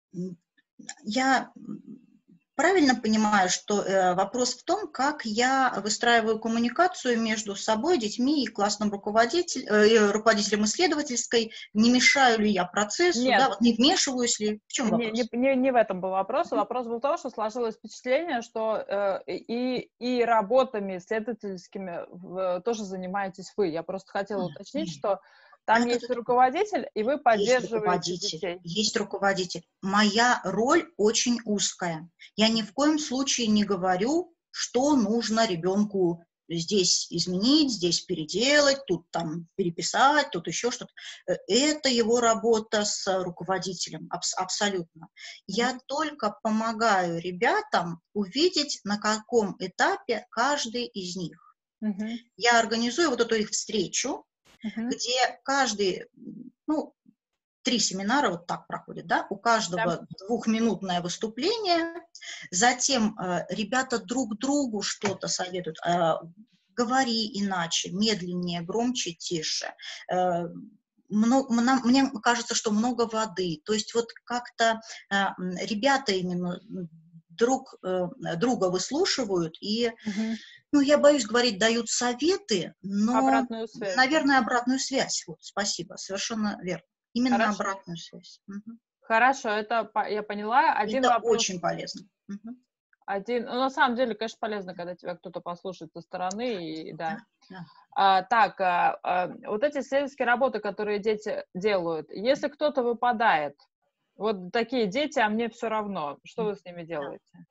Я правильно понимаю, что э, вопрос в том, как я выстраиваю коммуникацию между собой, детьми и классным руководителем, э, руководителем исследовательской, не мешаю ли я процессу, Нет, да, вот не вмешиваюсь ли, в чем не, вопрос? не, не, не в этом был вопрос. Вопрос был в том, что сложилось впечатление, что э, и, и работами исследовательскими в, тоже занимаетесь вы. Я просто хотела уточнить, что там Это есть тут руководитель, и вы есть поддерживаете руководитель, детей. есть руководитель. Моя роль очень узкая. Я ни в коем случае не говорю, что нужно ребенку здесь изменить, здесь переделать, тут там переписать, тут еще что-то. Это его работа с руководителем, абс- абсолютно. Я Мгм. только помогаю ребятам увидеть, на каком этапе каждый из них. Мгм. Я организую вот эту их встречу, Мгм. где каждый, ну, три семинара вот так проходят, да, у Да. каждого двухминутное выступление, затем э, ребята друг другу что-то советуют, э, говори иначе, медленнее, громче, тише, э, мно- мна- мне кажется, что много воды, то есть вот как-то э, м, ребята именно друг э, друга выслушивают и, Мгм. ну, я боюсь говорить, дают советы, но, Обратную связь. наверное, обратную связь. Вот, спасибо, совершенно верно. именно Хорошо. обратную связь. Угу. Хорошо, это я поняла. Один это вопрос. очень полезно. Угу. Один, ну, на самом деле, конечно, полезно, когда тебя кто-то послушает со стороны, и да. Да. А, так, а, а, вот эти исследовательские работы, которые дети делают, если кто-то выпадает, вот такие дети, а мне все равно, что вы с ними делаете?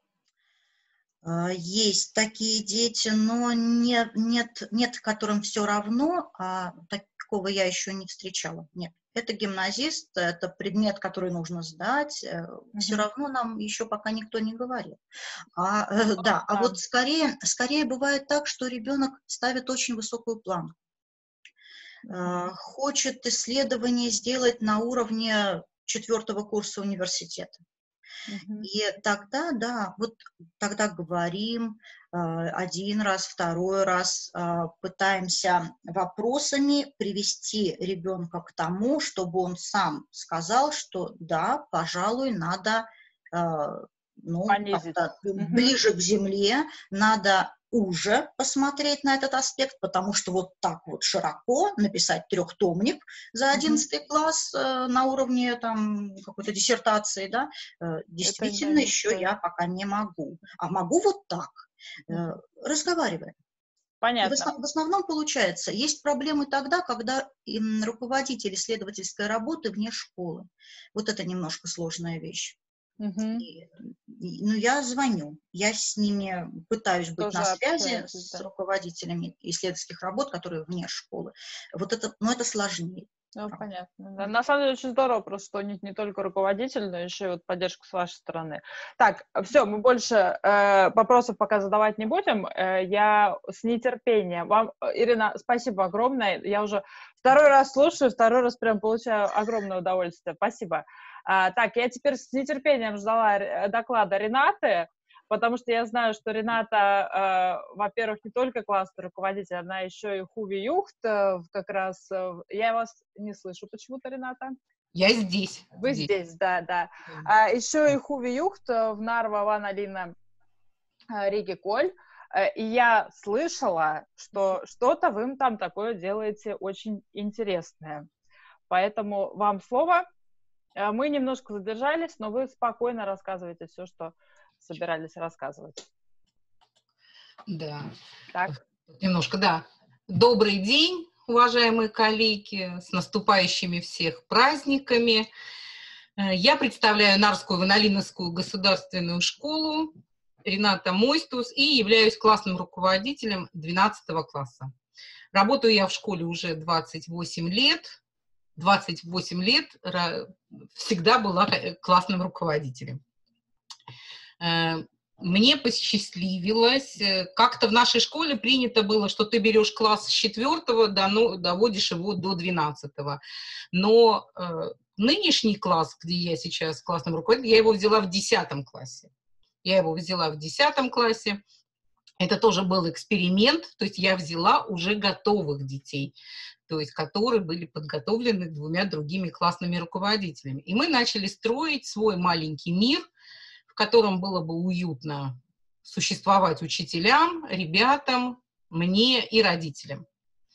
Есть такие дети, но нет, нет, нет, которым все равно, а такого я еще не встречала. Нет. Это гимназист, это предмет, который нужно сдать. Mm-hmm. Все равно нам еще пока никто не говорил. А, э, да, а вот скорее, скорее бывает так, что ребенок ставит очень высокую планку. Mm-hmm. Хочет исследование сделать на уровне четвертого курса университета. Uh-huh. И тогда, да, вот тогда говорим э, один раз, второй раз, э, пытаемся вопросами привести ребенка к тому, чтобы он сам сказал, что да, пожалуй, надо э, ну, как-то uh-huh. ближе к земле, надо уже посмотреть на этот аспект, потому что вот так вот широко написать трехтомник за одиннадцатый mm-hmm. класс э, на уровне там какой-то диссертации, да, э, действительно еще стоит. Я пока не могу. А могу вот так. Э, разговариваем. Понятно. В, основ, в основном получается, есть проблемы тогда, когда им руководитель исследовательской работы вне школы. Вот это немножко сложная вещь. Угу. И, ну, я звоню, я с ними пытаюсь быть Тоже на связи да. с руководителями исследовательских работ, которые вне школы. Вот это, ну, это сложнее. Ну, понятно. Да. На самом деле очень здорово, просто что не, не только руководитель, но еще и вот поддержка с вашей стороны. Так, все, мы больше э, вопросов пока задавать не будем. Э, я с нетерпением. Вам, Ирина, спасибо огромное. Я уже второй раз слушаю, второй раз прям получаю огромное удовольствие. Спасибо. А, так, я теперь с нетерпением ждала доклада Ренаты, потому что я знаю, что Рената, э, во-первых, не только классный руководитель, она еще и Хуви Юхт, э, как раз. Э, я вас не слышу почему-то, Рената. Я здесь. Вы здесь, здесь да, да. А, еще и Хуви Юхт в Нарва Ван Алина Риге Коль. И я слышала, что что-то вы им там такое делаете очень интересное. Поэтому вам слово. Мы немножко задержались, но вы спокойно рассказываете все, что собирались рассказывать. Да. Так. Немножко, да. Добрый день, уважаемые коллеги, с наступающими всех праздниками. Я представляю Нарвскую Ван-Алиновскую государственную школу, Рената Мойстус, и являюсь классным руководителем двенадцатого класса. Работаю я в школе уже двадцать восемь лет. двадцать восемь лет всегда была классным руководителем. Мне посчастливилось, как-то в нашей школе принято было, что ты берешь класс с четвертого, доводишь его до двенадцатого. Но э, нынешний класс, где я сейчас классным руководителем, я его взяла в десятом классе. Я его взяла в десятом классе. Это тоже был эксперимент, то есть я взяла уже готовых детей, то есть которые были подготовлены двумя другими классными руководителями. И мы начали строить свой маленький мир, в котором было бы уютно существовать учителям, ребятам, мне и родителям.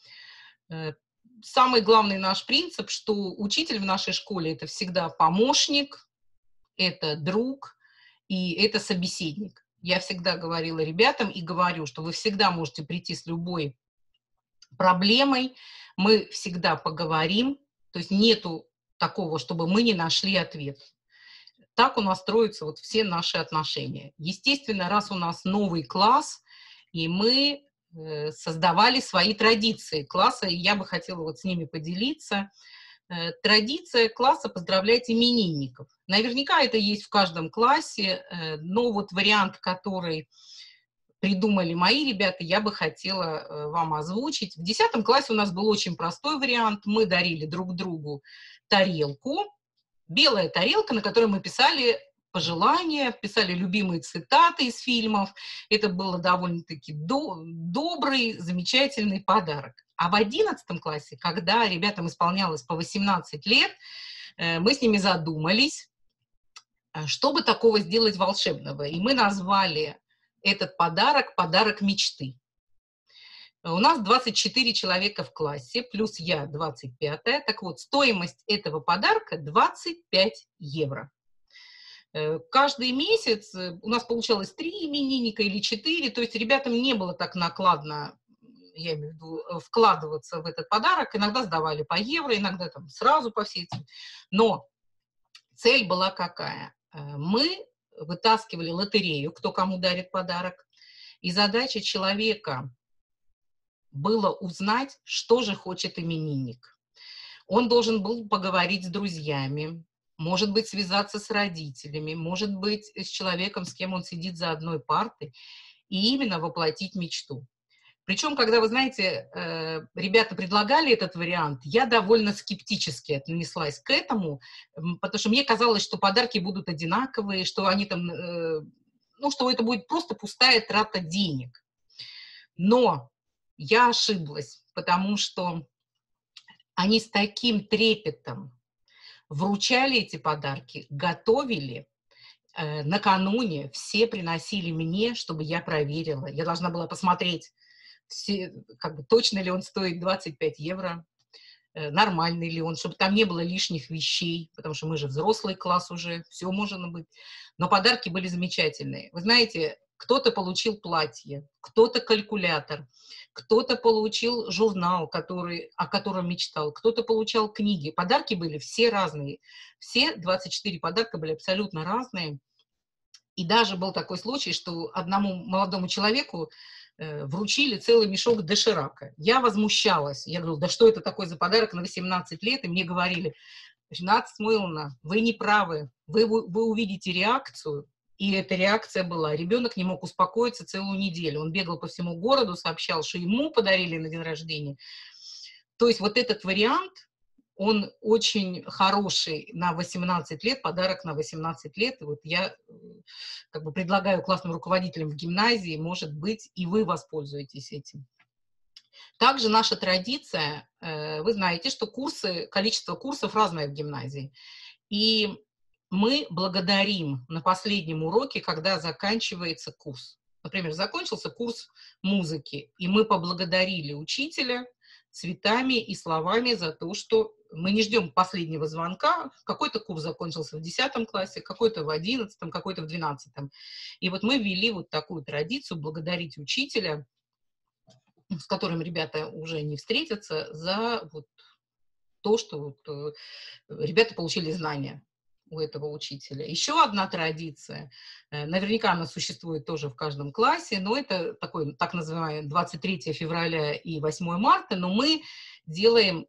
Самый главный наш принцип, что учитель в нашей школе – это всегда помощник, это друг и это собеседник. Я всегда говорила ребятам и говорю, что вы всегда можете прийти с любой проблемой, мы всегда поговорим, то есть нету такого, чтобы мы не нашли ответ. Так у нас строятся вот все наши отношения. Естественно, раз у нас новый класс, и мы э, создавали свои традиции класса, и я бы хотела вот с ними поделиться. Э, традиция класса поздравлять именинников. Наверняка это есть в каждом классе, э, но вот вариант, который придумали мои ребята, я бы хотела э, вам озвучить. В десятом классе у нас был очень простой вариант. Мы дарили друг другу тарелку, белая тарелка, на которой мы писали пожелания, писали любимые цитаты из фильмов. Это было довольно-таки до, добрый, замечательный подарок. А в одиннадцатом классе, когда ребятам исполнялось по восемнадцать лет, мы с ними задумались, что бы такого сделать волшебного. И мы назвали этот подарок «Подарок мечты». У нас двадцать четыре человека в классе, плюс я двадцать пятая. Так вот, стоимость этого подарка двадцать пять евро. Каждый месяц у нас получалось три именинника или четыре, то есть ребятам не было так накладно, я имею в виду, вкладываться в этот подарок. Иногда сдавали по евро, иногда там сразу по всей цене. Но цель была какая? Мы вытаскивали лотерею, кто кому дарит подарок, и задача человека было узнать, что же хочет именинник. Он должен был поговорить с друзьями, может быть, связаться с родителями, может быть, с человеком, с кем он сидит за одной партой, и именно воплотить мечту. Причем, когда, вы знаете, ребята предлагали этот вариант, я довольно скептически отнеслась к этому, потому что мне казалось, что подарки будут одинаковые, что они там, ну, что это будет просто пустая трата денег. Но я ошиблась, потому что они с таким трепетом вручали эти подарки, готовили. Э, накануне все приносили мне, чтобы я проверила. Я должна была посмотреть, все, как бы, точно ли он стоит двадцать пять евро, э, нормальный ли он, чтобы там не было лишних вещей, потому что мы же взрослый класс уже, все можно быть. Но подарки были замечательные. Вы знаете, кто-то получил платье, кто-то калькулятор, кто-то получил журнал, который, о котором мечтал, кто-то получал книги. Подарки были все разные. Все двадцать четыре подарка были абсолютно разные. И даже был такой случай, что одному молодому человеку э, вручили целый мешок доширака. Я возмущалась. Я говорю, да что это такое за подарок на восемнадцать лет? И мне говорили, Рената Самуиловна, вы не правы. Вы, вы увидите реакцию. И эта реакция была. Ребенок не мог успокоиться целую неделю. Он бегал по всему городу, сообщал, что ему подарили на день рождения. То есть вот этот вариант, он очень хороший на восемнадцать лет, подарок на восемнадцать лет. И вот я как бы предлагаю классным руководителям в гимназии, может быть, и вы воспользуетесь этим. Также наша традиция, вы знаете, что курсы, количество курсов разное в гимназии. И мы благодарим на последнем уроке, когда заканчивается курс. Например, закончился курс музыки, и мы поблагодарили учителя цветами и словами за то, что мы не ждем последнего звонка. Какой-то курс закончился в десятом классе, какой-то в одиннадцатом, какой-то в двенадцатом. И вот мы ввели вот такую традицию благодарить учителя, с которым ребята уже не встретятся, за вот то, что вот ребята получили знания у этого учителя. Еще одна традиция, наверняка она существует тоже в каждом классе, но это такой, так называемый двадцать третьего февраля и восьмого марта, но мы делаем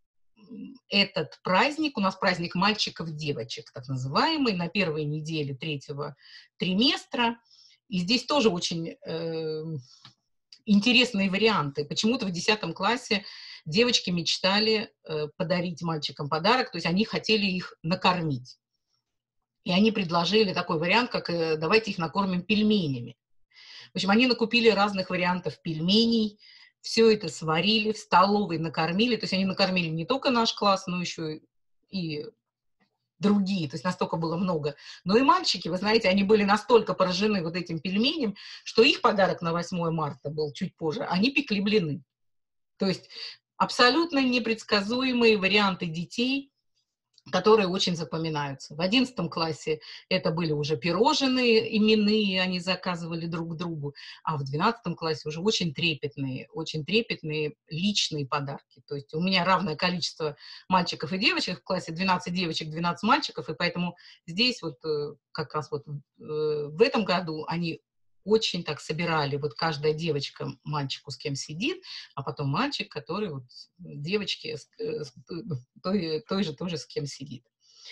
этот праздник, у нас праздник мальчиков-девочек, так называемый, на первой неделе третьего триместра, и здесь тоже очень э, интересные варианты. Почему-то в десятом классе девочки мечтали э, подарить мальчикам подарок, то есть они хотели их накормить. И они предложили такой вариант, как э, давайте их накормим пельменями. В общем, они накупили разных вариантов пельменей, все это сварили, в столовой накормили. То есть они накормили не только наш класс, но еще и другие. То есть настолько было много. Но и мальчики, вы знаете, они были настолько поражены вот этим пельменем, что их подарок на восьмое марта был чуть позже. Они пекли блины. То есть абсолютно непредсказуемые варианты детей, которые очень запоминаются. В одиннадцатом классе это были уже пирожные именные, они заказывали друг другу, а в двенадцатом классе уже очень трепетные, очень трепетные личные подарки. То есть у меня равное количество мальчиков и девочек в классе, двенадцать девочек, двенадцать мальчиков, и поэтому здесь вот как раз вот в этом году они очень так собирали, вот каждая девочка мальчику, с кем сидит, а потом мальчик, который вот девочке той, той же тоже с кем сидит.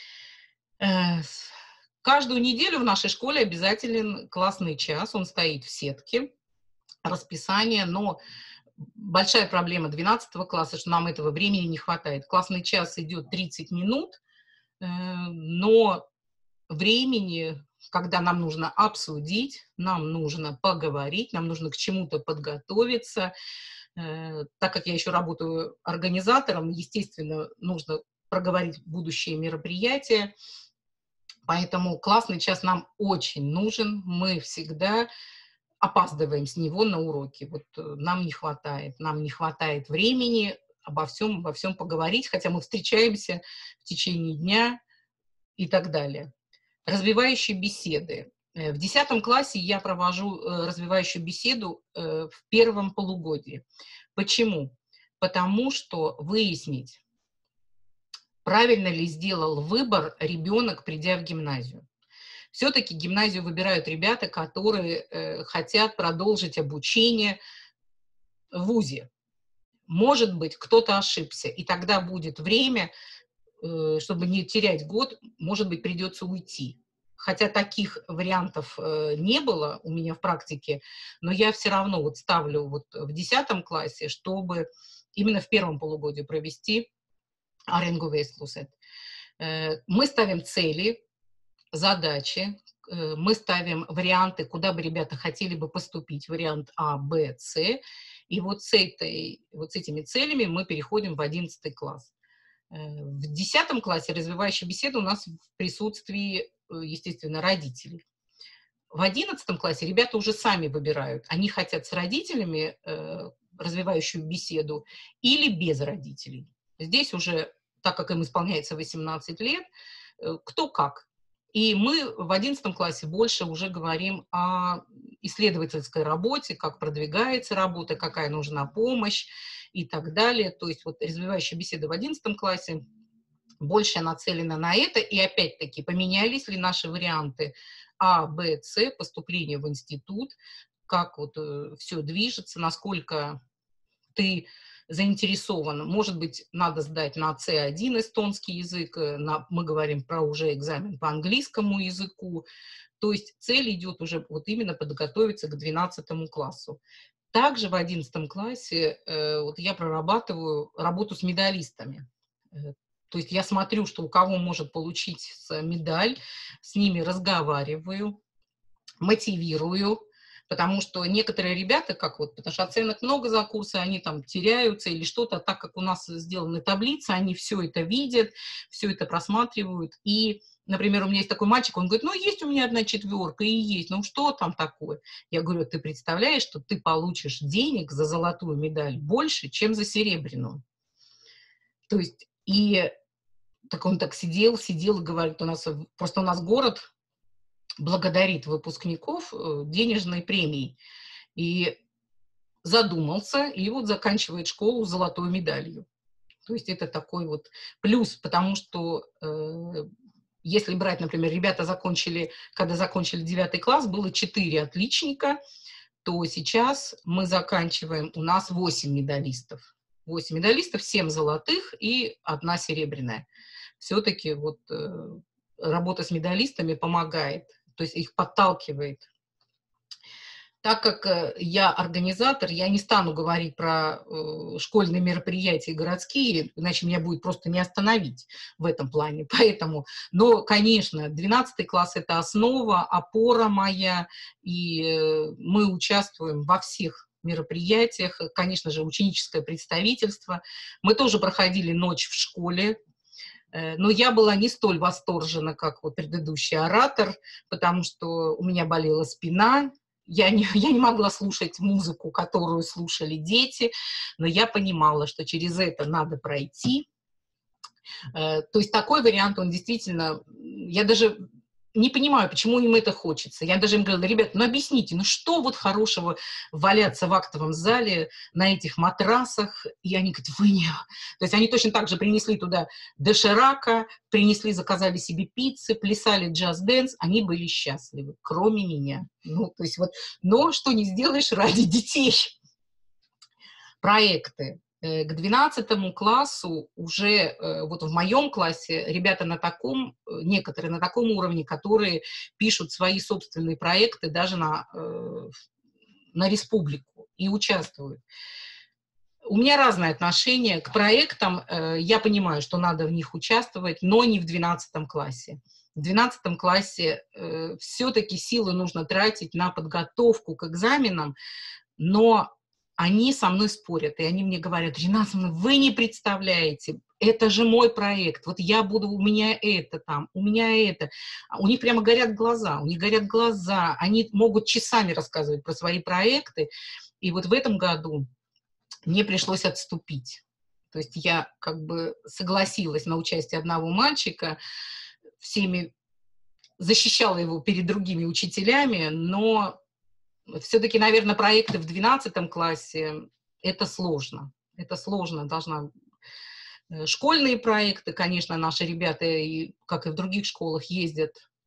Каждую неделю в нашей школе обязателен классный час, он стоит в сетке, расписание, но большая проблема двенадцатого класса, что нам этого времени не хватает. Классный час идет тридцать минут, но времени, когда нам нужно обсудить, нам нужно поговорить, нам нужно к чему-то подготовиться. Э, так как я еще работаю организатором, естественно, нужно проговорить будущие мероприятия. Поэтому классный час нам очень нужен. Мы всегда опаздываем с него на уроки. Вот нам не хватает, нам не хватает времени обо всем, обо всем поговорить, хотя мы встречаемся в течение дня и так далее. Развивающие беседы. В десятом классе я провожу развивающую беседу в первом полугодии. Почему? Потому что выяснить, правильно ли сделал выбор ребенок, придя в гимназию. Все-таки гимназию выбирают ребята, которые э, хотят продолжить обучение в вузе. Может быть, кто-то ошибся, и тогда будет время, э, чтобы не терять год, может быть, придется уйти. Хотя таких вариантов э, не было у меня в практике, но я все равно вот ставлю вот в десятом классе, чтобы именно в первом полугодии провести Аренговейслусет. Э, мы ставим цели, задачи, э, мы ставим варианты, куда бы ребята хотели бы поступить, вариант А, Б, С, и вот с, этой, вот с этими целями мы переходим в одиннадцатый класс. В десятом классе развивающая беседа у нас в присутствии, естественно, родителей. В одиннадцатом классе ребята уже сами выбирают, они хотят с родителями э, развивающую беседу или без родителей. Здесь уже, так как им исполняется восемнадцать лет, э, кто как. И мы в одиннадцатом классе больше уже говорим о исследовательской работе, как продвигается работа, какая нужна помощь и так далее. То есть вот развивающая беседа в одиннадцатом классе больше нацелена на это. И опять-таки, поменялись ли наши варианты А, Б, С, поступление в институт, как вот э, все движется, насколько ты заинтересован. Может быть, надо сдать на С один эстонский язык, на, мы говорим про уже экзамен по английскому языку. То есть цель идет уже вот именно подготовиться к двенадцатому классу. Также в одиннадцатом классе э, вот я прорабатываю работу с медалистами. Э, то есть я смотрю, что у кого может получить медаль, с ними разговариваю, мотивирую. Потому что некоторые ребята, как вот, потому что оценок много за курсы, они там теряются или что-то, так как у нас сделаны таблицы, они все это видят, все это просматривают. И, например, у меня есть такой мальчик, он говорит, ну, есть у меня одна четверка, и есть, ну, что там такое? Я говорю, ты представляешь, что ты получишь денег за золотую медаль больше, чем за серебряную? То есть, и так он так сидел, сидел и говорит, у нас, просто у нас город благодарит выпускников денежной премией. И задумался, и вот заканчивает школу с золотой медалью. То есть это такой вот плюс, потому что э, если брать, например, ребята закончили, когда закончили девятый класс, было четыре отличника, то сейчас мы заканчиваем, у нас восемь медалистов. восемь медалистов, семь золотых и одна серебряная. Все-таки вот э, работа с медалистами помогает. То есть их подталкивает. Так как я организатор, я не стану говорить про э, школьные мероприятия городские, иначе меня будет просто не остановить в этом плане. Поэтому, но, конечно, двенадцатый класс – это основа, опора моя, и э, мы участвуем во всех мероприятиях. Конечно же, ученическое представительство. Мы тоже проходили ночь в школе. Но я была не столь восторжена, как вот предыдущий оратор, потому что у меня болела спина, я не, я не могла слушать музыку, которую слушали дети, но я понимала, что через это надо пройти. То есть такой вариант, он действительно, я даже не понимаю, почему им это хочется. Я даже им говорила, ребят, ну объясните, ну что вот хорошего валяться в актовом зале на этих матрасах? И они говорят, вы не... То есть они точно так же принесли туда доширака, принесли, заказали себе пиццы, плясали джаз-дэнс, они были счастливы, кроме меня. Ну, то есть вот, но что не сделаешь ради детей. Проекты. К двенадцатому классу уже, вот в моем классе, ребята на таком, некоторые на таком уровне, которые пишут свои собственные проекты даже на, на республику и участвуют. У меня разное отношение к проектам. Я понимаю, что надо в них участвовать, но не в двенадцатом классе. В двенадцатом классе все-таки силы нужно тратить на подготовку к экзаменам, но они со мной спорят, и они мне говорят: Ринат, вы не представляете, это же мой проект, вот я буду, у меня это там, у меня это. У них прямо горят глаза, у них горят глаза, они могут часами рассказывать про свои проекты, и вот в этом году мне пришлось отступить. То есть я как бы согласилась на участие одного мальчика, всеми защищала его перед другими учителями, но все-таки, наверное, проекты в двенадцатом классе – это сложно. Это сложно. Должна... Школьные проекты, конечно, наши ребята, и, как и в других школах, ездят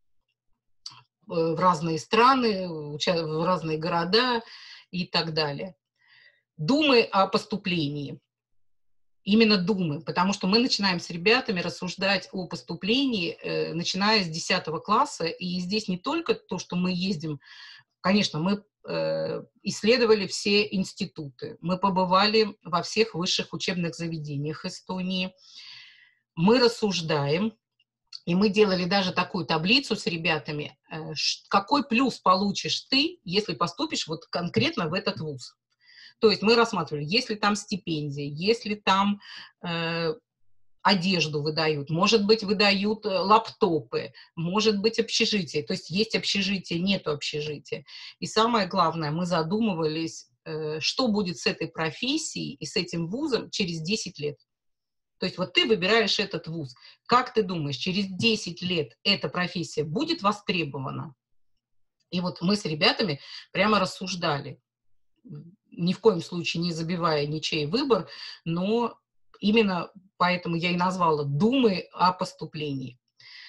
в разные страны, в разные города и так далее. Думы о поступлении. Именно думы, потому что мы начинаем с ребятами рассуждать о поступлении, э, начиная с десятого класса, и здесь не только то, что мы ездим, конечно, мы э, исследовали все институты, мы побывали во всех высших учебных заведениях Эстонии, мы рассуждаем, и мы делали даже такую таблицу с ребятами, э, какой плюс получишь ты, если поступишь вот конкретно в этот вуз. То есть мы рассматривали, если там стипендия, если там э, одежду выдают, может быть, выдают лаптопы, может быть, общежитие. То есть есть общежитие, нету общежития. И самое главное, мы задумывались, э, что будет с этой профессией и с этим вузом через десять лет. То есть вот ты выбираешь этот вуз. Как ты думаешь, через десять лет эта профессия будет востребована? И вот мы с ребятами прямо рассуждали. Ни в коем случае не забивая ничей выбор, но именно поэтому я и назвала «Думы о поступлении».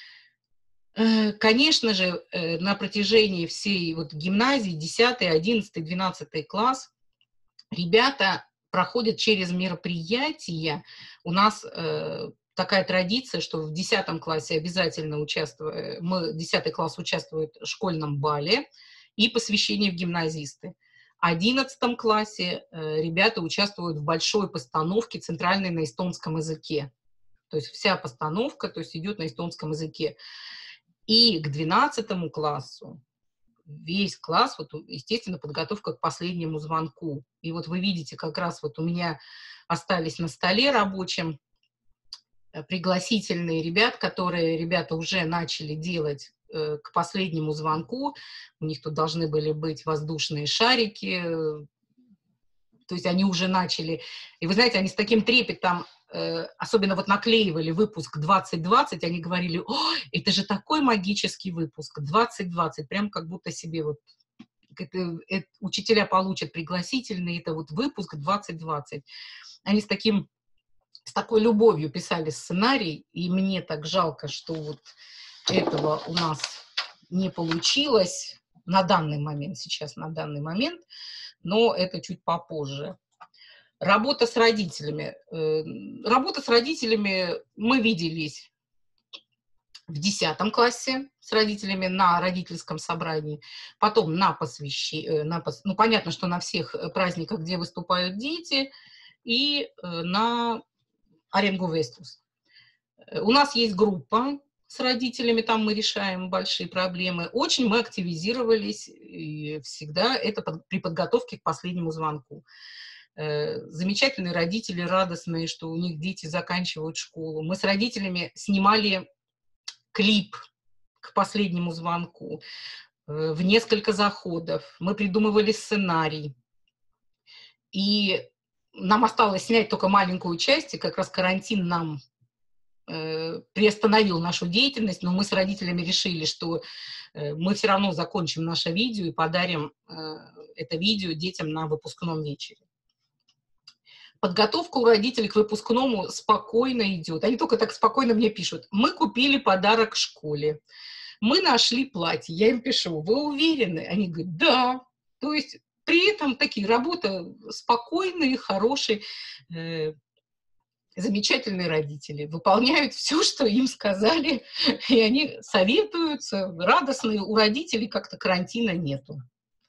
Конечно же, на протяжении всей вот гимназии, десятый, одиннадцатый, двенадцатый класс, ребята проходят через мероприятия. У нас э, такая традиция, что в десятом классе обязательно участвует, мы, десятый класс участвует в школьном бале и посвящении в гимназисты. В одиннадцатом классе э, ребята участвуют в большой постановке центральной на эстонском языке. То есть вся постановка, то есть идет на эстонском языке. И к двенадцатому классу весь класс, вот, естественно, подготовка к последнему звонку. И вот вы видите, как раз вот у меня остались на столе рабочем пригласительные ребят, которые ребята уже начали делать э, к последнему звонку. У них тут должны были быть воздушные шарики, э, то есть они уже начали. И вы знаете, они с таким трепетом, э, особенно вот наклеивали выпуск двадцать двадцать, они говорили: о, это же такой магический выпуск, двадцать двадцать, прям как будто себе вот это, это, учителя получат пригласительный, это вот выпуск двадцать двадцать. Они с таким с такой любовью писали сценарий, и мне так жалко, что вот этого у нас не получилось на данный момент, сейчас на данный момент, но это чуть попозже. Работа с родителями. Работа с родителями, мы виделись в десятом классе с родителями на родительском собрании, потом на посвящении, на, ну, понятно, что на всех праздниках, где выступают дети, и на Аренгу Вестус. У нас есть группа с родителями, там мы решаем большие проблемы. Очень мы активизировались, и всегда это под, при подготовке к последнему звонку. Э, замечательные родители, радостные, что у них дети заканчивают школу. Мы с родителями снимали клип к последнему звонку э, в несколько заходов. Мы придумывали сценарий. И нам осталось снять только маленькую часть, и как раз карантин нам э, приостановил нашу деятельность, но мы с родителями решили, что э, мы все равно закончим наше видео и подарим э, это видео детям на выпускном вечере. Подготовка у родителей к выпускному спокойно идет. Они только так спокойно мне пишут: мы купили подарок школе, мы нашли платье. Я им пишу: вы уверены? Они говорят: да. То есть при этом такие работа спокойные, хорошие, э, замечательные родители. Выполняют все, что им сказали, и они советуются, радостные. У родителей как-то карантина нету.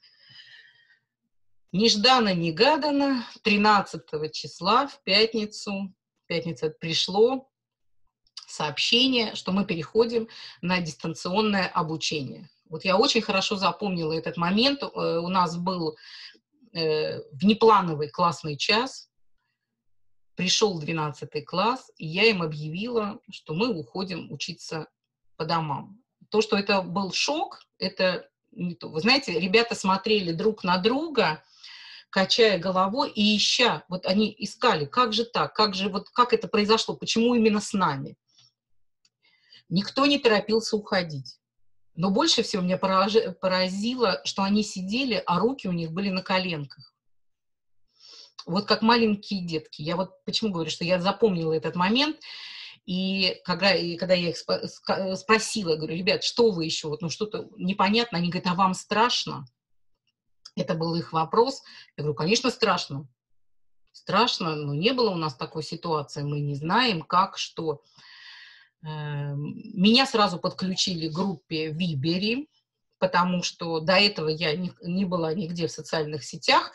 Нежданно-негаданно тринадцатого числа в пятницу, в пятницу пришло сообщение, что мы переходим на дистанционное обучение. Вот я очень хорошо запомнила этот момент. У нас был э, внеплановый классный час, пришел двенадцатый класс, и я им объявила, что мы уходим учиться по домам. То, что это был шок, это не то. Вы знаете, ребята смотрели друг на друга, качая головой и ища, вот они искали, как же так, как же, вот как это произошло, почему именно с нами. Никто не торопился уходить. Но больше всего меня поразило, что они сидели, а руки у них были на коленках. Вот как маленькие детки. Я вот почему говорю, что я запомнила этот момент. И когда, и когда я их спросила, говорю, ребят, что вы еще, вот, ну что-то непонятно, они говорят, а вам страшно? Это был их вопрос. Я говорю, конечно, страшно. Страшно, но не было у нас такой ситуации, мы не знаем, как, что. Меня сразу подключили к группе Вибери, потому что до этого я не, не была нигде в социальных сетях.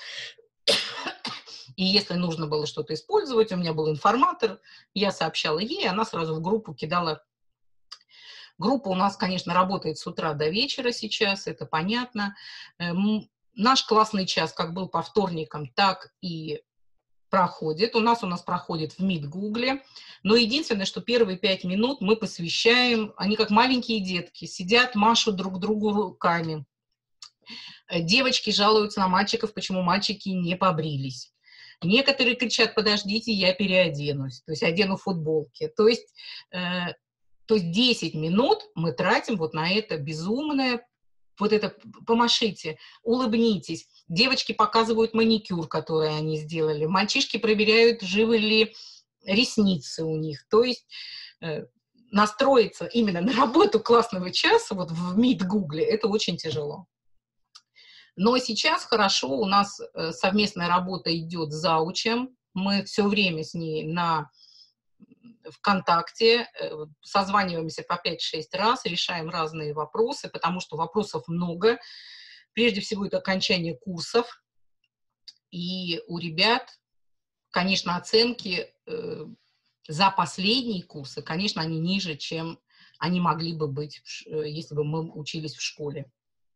И если нужно было что-то использовать, у меня был информатор, я сообщала ей, она сразу в группу кидала. Группа у нас, конечно, работает с утра до вечера сейчас, это понятно. Наш классный час как был по вторникам, так и проходит. У нас у нас проходит в Meet Google. Но единственное, что первые пять минут мы посвящаем, они как маленькие детки, сидят, машут друг другу руками. Девочки жалуются на мальчиков, почему мальчики не побрились. Некоторые кричат, подождите, я переоденусь, то есть одену футболки. То есть, э, то есть десять минут мы тратим вот на это безумное, вот это помашите, улыбнитесь. Девочки показывают маникюр, который они сделали. Мальчишки проверяют, живы ли ресницы у них. То есть э, настроиться именно на работу классного часа вот в Meet Google, это очень тяжело. Но сейчас хорошо, у нас совместная работа идет с заучем, мы все время с ней на ВКонтакте, созваниваемся по пять-шесть раз, решаем разные вопросы, потому что вопросов много. Прежде всего, это окончание курсов, и у ребят, конечно, оценки э, за последние курсы, конечно, они ниже, чем они могли бы быть, если бы мы учились в школе.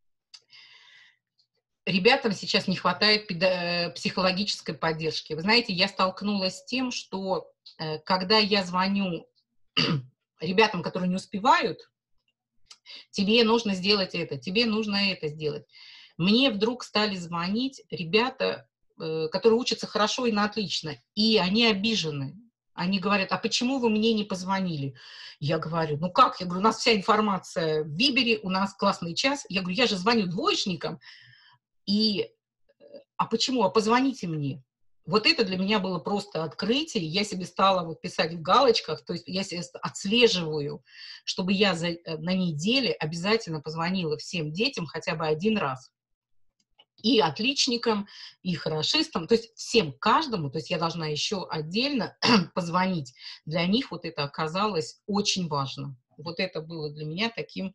Ребятам сейчас не хватает психологической поддержки. Вы знаете, я столкнулась с тем, что э, когда я звоню ребятам, которые не успевают, тебе нужно сделать это, тебе нужно это сделать. Мне вдруг стали звонить ребята, э, которые учатся хорошо и на отлично, и они обижены. Они говорят, а почему вы мне не позвонили? Я говорю, ну как? Я говорю, у нас вся информация в Вибере, у нас классный час. Я говорю, я же звоню двоечникам. И, а почему? А позвоните мне. Вот это для меня было просто открытие. Я себе стала вот писать в галочках, то есть я себе отслеживаю, чтобы я за, на неделе обязательно позвонила всем детям хотя бы один раз. И отличникам, и хорошистам, то есть всем, каждому, то есть я должна еще отдельно позвонить. Для них вот это оказалось очень важно. Вот это было для меня таким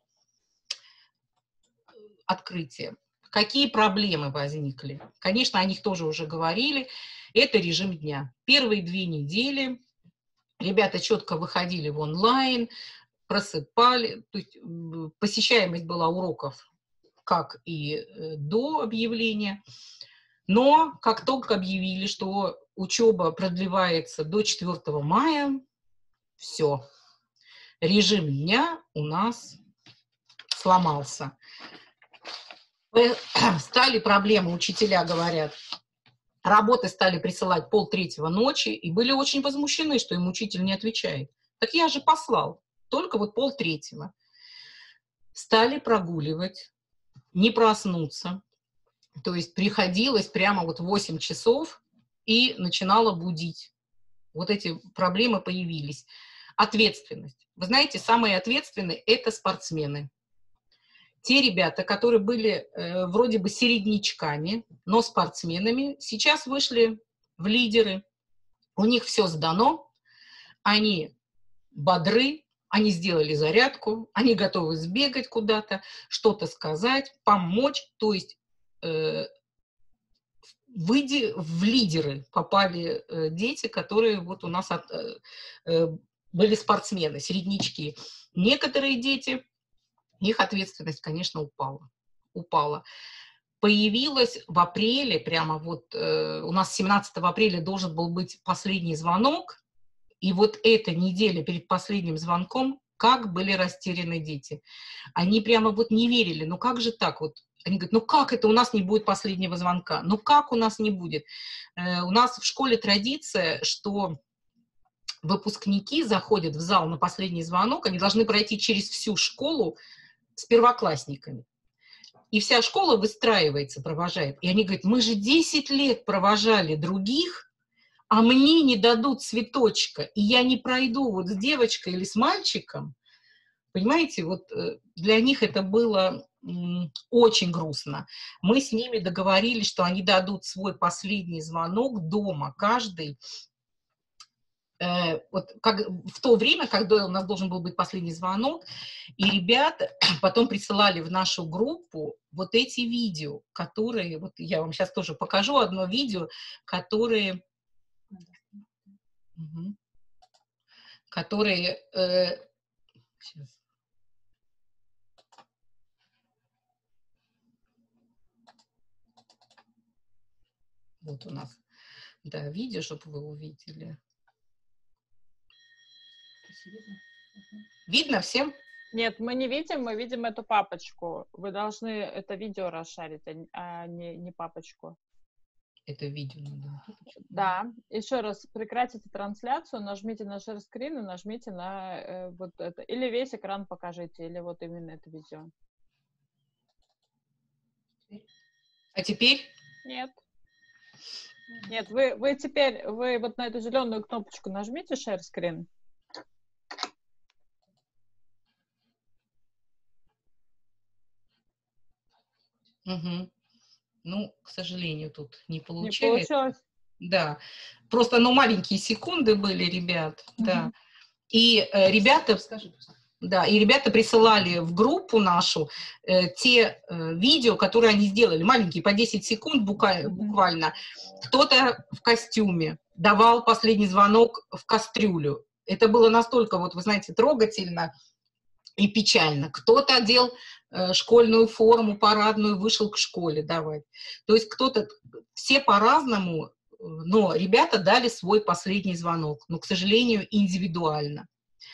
открытием. Какие проблемы возникли? Конечно, о них тоже уже говорили. Это режим дня. Первые две недели ребята четко выходили в онлайн, просыпали. То есть посещаемость была уроков, как и до объявления. Но как только объявили, что учеба продлевается до четвёртого мая, все. Режим дня у нас сломался. Стали проблемы, учителя говорят, работы стали присылать полтретьего ночи, и были очень возмущены, что им учитель не отвечает. Так я же послал, только вот полтретьего. Стали прогуливать, не проснуться, то есть приходилось прямо вот в восемь часов и начинала будить. Вот эти проблемы появились. Ответственность. Вы знаете, самые ответственные – это спортсмены. Те ребята, которые были э, вроде бы середнячками, но спортсменами, сейчас вышли в лидеры. У них все сдано, они бодры, они сделали зарядку, они готовы сбегать куда-то, что-то сказать, помочь. То есть э, выйди, в лидеры попали э, дети, которые вот у нас от, э, э, были спортсмены, середнячки. Некоторые дети... Их ответственность, конечно, упала. упала. появилась в апреле, прямо вот э, у нас семнадцатого апреля должен был быть последний звонок, и вот эта неделя перед последним звонком, как были растеряны дети. Они прямо вот не верили, ну как же так вот? Они говорят, ну как это у нас не будет последнего звонка? Ну как у нас не будет? Э, у нас в школе традиция, что выпускники заходят в зал на последний звонок, они должны пройти через всю школу с первоклассниками. И вся школа выстраивается, провожает. И они говорят, мы же десять лет провожали других, а мне не дадут цветочка, и я не пройду вот с девочкой или с мальчиком. Понимаете, вот для них это было м, очень грустно. Мы с ними договорились, что они дадут свой последний звонок дома, каждый. Э, вот как, в то время, когда у нас должен был быть последний звонок, и ребята потом присылали в нашу группу вот эти видео, которые, вот я вам сейчас тоже покажу одно видео, которые... Угу. Которые... Э, сейчас. Вот у нас, да, видео, чтобы вы увидели. Видно всем? Нет, мы не видим, мы видим эту папочку. Вы должны это видео расшарить, а не, не папочку. Это видео надо. Да, еще раз, прекратите трансляцию, нажмите на share screen и нажмите на э, вот это. Или весь экран покажите, или вот именно это видео. А теперь? Нет. Нет, вы, вы теперь, вы вот на эту зеленую кнопочку нажмите share screen. Угу. Ну, к сожалению, тут не получается. Не получилось? Да. Просто, ну, маленькие секунды были, ребят. Угу. Да. И э, ребята... Скажи, да, и ребята присылали в группу нашу э, те э, видео, которые они сделали, маленькие, по десять секунд буквально. буквально. Кто-то в костюме давал последний звонок в кастрюлю. Это было настолько, вот вы знаете, трогательно и печально. Кто-то одел э, школьную форму, парадную, вышел к школе давать. То есть кто-то, все по-разному, но ребята дали свой последний звонок, но, к сожалению, индивидуально.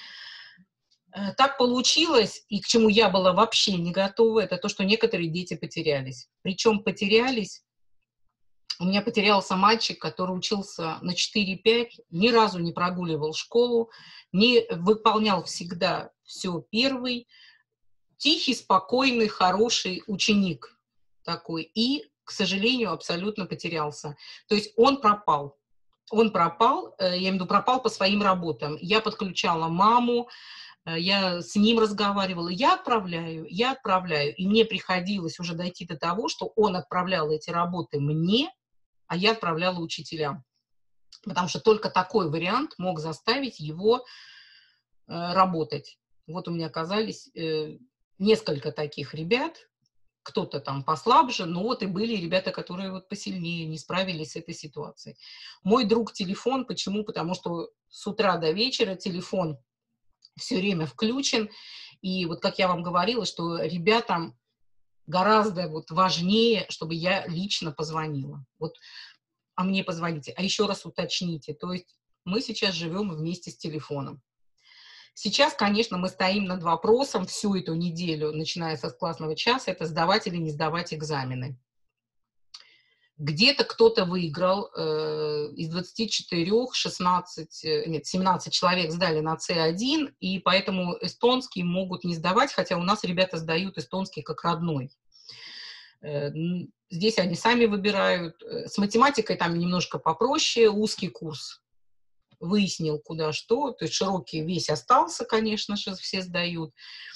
Так получилось, и к чему я была вообще не готова, это то, что некоторые дети потерялись. Причем потерялись, у меня потерялся мальчик, который учился на четыре-пять, ни разу не прогуливал школу, не выполнял всегда все первый, тихий, спокойный, хороший ученик такой, и, к сожалению, абсолютно потерялся. То есть он пропал. Он пропал, я имею в виду, пропал по своим работам. Я подключала маму, я с ним разговаривала, я отправляю, я отправляю. И мне приходилось уже дойти до того, что он отправлял эти работы мне, а я отправляла учителям. Потому что только такой вариант мог заставить его э, работать. Вот у меня оказались э, несколько таких ребят, кто-то там послабже, но вот и были ребята, которые вот посильнее, не справились с этой ситуацией. Мой друг телефон, почему? Потому что с утра до вечера телефон все время включен, и вот как я вам говорила, что ребятам гораздо вот важнее, чтобы я лично позвонила. Вот, а мне позвоните, а еще раз уточните. То есть мы сейчас живем вместе с телефоном. Сейчас, конечно, мы стоим над вопросом всю эту неделю, начиная со классного часа, это сдавать или не сдавать экзамены. Где-то кто-то выиграл, э, из двадцати четырёх шестнадцать, нет, семнадцать человек сдали на С один, и поэтому эстонский могут не сдавать, хотя у нас ребята сдают эстонский как родной. Э, здесь они сами выбирают. С математикой там немножко попроще, узкий курс. Выяснил, куда что, то есть широкий весь остался, конечно же, все сдают.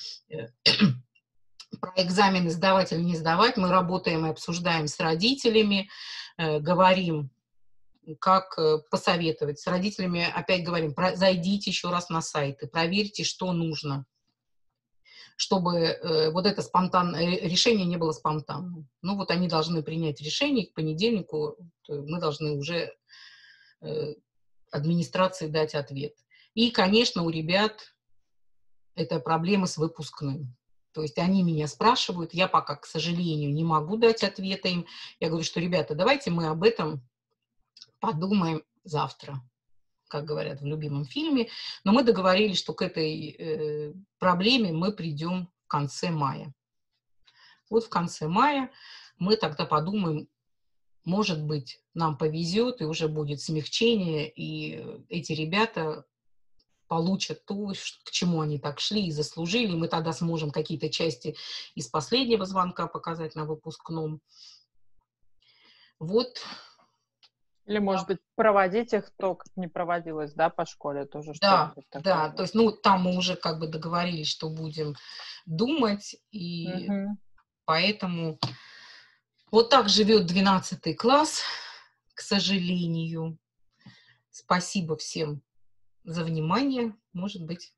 Про экзамены сдавать или не сдавать мы работаем и обсуждаем с родителями, э, говорим, как э, посоветовать. С родителями опять говорим, про, зайдите еще раз на сайты, проверьте, что нужно, чтобы э, вот это спонтанное решение не было спонтанным. Ну вот они должны принять решение, к понедельнику мы должны уже э, администрации дать ответ. И, конечно, у ребят это проблемы с выпускным. То есть они меня спрашивают, я пока, к сожалению, не могу дать ответа им. Я говорю, что, ребята, давайте мы об этом подумаем завтра, как говорят в любимом фильме. Но мы договорились, что к этой э, проблеме мы придем в конце мая. Вот в конце мая мы тогда подумаем, может быть, нам повезет, и уже будет смягчение, и эти ребята получат то, к чему они так шли и заслужили. Мы тогда сможем какие-то части из последнего звонка показать на выпускном. Вот. Или, может быть, проводить их то, как не проводилось, да, по школе тоже. Да, такое. да, то есть, ну, там мы уже как бы договорились, что будем думать, и угу. Поэтому вот так живет двенадцатый класс, к сожалению. Спасибо всем за внимание. Может быть,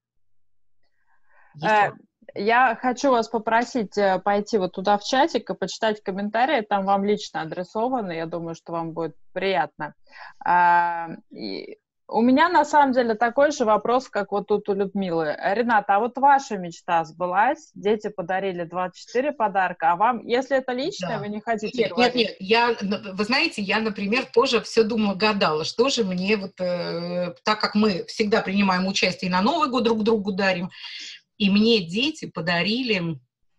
э, я хочу вас попросить пойти вот туда в чатик и почитать комментарии. Там вам лично адресованы. Я думаю, что вам будет приятно. А, и у меня на самом деле такой же вопрос, как вот тут у Людмилы. Рената, а вот ваша мечта сбылась? Дети подарили двадцать четыре подарка, а вам, если это личное, да. вы не хотите нет, говорить? Нет, нет, я, вы знаете, я, например, тоже все думала, гадала, что же мне, вот, э, так как мы всегда принимаем участие и на Новый год друг другу дарим, и мне дети подарили,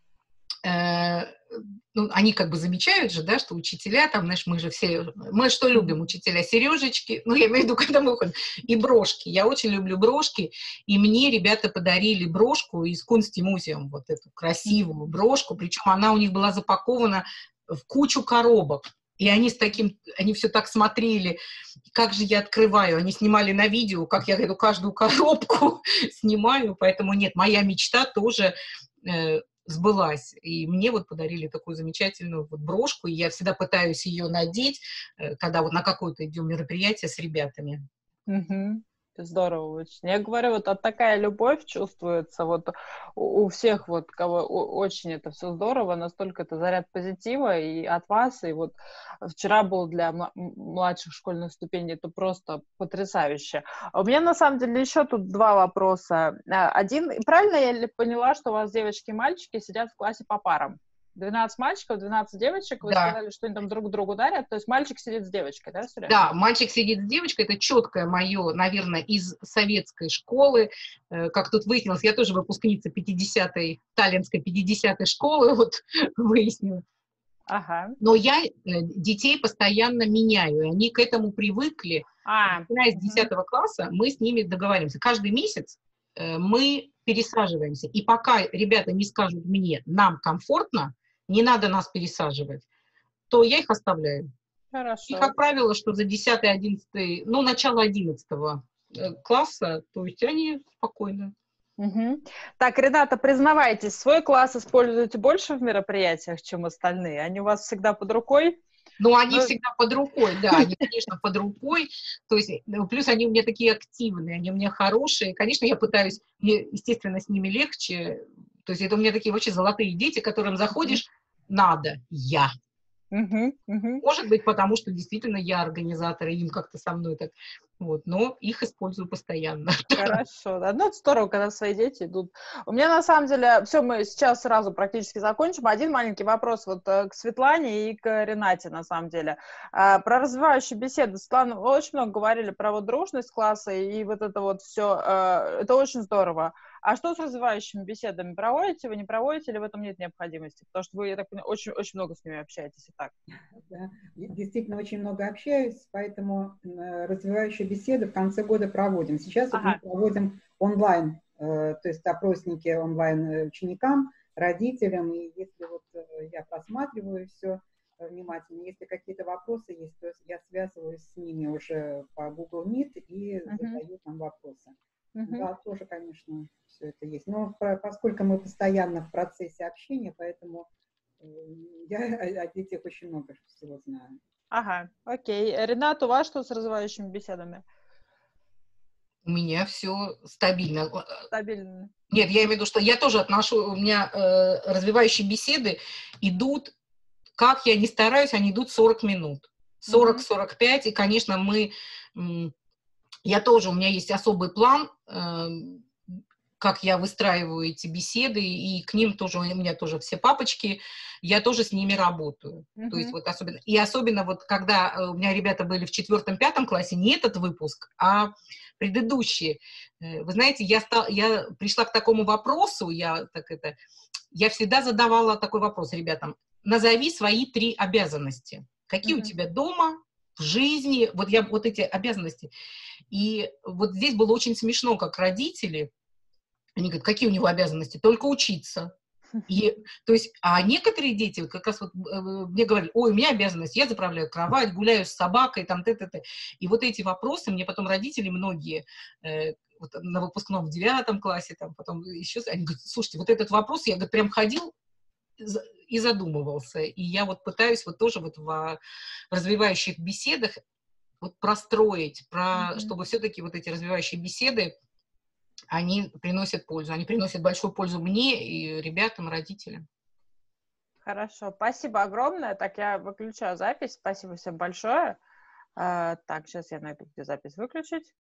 э, ну, они как бы замечают же, да, что учителя, там, знаешь, мы же все, мы что любим, учителя, сережечки, ну, я имею в виду, когда мы уходим, и брошки, я очень люблю брошки, и мне ребята подарили брошку из Кунстимузеум, вот эту красивую брошку, причем она у них была запакована в кучу коробок, и они с таким, они все так смотрели, как же я открываю, они снимали на видео, как я эту каждую коробку снимаю, поэтому нет, моя мечта тоже э, сбылась. И мне вот подарили такую замечательную вот брошку, и я всегда пытаюсь ее надеть, когда вот на какое-то идем мероприятие с ребятами. Угу. Здорово очень. Я говорю, вот а такая любовь чувствуется вот у, у всех, вот кого у, очень это все здорово, настолько это заряд позитива и от вас, и вот вчера был для младших школьных ступеней, это просто потрясающе. У меня на самом деле еще тут два вопроса. Один, правильно я ли поняла, что у вас девочки и мальчики сидят в классе по парам? двенадцать мальчиков, двенадцать девочек, вы да. сказали, что они там друг другу дарят, то есть мальчик сидит с девочкой, да, все время? Да, мальчик сидит с девочкой, это четкое мое, наверное, из советской школы, как тут выяснилось, я тоже выпускница пятидесятой, таллинской пятидесятой школы, вот выяснила. Ага. Но я детей постоянно меняю, и они к этому привыкли. А, начиная с угу. десятого класса мы с ними договариваемся. Каждый месяц мы пересаживаемся, и пока ребята не скажут мне, нам комфортно, не надо нас пересаживать, то я их оставляю. Хорошо. И, как правило, что за десятый, одиннадцатый, ну, начало одиннадцатого класса, то есть они спокойно. Угу. Так, Рената, признавайтесь, свой класс используете больше в мероприятиях, чем остальные? Они у вас всегда под рукой? Ну, они Но... всегда под рукой, да, они, конечно, под рукой, то есть, плюс они у меня такие активные, они у меня хорошие, конечно, я пытаюсь, мне, естественно, с ними легче, то есть это у меня такие вообще золотые дети, которым заходишь, надо, я. Угу, угу. Может быть, потому что действительно я организатор, и им как-то со мной так, вот, но их использую постоянно. Хорошо, да, ну это здорово, когда свои дети идут. У меня на самом деле, все, мы сейчас сразу практически закончим. Один маленький вопрос вот к Светлане и к Ренате, на самом деле. А, про развивающие беседы. Светлана, вы очень много говорили про вот дружность класса и вот это вот все, а, это очень здорово. А что с развивающими беседами? Проводите вы, не проводите, или в этом нет необходимости? Потому что вы, я так понимаю, очень, очень много с ними общаетесь и так. Да, действительно, очень много общаюсь, поэтому развивающие беседы в конце года проводим. Сейчас ага. вот мы проводим онлайн, то есть опросники онлайн ученикам, родителям, и если вот я просматриваю все внимательно, если какие-то вопросы есть, то я связываюсь с ними уже по Google Meet и uh-huh. задаю там вопросы. Uh-huh. Да, тоже, конечно, все это есть. Но поскольку мы постоянно в процессе общения, поэтому я о детях очень много всего знаю. Ага, окей. Ренат, у вас что с развивающими беседами? У меня все стабильно. Стабильно. Нет, я имею в виду, что я тоже отношу, у меня э, развивающие беседы идут, как я не стараюсь, они идут сорок минут. сорок-сорок пять, mm-hmm. и, конечно, мы, я тоже, у меня есть особый план, как я выстраиваю эти беседы, и к ним тоже, у меня тоже все папочки, я тоже с ними работаю. Mm-hmm. То есть вот особенно, и особенно вот когда у меня ребята были в четвертом-пятом классе, не этот выпуск, а предыдущие. Вы знаете, я, стал, я пришла к такому вопросу, я, так это, я всегда задавала такой вопрос ребятам: назови свои три обязанности. Какие mm-hmm. у тебя дома, в жизни, вот, я, вот эти обязанности. И вот здесь было очень смешно, как родители, они говорят, какие у него обязанности? Только учиться. И, то есть, а некоторые дети как раз вот э, мне говорили: ой, у меня обязанность, я заправляю кровать, гуляю с собакой, там, т-т-т. И вот эти вопросы мне потом родители многие э, вот, на выпускном в девятом классе, там, потом еще, они говорят: слушайте, вот этот вопрос, я, говорит, прям ходил и задумывался. И я вот пытаюсь вот тоже вот в развивающих беседах вот простроить, про, mm-hmm. чтобы все-таки вот эти развивающие беседы, они приносят пользу. Они приносят большую пользу мне и ребятам, родителям. Хорошо, спасибо огромное. Так, я выключаю запись. Спасибо всем большое. А, так, сейчас я найду, где запись выключить.